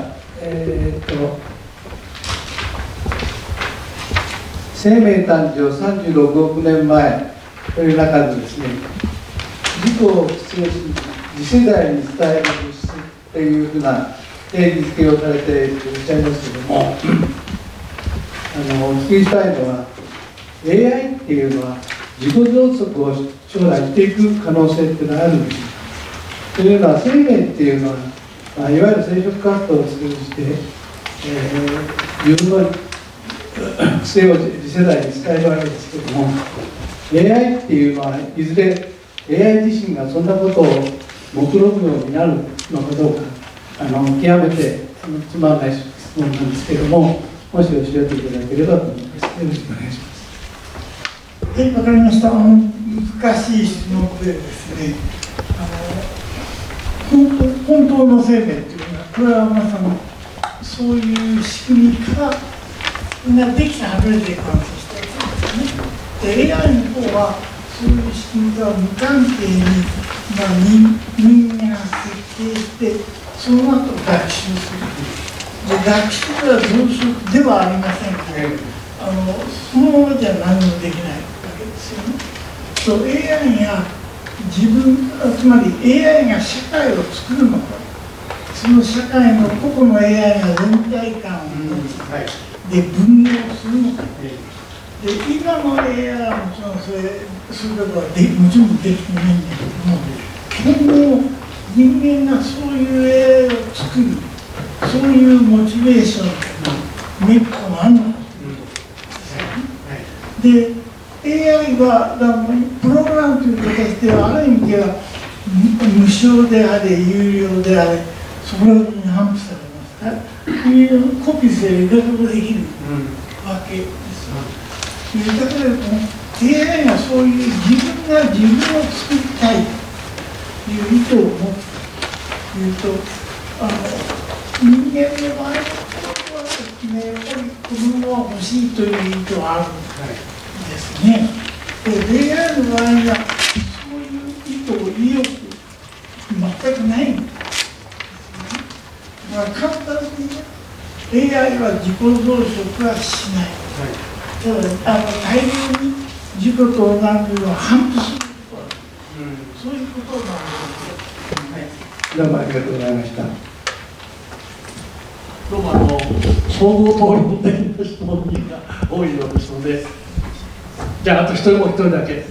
生命誕生36億年前という中でですね、自己を必要し次世代に伝える物質というふうな定義づけをされていらっしゃいますけれども、お聞きしたいのは AI っていうのは自己増殖を将来していく可能性っていうのはあるんです。というのは生命っていうのは、いわゆる生殖活動を通じて、自分の性を次世代に伝えるわけですけれども、 AI っていうのはいずれ AI 自身がそんなことを目論むようになるのかどうか、極めてつまらない質問なんですけれども、もし教えていただければと思います。よろしくお願いします。 はい、わかりました。難しい質問でですね、本当の生命というのは、これはまさにそういう仕組みからができて初めて完成したわけですね。で、AI の方はそういう仕組みとは無関係に、人間が設計して、その後学習する。で、学習は増殖ではありませんから、そのままじゃ何もできないわけですよね。と AI が自分、つまり AI が社会を作るのか、その社会の個々の AI が全体感を持つ、で分業するのか、で今の AI はもちろんそういうことはもちろんできてないんだけども、今後人間がそういう AI を作る、そういうモチベーションというメッカがあるのかということですよね。でAI はプログラムという形ではある意味では無償であれ有料であれそこらに反布されますからコピーすればいろいろできるわけです。だからAI がそういう自分が自分を作りたいという意図を持つというと人間の場合はですね、やっぱり子供は欲しいという意図はあるんですね。で AI の場合はそういう意図を意欲全くないんですね。だから簡単に言う AI は自己増殖はしない。大量に自己と同じを反布することは、そういうことなんですよ。 どうもありがとうございました。 どうも総合討論的な質問が多いようですので、じゃああともう一人だけ。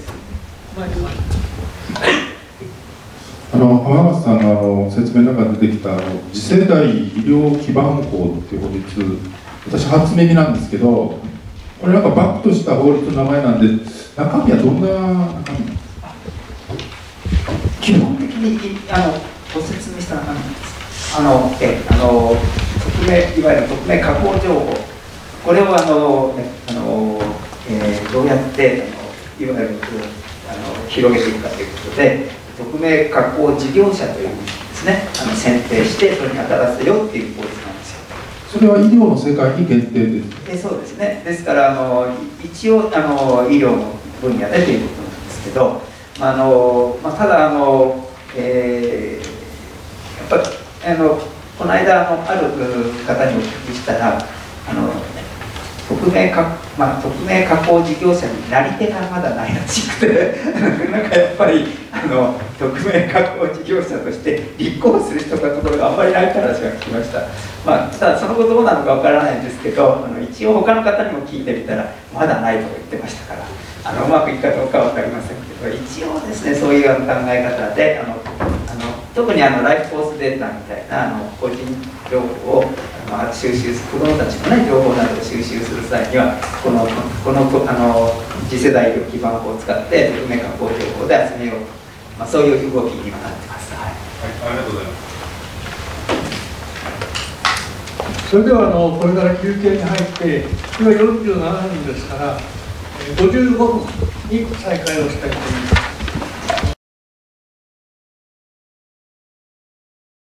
浜松さんの説明の中で出てきた次世代医療基盤法っていう法律、私初耳なんですけど、これなんかバックとした法律の名前なんで、中身はどんな中身なんですか？ 基本的にご説明した中身です。いわゆる匿名加工情報、これをどうやっていわゆる広げていくかということで、匿名加工事業者というものですね、選定してそれに当たらせよっていう法律なんですよ。 それは医療の世界に限定ですか？ そうですね。ですから一応医療の分野でということなんですけど、ただやっぱりこの間ある方にお聞きしたら匿名加工事業者になり手がまだないらしくてなんかやっぱり匿名加工事業者として立候補する人のところがあんまりないって話が聞きました。ただその後どうなのかわからないんですけど、一応他の方にも聞いてみたらまだないと言ってましたから、うまくいくかどうかは分かりませんけど、一応ですね、そういう考え方で特にライフフォースデータみたいな個人情報を収集する、子どもたちの、ね、情報などを収集する際にはこの次世代医療基盤法を使って匿名加工情報で集めようと、そういう動きにはなってます。はい、 ありがとうございます。 それではこれから休憩に入って今47分ですから55分に再開をしたいと思います。